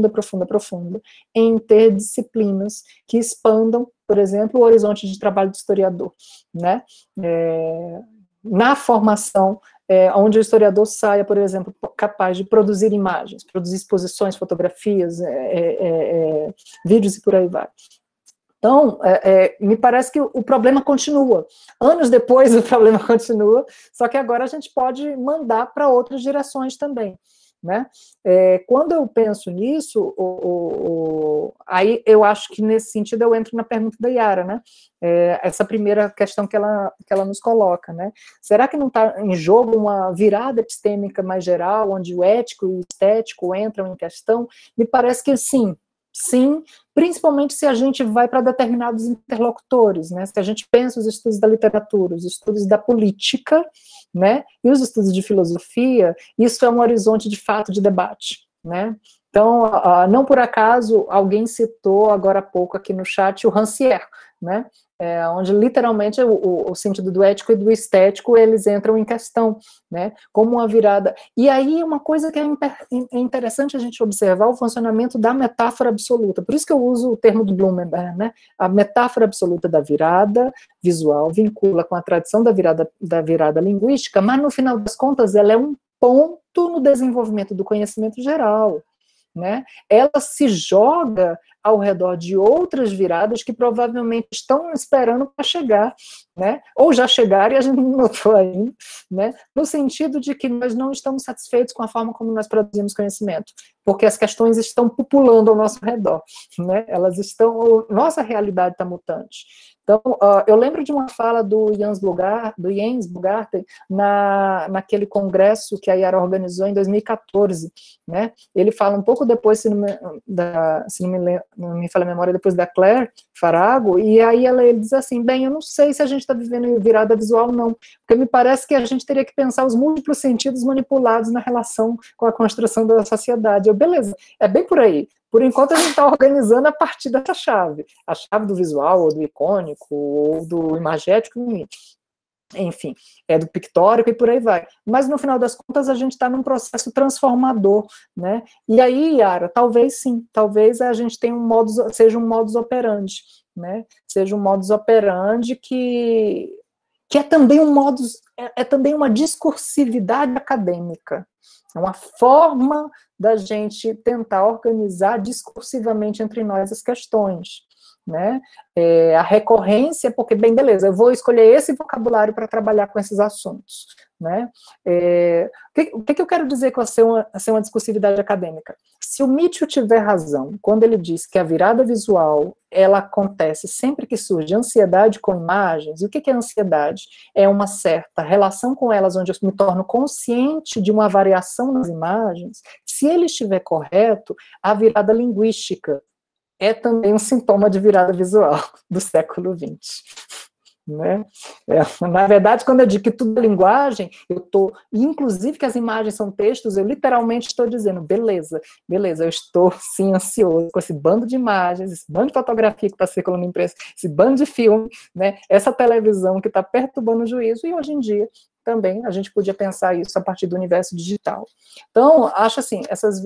em ter disciplinas que expandam, por exemplo, o horizonte de trabalho do historiador, né? Na formação, onde o historiador saia, por exemplo, capaz de produzir imagens, produzir exposições, fotografias, vídeos e por aí vai. Então, me parece que o problema continua. Anos depois, o problema continua, só que agora a gente pode mandar para outras direções também, né? Quando eu penso nisso, aí eu acho que nesse sentido eu entro na pergunta da Yara, né? Essa primeira questão que ela nos coloca, né? Será que não está em jogo uma virada epistêmica mais geral, onde o ético e o estético entram em questão? Me parece que sim, principalmente se a gente vai para determinados interlocutores, né? Se a gente pensa os estudos da literatura, os estudos da política, né? E os estudos de filosofia, isso é um horizonte de fato de debate, né? Então, não por acaso, alguém citou agora há pouco aqui no chat o Rancière, né? onde literalmente o sentido do ético e do estético, eles entram em questão, né, como uma virada. E aí uma coisa que é interessante a gente observar o funcionamento da metáfora absoluta, por isso que eu uso o termo do Blumenberg, né, a metáfora absoluta da virada visual vincula com a tradição da virada linguística, mas no final das contas ela é um ponto no desenvolvimento do conhecimento geral, né? Ela se joga ao redor de outras viradas que provavelmente estão esperando para chegar, né? Ou já chegaram e a gente não notou ainda, né? No sentido de que nós não estamos satisfeitos com a forma como nós produzimos conhecimento, porque as questões estão populando ao nosso redor, né? Nossa realidade está mutante. Então, eu lembro de uma fala do Jens Bogarten naquele congresso que a Yara organizou em 2014, né? Ele fala um pouco depois, se não me falha a memória, depois da Claire Farago, e aí ele diz assim, bem, eu não sei se a gente está vivendo em virada visual, não, porque me parece que a gente teria que pensar os múltiplos sentidos manipulados na relação com a construção da sociedade. Beleza, é bem por aí. Por enquanto, a gente está organizando a partir dessa chave. A chave do visual, ou do icônico, ou do imagético, enfim, do pictórico e por aí vai. Mas, no final das contas, a gente está num processo transformador, né? E aí, Yara, talvez sim, talvez a gente tenha seja um modus operandi, né? Seja um modus operandi que é também também uma discursividade acadêmica. É uma forma da gente tentar organizar discursivamente entre nós as questões, né? A recorrência, porque, bem, beleza, eu vou escolher esse vocabulário para trabalhar com esses assuntos, né? O que eu quero dizer com ser uma discursividade acadêmica? Se o Mitchell tiver razão, quando ele diz que a virada visual, ela acontece sempre que surge ansiedade com imagens, e o que é ansiedade? É uma certa relação com elas, onde eu me torno consciente de uma variação nas imagens. Se ele estiver correto, a virada linguística é também um sintoma de virada visual do século XX. Né? Na verdade, quando eu digo que tudo é linguagem, inclusive que as imagens são textos, eu literalmente estou dizendo, beleza, eu estou sim ansioso com esse bando de imagens, esse bando de fotografia que está circulando na imprensa, esse bando de filme, né? Essa televisão que está perturbando o juízo, e hoje em dia também a gente podia pensar isso a partir do universo digital. Então, acho assim,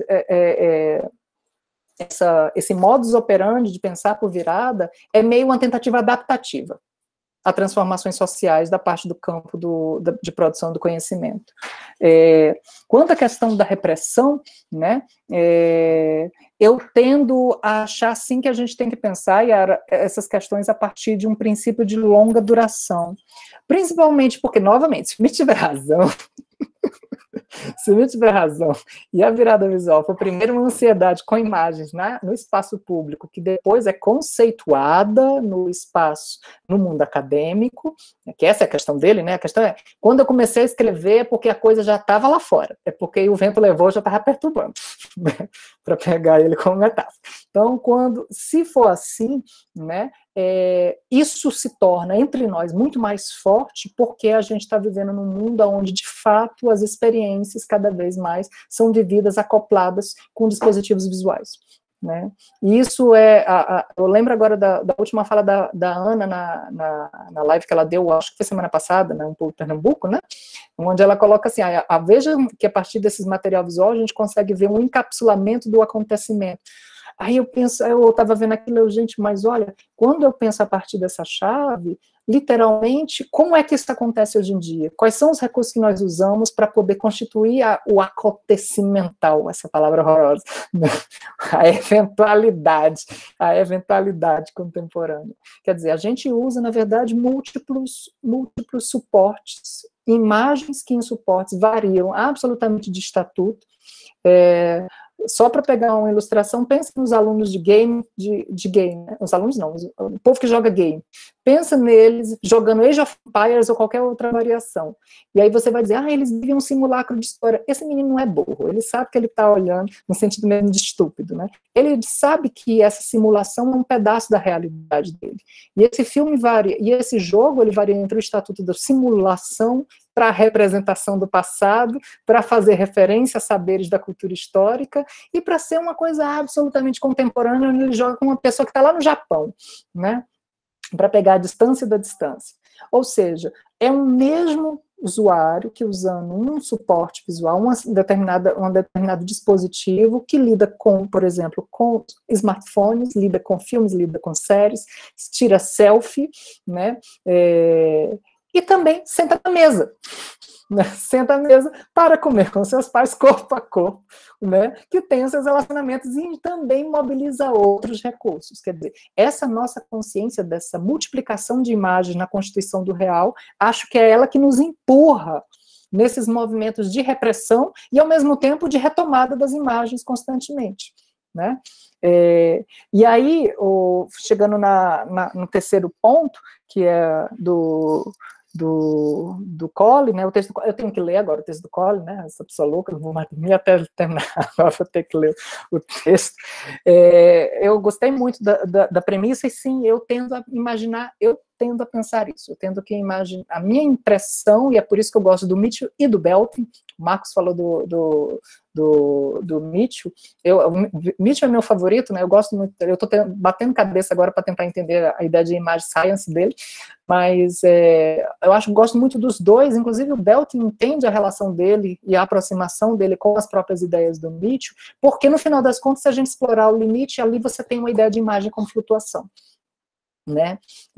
esse modus operandi de pensar por virada é meio uma tentativa adaptativa a transformações sociais da parte do campo de produção do conhecimento. Quanto à questão da repressão, né, eu tendo a achar, sim, que a gente tem que pensar essas questões a partir de um princípio de longa duração. Principalmente porque, novamente, se me tiver razão, e a virada visual for primeiro uma ansiedade com imagens, né, no espaço público, que depois é conceituada no mundo acadêmico, que essa é a questão dele, né? A questão é, quando eu comecei a escrever é porque a coisa já estava lá fora, é porque o vento levou, já estava perturbando, né, para pegar ele como metáfora. Então, se for assim, né, isso se torna entre nós muito mais forte, porque a gente está vivendo num mundo onde, de fato, as experiências cada vez mais são vividas acopladas com dispositivos visuais, né? E isso eu lembro agora da última fala da Ana na live que ela deu, acho que foi semana passada, né, um pouco em Pernambuco, né, onde ela coloca assim, veja que a partir desses material visual a gente consegue ver um encapsulamento do acontecimento. Aí eu estava vendo aquilo, gente, mas olha, quando eu penso a partir dessa chave, literalmente, como é que isso acontece hoje em dia? Quais são os recursos que nós usamos para poder constituir o acontecimental, essa palavra horrorosa, né? a eventualidade contemporânea. Quer dizer, a gente usa, na verdade, múltiplos suportes, imagens que em suportes variam absolutamente de estatuto. Só para pegar uma ilustração, pense nos alunos de game, né? Os alunos não, o povo que joga game. Pensa neles jogando Age of Empires ou qualquer outra variação. E aí você vai dizer, eles vivem um simulacro de história. Esse menino não é burro, ele sabe que ele está olhando no sentido mesmo de estúpido, né? Ele sabe que essa simulação é um pedaço da realidade dele. E esse filme varia, e esse jogo ele varia entre o estatuto da simulação para a representação do passado, para fazer referência a saberes da cultura histórica, e para ser uma coisa absolutamente contemporânea, onde ele joga com uma pessoa que está lá no Japão, né? para pegar a distância da distância. Ou seja, é um mesmo usuário que, usando um suporte visual, um determinado dispositivo que lida com, por exemplo, com smartphones, lida com filmes, lida com séries, tira selfie, né, e também senta na mesa. Né, senta à mesa para comer com seus pais corpo a corpo, né, que tem os seus relacionamentos e também mobiliza outros recursos. Quer dizer, essa nossa consciência dessa multiplicação de imagens na constituição do real, acho que é ela que nos empurra nesses movimentos de repressão e, ao mesmo tempo, de retomada das imagens constantemente. Né? E aí, chegando no terceiro ponto, que é do Colli, né, o texto, eu tenho que ler agora o texto do Colli, né, essa pessoa louca, não vou mais dormir até terminar, agora vou ter que ler o texto. Eu gostei muito da premissa, e sim, eu tendo a imaginar, eu tendo a pensar isso, eu tendo que imaginar, a minha impressão, e é por isso que eu gosto do Mitchell e do Belting, o Marcos falou do Mitchell, Mitchell é meu favorito, né, eu gosto muito, eu estou batendo cabeça agora para tentar entender a ideia de image science dele, mas gosto muito dos dois, inclusive o Belting entende a relação dele e a aproximação dele com as próprias ideias do Mitchell, porque no final das contas, se a gente explorar o limite, ali você tem uma ideia de imagem como flutuação. Né?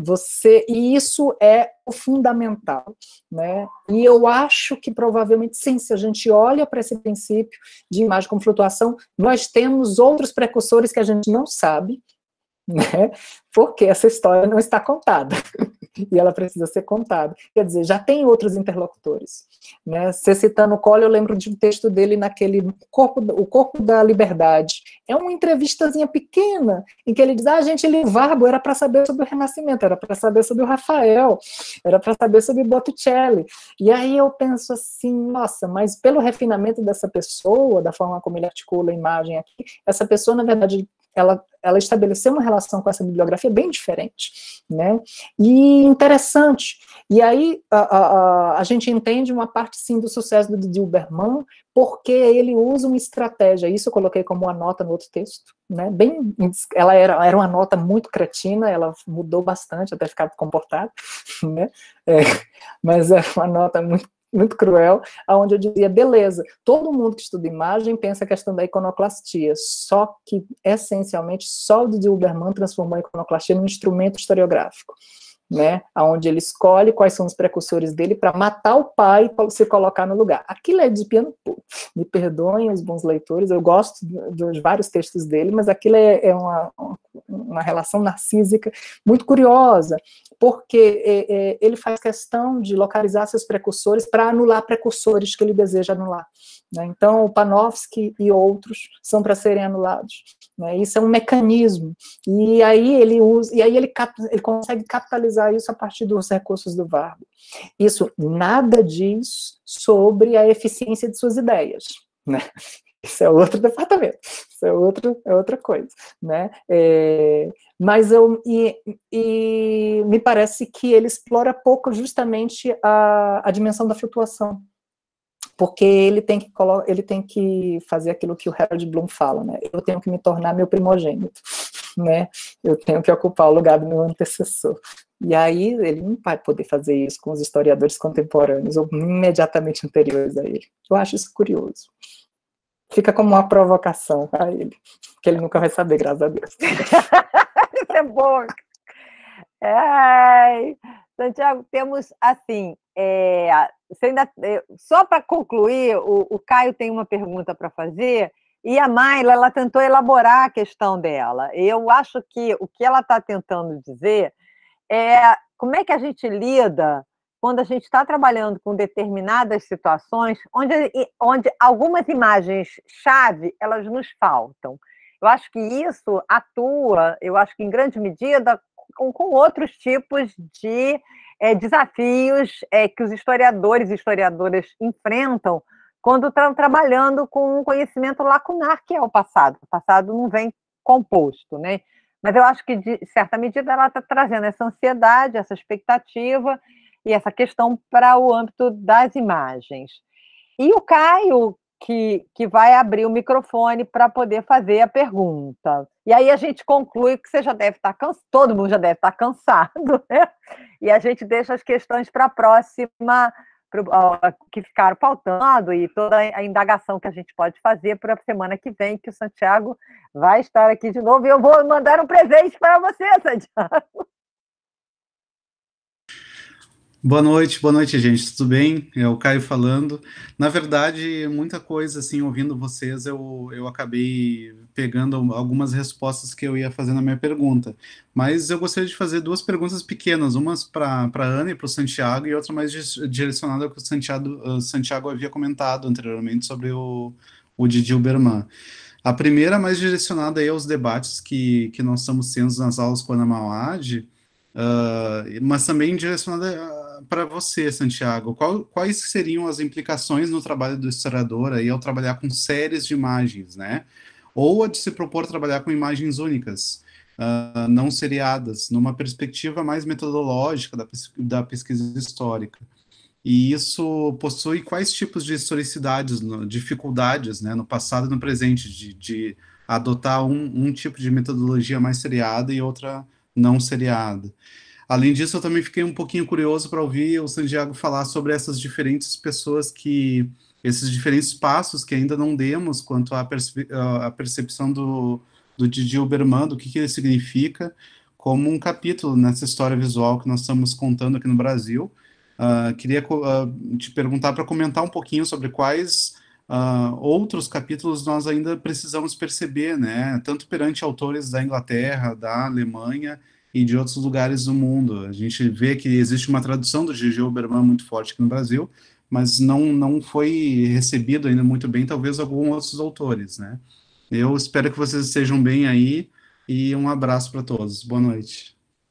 E isso é o fundamental, né? E eu acho que provavelmente sim, se a gente olha para esse princípio de imagem com flutuação, nós temos outros precursores que a gente não sabe, né? Porque essa história não está contada. E ela precisa ser contada. Quer dizer, já tem outros interlocutores. Né? Você citando o Colli, eu lembro de um texto dele naquele O Corpo da Liberdade. É uma entrevistazinha pequena, em que ele diz, gente, Livarbo era para saber sobre o Renascimento, era para saber sobre o Rafael, era para saber sobre Botticelli. E aí eu penso assim, nossa, mas pelo refinamento dessa pessoa, da forma como ele articula a imagem aqui, essa pessoa, na verdade, ela estabeleceu uma relação com essa bibliografia bem diferente, né? E interessante. E aí a gente entende uma parte, sim, do sucesso do Didier Berman, porque ele usa uma estratégia, isso eu coloquei como uma nota no outro texto, né? Ela era uma nota muito cretina, ela mudou bastante até ficar comportada, né? Mas é uma nota muito cruel, onde eu dizia, beleza, todo mundo que estuda imagem pensa a questão da iconoclastia, só que, essencialmente, só o Didier Berman transformou a iconoclastia num instrumento historiográfico, né, onde ele escolhe quais são os precursores dele para matar o pai e se colocar no lugar. Aquilo é de piano puro. Me perdoem os bons leitores, eu gosto dos vários textos dele, mas aquilo é uma relação narcísica muito curiosa, porque ele faz questão de localizar seus precursores para anular precursores que ele deseja anular. Né? Então, o Panofsky e outros são para serem anulados. Né? Isso é um mecanismo. E aí ele consegue capitalizar isso a partir dos recursos do Varbo. Isso nada diz sobre a eficiência de suas ideias. Né? Isso é outro departamento, isso é outra coisa, né? Mas me parece que ele explora pouco justamente a dimensão da flutuação, porque ele tem que fazer aquilo que o Harold Bloom fala, né? Eu tenho que me tornar meu primogênito, né? Eu tenho que ocupar o lugar do meu antecessor. E aí ele não vai poder fazer isso com os historiadores contemporâneos ou imediatamente anteriores a ele. Eu acho isso curioso. Fica como uma provocação a ele, que ele nunca vai saber, graças a Deus. Isso é bom. Santiago, temos assim, só para concluir, o Caio tem uma pergunta para fazer, e a Mayla, ela tentou elaborar a questão dela. Eu acho que o que ela está tentando dizer é como é que a gente lida quando a gente está trabalhando com determinadas situações onde algumas imagens-chave, elas nos faltam. Eu acho que isso atua, eu acho que em grande medida, com outros tipos de desafios que os historiadores e historiadoras enfrentam quando estão trabalhando com um conhecimento lacunar, que é o passado. O passado não vem composto, né? Mas eu acho que, de certa medida, ela está trazendo essa ansiedade, essa expectativa e essa questão para o âmbito das imagens. E o Caio que vai abrir o microfone para poder fazer a pergunta. E aí a gente conclui que você já deve estar cansado, todo mundo já deve estar cansado, né? E a gente deixa as questões para a próxima, que ficaram faltando, e toda a indagação que a gente pode fazer para a semana que vem, que o Santiago vai estar aqui de novo, e eu vou mandar um presente para você, Santiago. Boa noite, gente, tudo bem? É o Caio falando. Na verdade, muita coisa, assim, ouvindo vocês, eu acabei pegando algumas respostas que eu ia fazer na minha pergunta. Mas eu gostaria de fazer duas perguntas pequenas, umas para a Ana e para o Santiago, e outra mais direcionada ao que o Santiago havia comentado anteriormente sobre o Didi Uberman. A primeira mais direcionada aí aos debates que nós estamos tendo nas aulas com a Ana Mauad, mas também direcionada para você, Santiago. Quais seriam as implicações no trabalho do historiador aí ao trabalhar com séries de imagens, né? Ou a de se propor trabalhar com imagens únicas, não seriadas, numa perspectiva mais metodológica da pesquisa histórica. E isso possui quais tipos de historicidades, dificuldades, né, no passado e no presente, de adotar um tipo de metodologia mais seriada e outra não seriada. Além disso, eu também fiquei um pouquinho curioso para ouvir o Santiago falar sobre essas diferentes pessoas esses diferentes passos que ainda não demos quanto à percepção do Didi Uberman, do que ele significa, como um capítulo nessa história visual que nós estamos contando aqui no Brasil. Queria te perguntar para comentar um pouquinho sobre quais outros capítulos nós ainda precisamos perceber, né? Tanto perante autores da Inglaterra, da Alemanha e de outros lugares do mundo. A gente vê que existe uma tradução do Didi Uberman muito forte aqui no Brasil, mas não foi recebido ainda muito bem, talvez alguns outros autores, né? Eu espero que vocês estejam bem aí e um abraço para todos. Boa noite.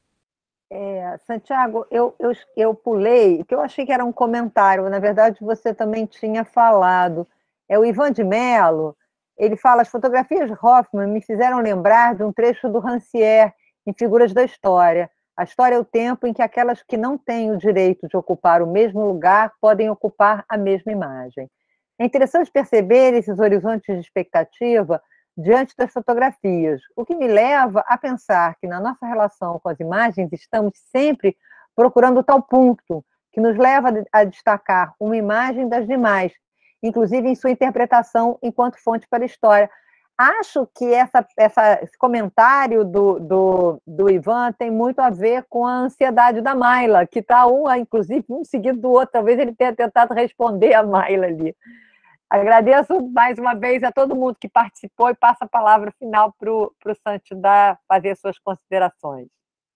Santiago, eu pulei, que eu achei que era um comentário, na verdade você também tinha falado. O Ivan de Mello, ele fala: as fotografias de Hoffmann me fizeram lembrar de um trecho do Rancière, em Figuras da História. A história é o tempo em que aquelas que não têm o direito de ocupar o mesmo lugar podem ocupar a mesma imagem. É interessante perceber esses horizontes de expectativa diante das fotografias, o que me leva a pensar que na nossa relação com as imagens estamos sempre procurando tal ponto que nos leva a destacar uma imagem das demais, inclusive em sua interpretação enquanto fonte para a história. Acho que esse comentário do Ivan tem muito a ver com a ansiedade da Mayla, que está inclusive um seguido do outro. Talvez ele tenha tentado responder a Mayla ali. Agradeço mais uma vez a todo mundo que participou e passo a palavra final para o Santi fazer suas considerações.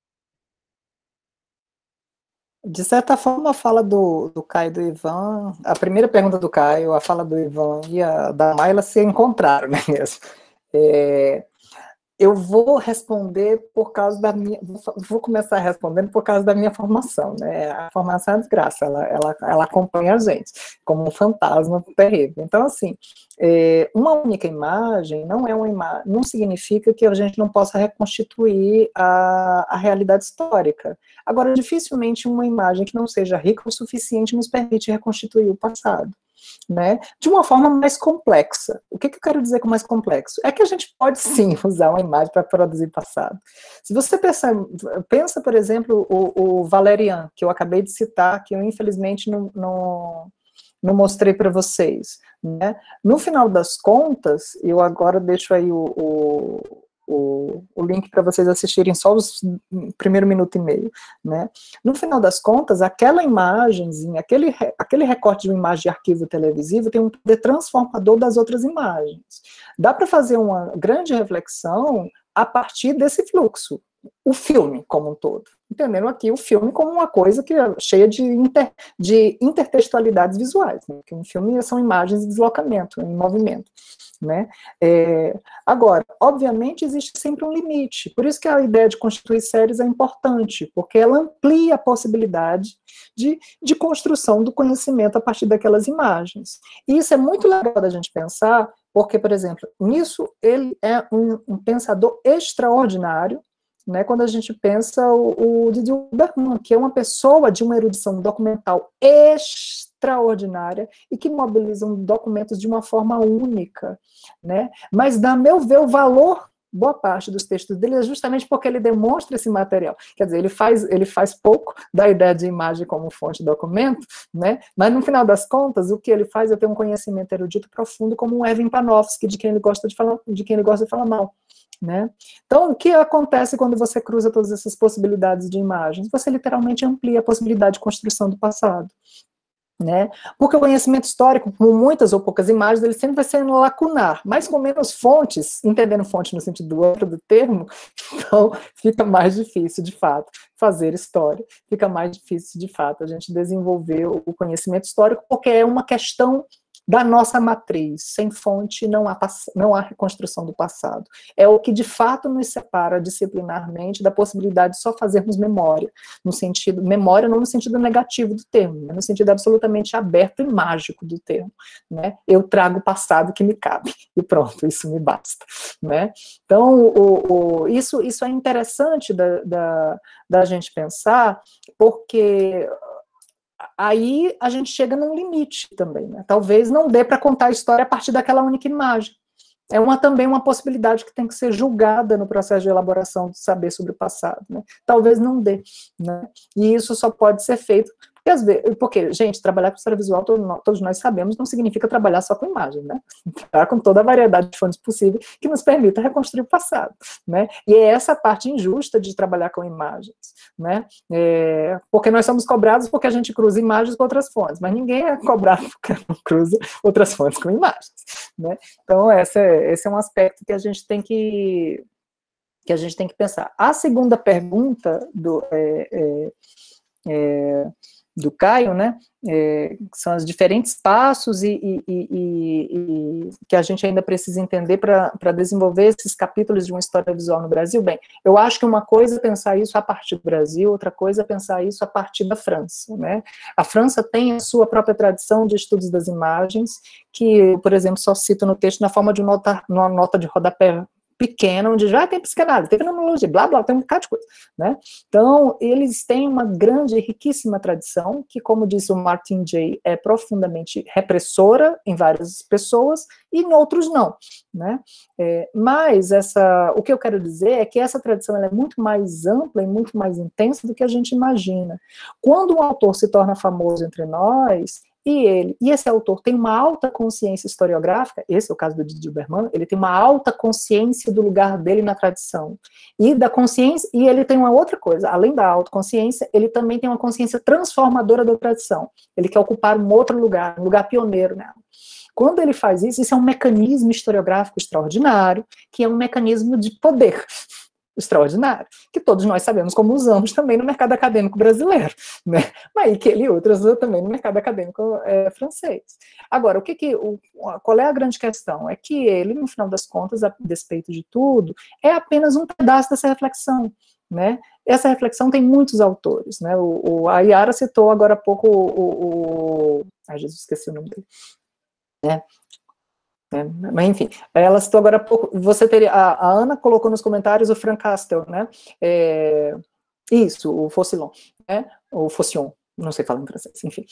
De certa forma, a fala do Caio e do Ivan, a primeira pergunta do Caio, a fala do Ivan e a da Mayla se encontraram, né, mesmo? Eu vou responder por causa da minha... Vou começar respondendo por causa da minha formação, né? A formação é uma desgraça, ela acompanha a gente, como um fantasma terrível. Então, assim, uma única imagem não significa que a gente não possa reconstituir a realidade histórica. Agora, dificilmente uma imagem que não seja rica o suficiente nos permite reconstituir o passado, né, de uma forma mais complexa. O que eu quero dizer com mais complexo? É que a gente pode sim usar uma imagem para produzir passado. Se você pensa, por exemplo, o Valerian, que eu acabei de citar, que eu infelizmente não mostrei para vocês, né? No final das contas, eu agora deixo aí o link para vocês assistirem só os primeiro minuto e meio, né? No final das contas, aquela imagenzinha, aquele recorte de uma imagem de arquivo televisivo tem um poder transformador das outras imagens. Dá para fazer uma grande reflexão a partir desse fluxo, o filme como um todo. Entendendo aqui o filme como uma coisa que é cheia de intertextualidades visuais, né? Porque um filme são imagens de deslocamento, em movimento, né? Agora, obviamente, existe sempre um limite, por isso que a ideia de constituir séries é importante, porque ela amplia a possibilidade de construção do conhecimento a partir daquelas imagens. E isso é muito legal da gente pensar, porque, por exemplo, nisso ele é um pensador extraordinário, né, quando a gente pensa o Didi Uberman, que é uma pessoa de uma erudição documental extrema, extraordinária e que mobilizam documentos de uma forma única, né? Mas, a meu ver, o valor, boa parte dos textos dele é justamente porque ele demonstra esse material. Quer dizer, ele faz pouco da ideia de imagem como fonte de documento, né? Mas, no final das contas, o que ele faz é ter um conhecimento erudito profundo, como um Erwin Panofsky, de quem ele gosta de falar mal. Né? Então, o que acontece quando você cruza todas essas possibilidades de imagens? Você literalmente amplia a possibilidade de construção do passado. Né? Porque o conhecimento histórico, com muitas ou poucas imagens, ele sempre vai ser lacunar, mas com menos fontes, entendendo fonte no sentido amplo do termo, então fica mais difícil, de fato, fazer história, fica mais difícil, de fato, a gente desenvolver o conhecimento histórico, porque é uma questão da nossa matriz. Sem fonte não há reconstrução do passado. É o que de fato nos separa disciplinarmente da possibilidade de só fazermos memória, memória não no sentido negativo do termo, mas no sentido absolutamente aberto e mágico do termo, né? Eu trago o passado que me cabe, e pronto, isso me basta, né? Então, isso é interessante da gente pensar, porque aí a gente chega num limite também, né? Talvez não dê para contar a história a partir daquela única imagem. É também uma possibilidade que tem que ser julgada no processo de elaboração do saber sobre o passado, né? Talvez não dê, né? E isso só pode ser feito porque, gente, trabalhar com história visual, todos nós sabemos, não significa trabalhar só com imagem, né? Trabalhar com toda a variedade de fontes possíveis que nos permita reconstruir o passado, né? E é essa parte injusta de trabalhar com imagens, né? Porque nós somos cobrados porque a gente cruza imagens com outras fontes, mas ninguém é cobrado porque não cruza outras fontes com imagens, né? Então, esse é um aspecto que a gente tem que pensar. A segunda pergunta do Caio, né, são os diferentes passos e que a gente ainda precisa entender para desenvolver esses capítulos de uma história visual no Brasil. Bem, eu acho que uma coisa é pensar isso a partir do Brasil, outra coisa é pensar isso a partir da França, né? A França tem a sua própria tradição de estudos das imagens, que, por exemplo, só cito no texto na forma de uma nota de rodapé pequena, onde já tem psicanálise, tem fenomenologia, blá, blá, tem um bocado de coisa, né? Então, eles têm uma grande e riquíssima tradição, que, como disse o Martin Jay, é profundamente repressora em várias pessoas, e em outros não, né? Mas o que eu quero dizer é que essa tradição ela é muito mais ampla e muito mais intensa do que a gente imagina. Quando um autor se torna famoso entre nós, e esse autor tem uma alta consciência historiográfica, esse é o caso do Didier Berman, ele tem uma alta consciência do lugar dele na tradição, e da consciência, e ele tem uma outra coisa, além da autoconsciência, ele também tem uma consciência transformadora da tradição, ele quer ocupar um outro lugar, um lugar pioneiro nela. Quando ele faz isso, isso é um mecanismo historiográfico extraordinário, que é um mecanismo de poder extraordinário, que todos nós sabemos como usamos também no mercado acadêmico brasileiro, né? Mas que ele outras usa também no mercado acadêmico francês. Agora, qual é a grande questão? É que ele, no final das contas, a despeito de tudo, é apenas um pedaço dessa reflexão, né? Essa reflexão tem muitos autores, né? A Yara citou agora há pouco ai, Jesus, esqueci o nome dele, né? Mas enfim, ela citou agora há pouco, a Ana colocou nos comentários o Frank Castle, né, isso, o Faucillon, né, o Faucillon, não sei falar em francês, enfim,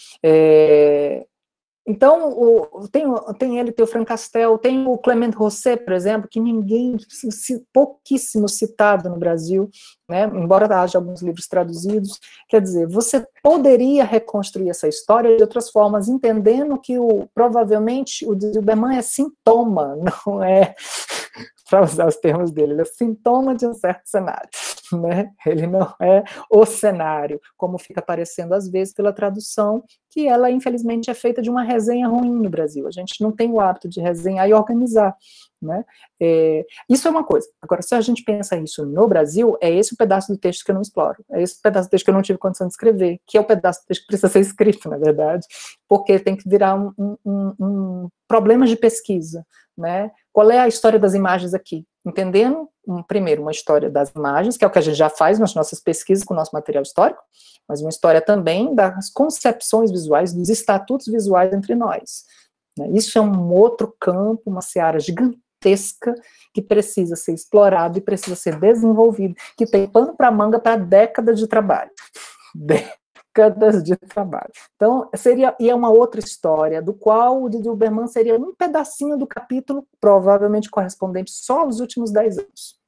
então, tem ele, tem o Frank Castel, tem o Clement Rosset, por exemplo, que pouquíssimo citado no Brasil, né, embora haja alguns livros traduzidos. Quer dizer, você poderia reconstruir essa história de outras formas, entendendo que provavelmente o Berman é sintoma, não é, para usar os termos dele, ele é sintoma de um certo cenário, né? Ele não é o cenário, como fica aparecendo às vezes pela tradução, que ela infelizmente é feita de uma resenha ruim no Brasil. A gente não tem o hábito de resenhar e organizar, né? Isso é uma coisa. Agora, se a gente pensa isso no Brasil, é esse o pedaço do texto que eu não exploro, é esse pedaço do texto que eu não tive condição de escrever, que é o pedaço do texto que precisa ser escrito, na verdade, porque tem que virar um problema de pesquisa, né? Qual é a história das imagens aqui? Entendendo, primeiro, uma história das imagens, que é o que a gente já faz nas nossas pesquisas com o nosso material histórico, mas uma história também das concepções visuais, dos estatutos visuais entre nós. Isso é um outro campo, uma seara gigantesca, que precisa ser explorado e precisa ser desenvolvido, que tem pano para manga para décadas de trabalho. Décadas décadas de trabalho. Então, é uma outra história, do qual o Didi Huberman seria um pedacinho do capítulo, provavelmente correspondente só aos últimos 10 anos.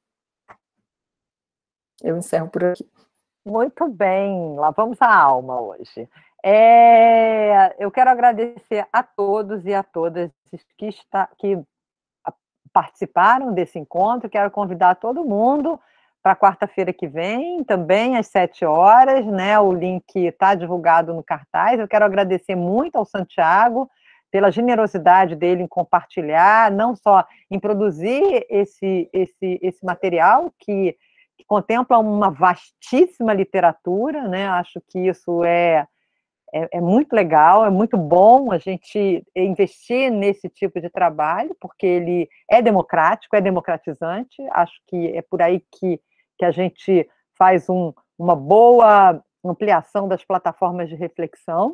Eu encerro por aqui. Muito bem, lá vamos à alma hoje. Eu quero agradecer a todos e a todas que participaram desse encontro. Quero convidar todo mundo para quarta-feira que vem, também às 7 horas, né? O link está divulgado no cartaz. Eu quero agradecer muito ao Santiago pela generosidade dele em compartilhar, não só em produzir esse material que contempla uma vastíssima literatura, né? Acho que isso é muito legal, é muito bom a gente investir nesse tipo de trabalho, porque ele é democrático, é democratizante. Acho que é por aí que a gente faz uma boa ampliação das plataformas de reflexão.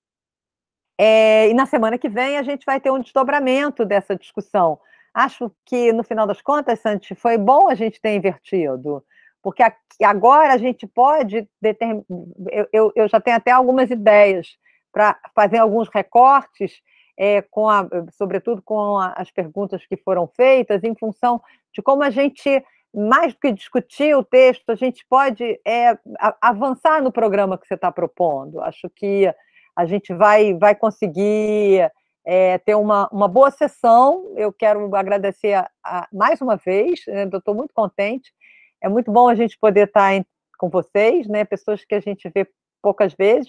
E na semana que vem a gente vai ter um desdobramento dessa discussão. Acho que, no final das contas, Santi, foi bom a gente ter invertido, porque agora a gente pode determinar. Eu já tenho até algumas ideias para fazer alguns recortes, sobretudo com as perguntas que foram feitas, em função de como a gente, mais do que discutir o texto, a gente pode avançar no programa que você está propondo. Acho que a gente vai conseguir ter uma boa sessão. Eu quero agradecer mais uma vez, eu estou muito contente. É muito bom a gente poder estar com vocês, né? Pessoas que a gente vê poucas vezes.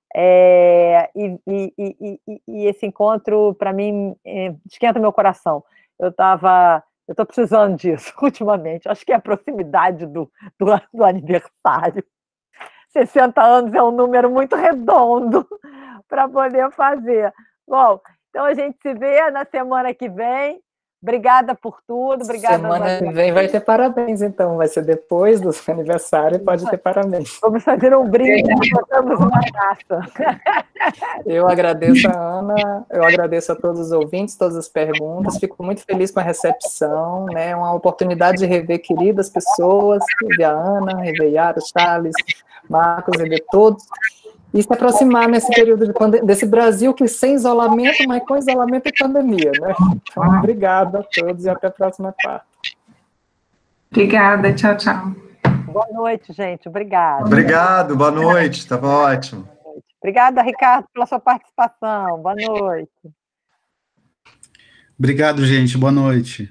E esse encontro, para mim, esquenta meu coração. Eu estou precisando disso ultimamente. Acho que é a proximidade do aniversário. 60 anos é um número muito redondo para poder fazer. Bom, então a gente se vê na semana que vem. Obrigada por tudo. Obrigada. Semana que vem vai ter parabéns, então. Vai ser depois do seu aniversário e pode ter parabéns. Vamos fazer um brinde e botamos uma taça. Eu agradeço a Ana, eu agradeço a todos os ouvintes, todas as perguntas. Fico muito feliz com a recepção, né? Uma oportunidade de rever queridas pessoas, rever a Ana, rever Yara, Charles, Marcos, rever todos. E se aproximar nesse período desse Brasil que sem isolamento, mas com isolamento e pandemia, né? Então, obrigada a todos e até a próxima quarta. Obrigada, tchau, tchau. Boa noite, gente. Obrigada. Obrigado, boa noite. Estava ótimo. Obrigada, Ricardo, pela sua participação. Boa noite. Obrigado, gente. Boa noite.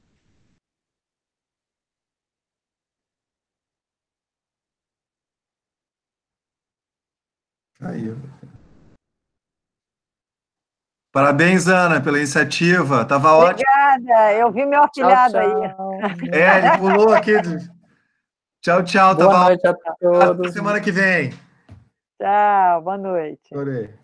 Aí. Parabéns, Ana, pela iniciativa. Estava ótimo. Obrigada. Eu vi meu afilhado aí. Ele pulou aqui. Tchau, tchau. Boa noite a todos. Até semana que vem. Tchau, boa noite. Adorei.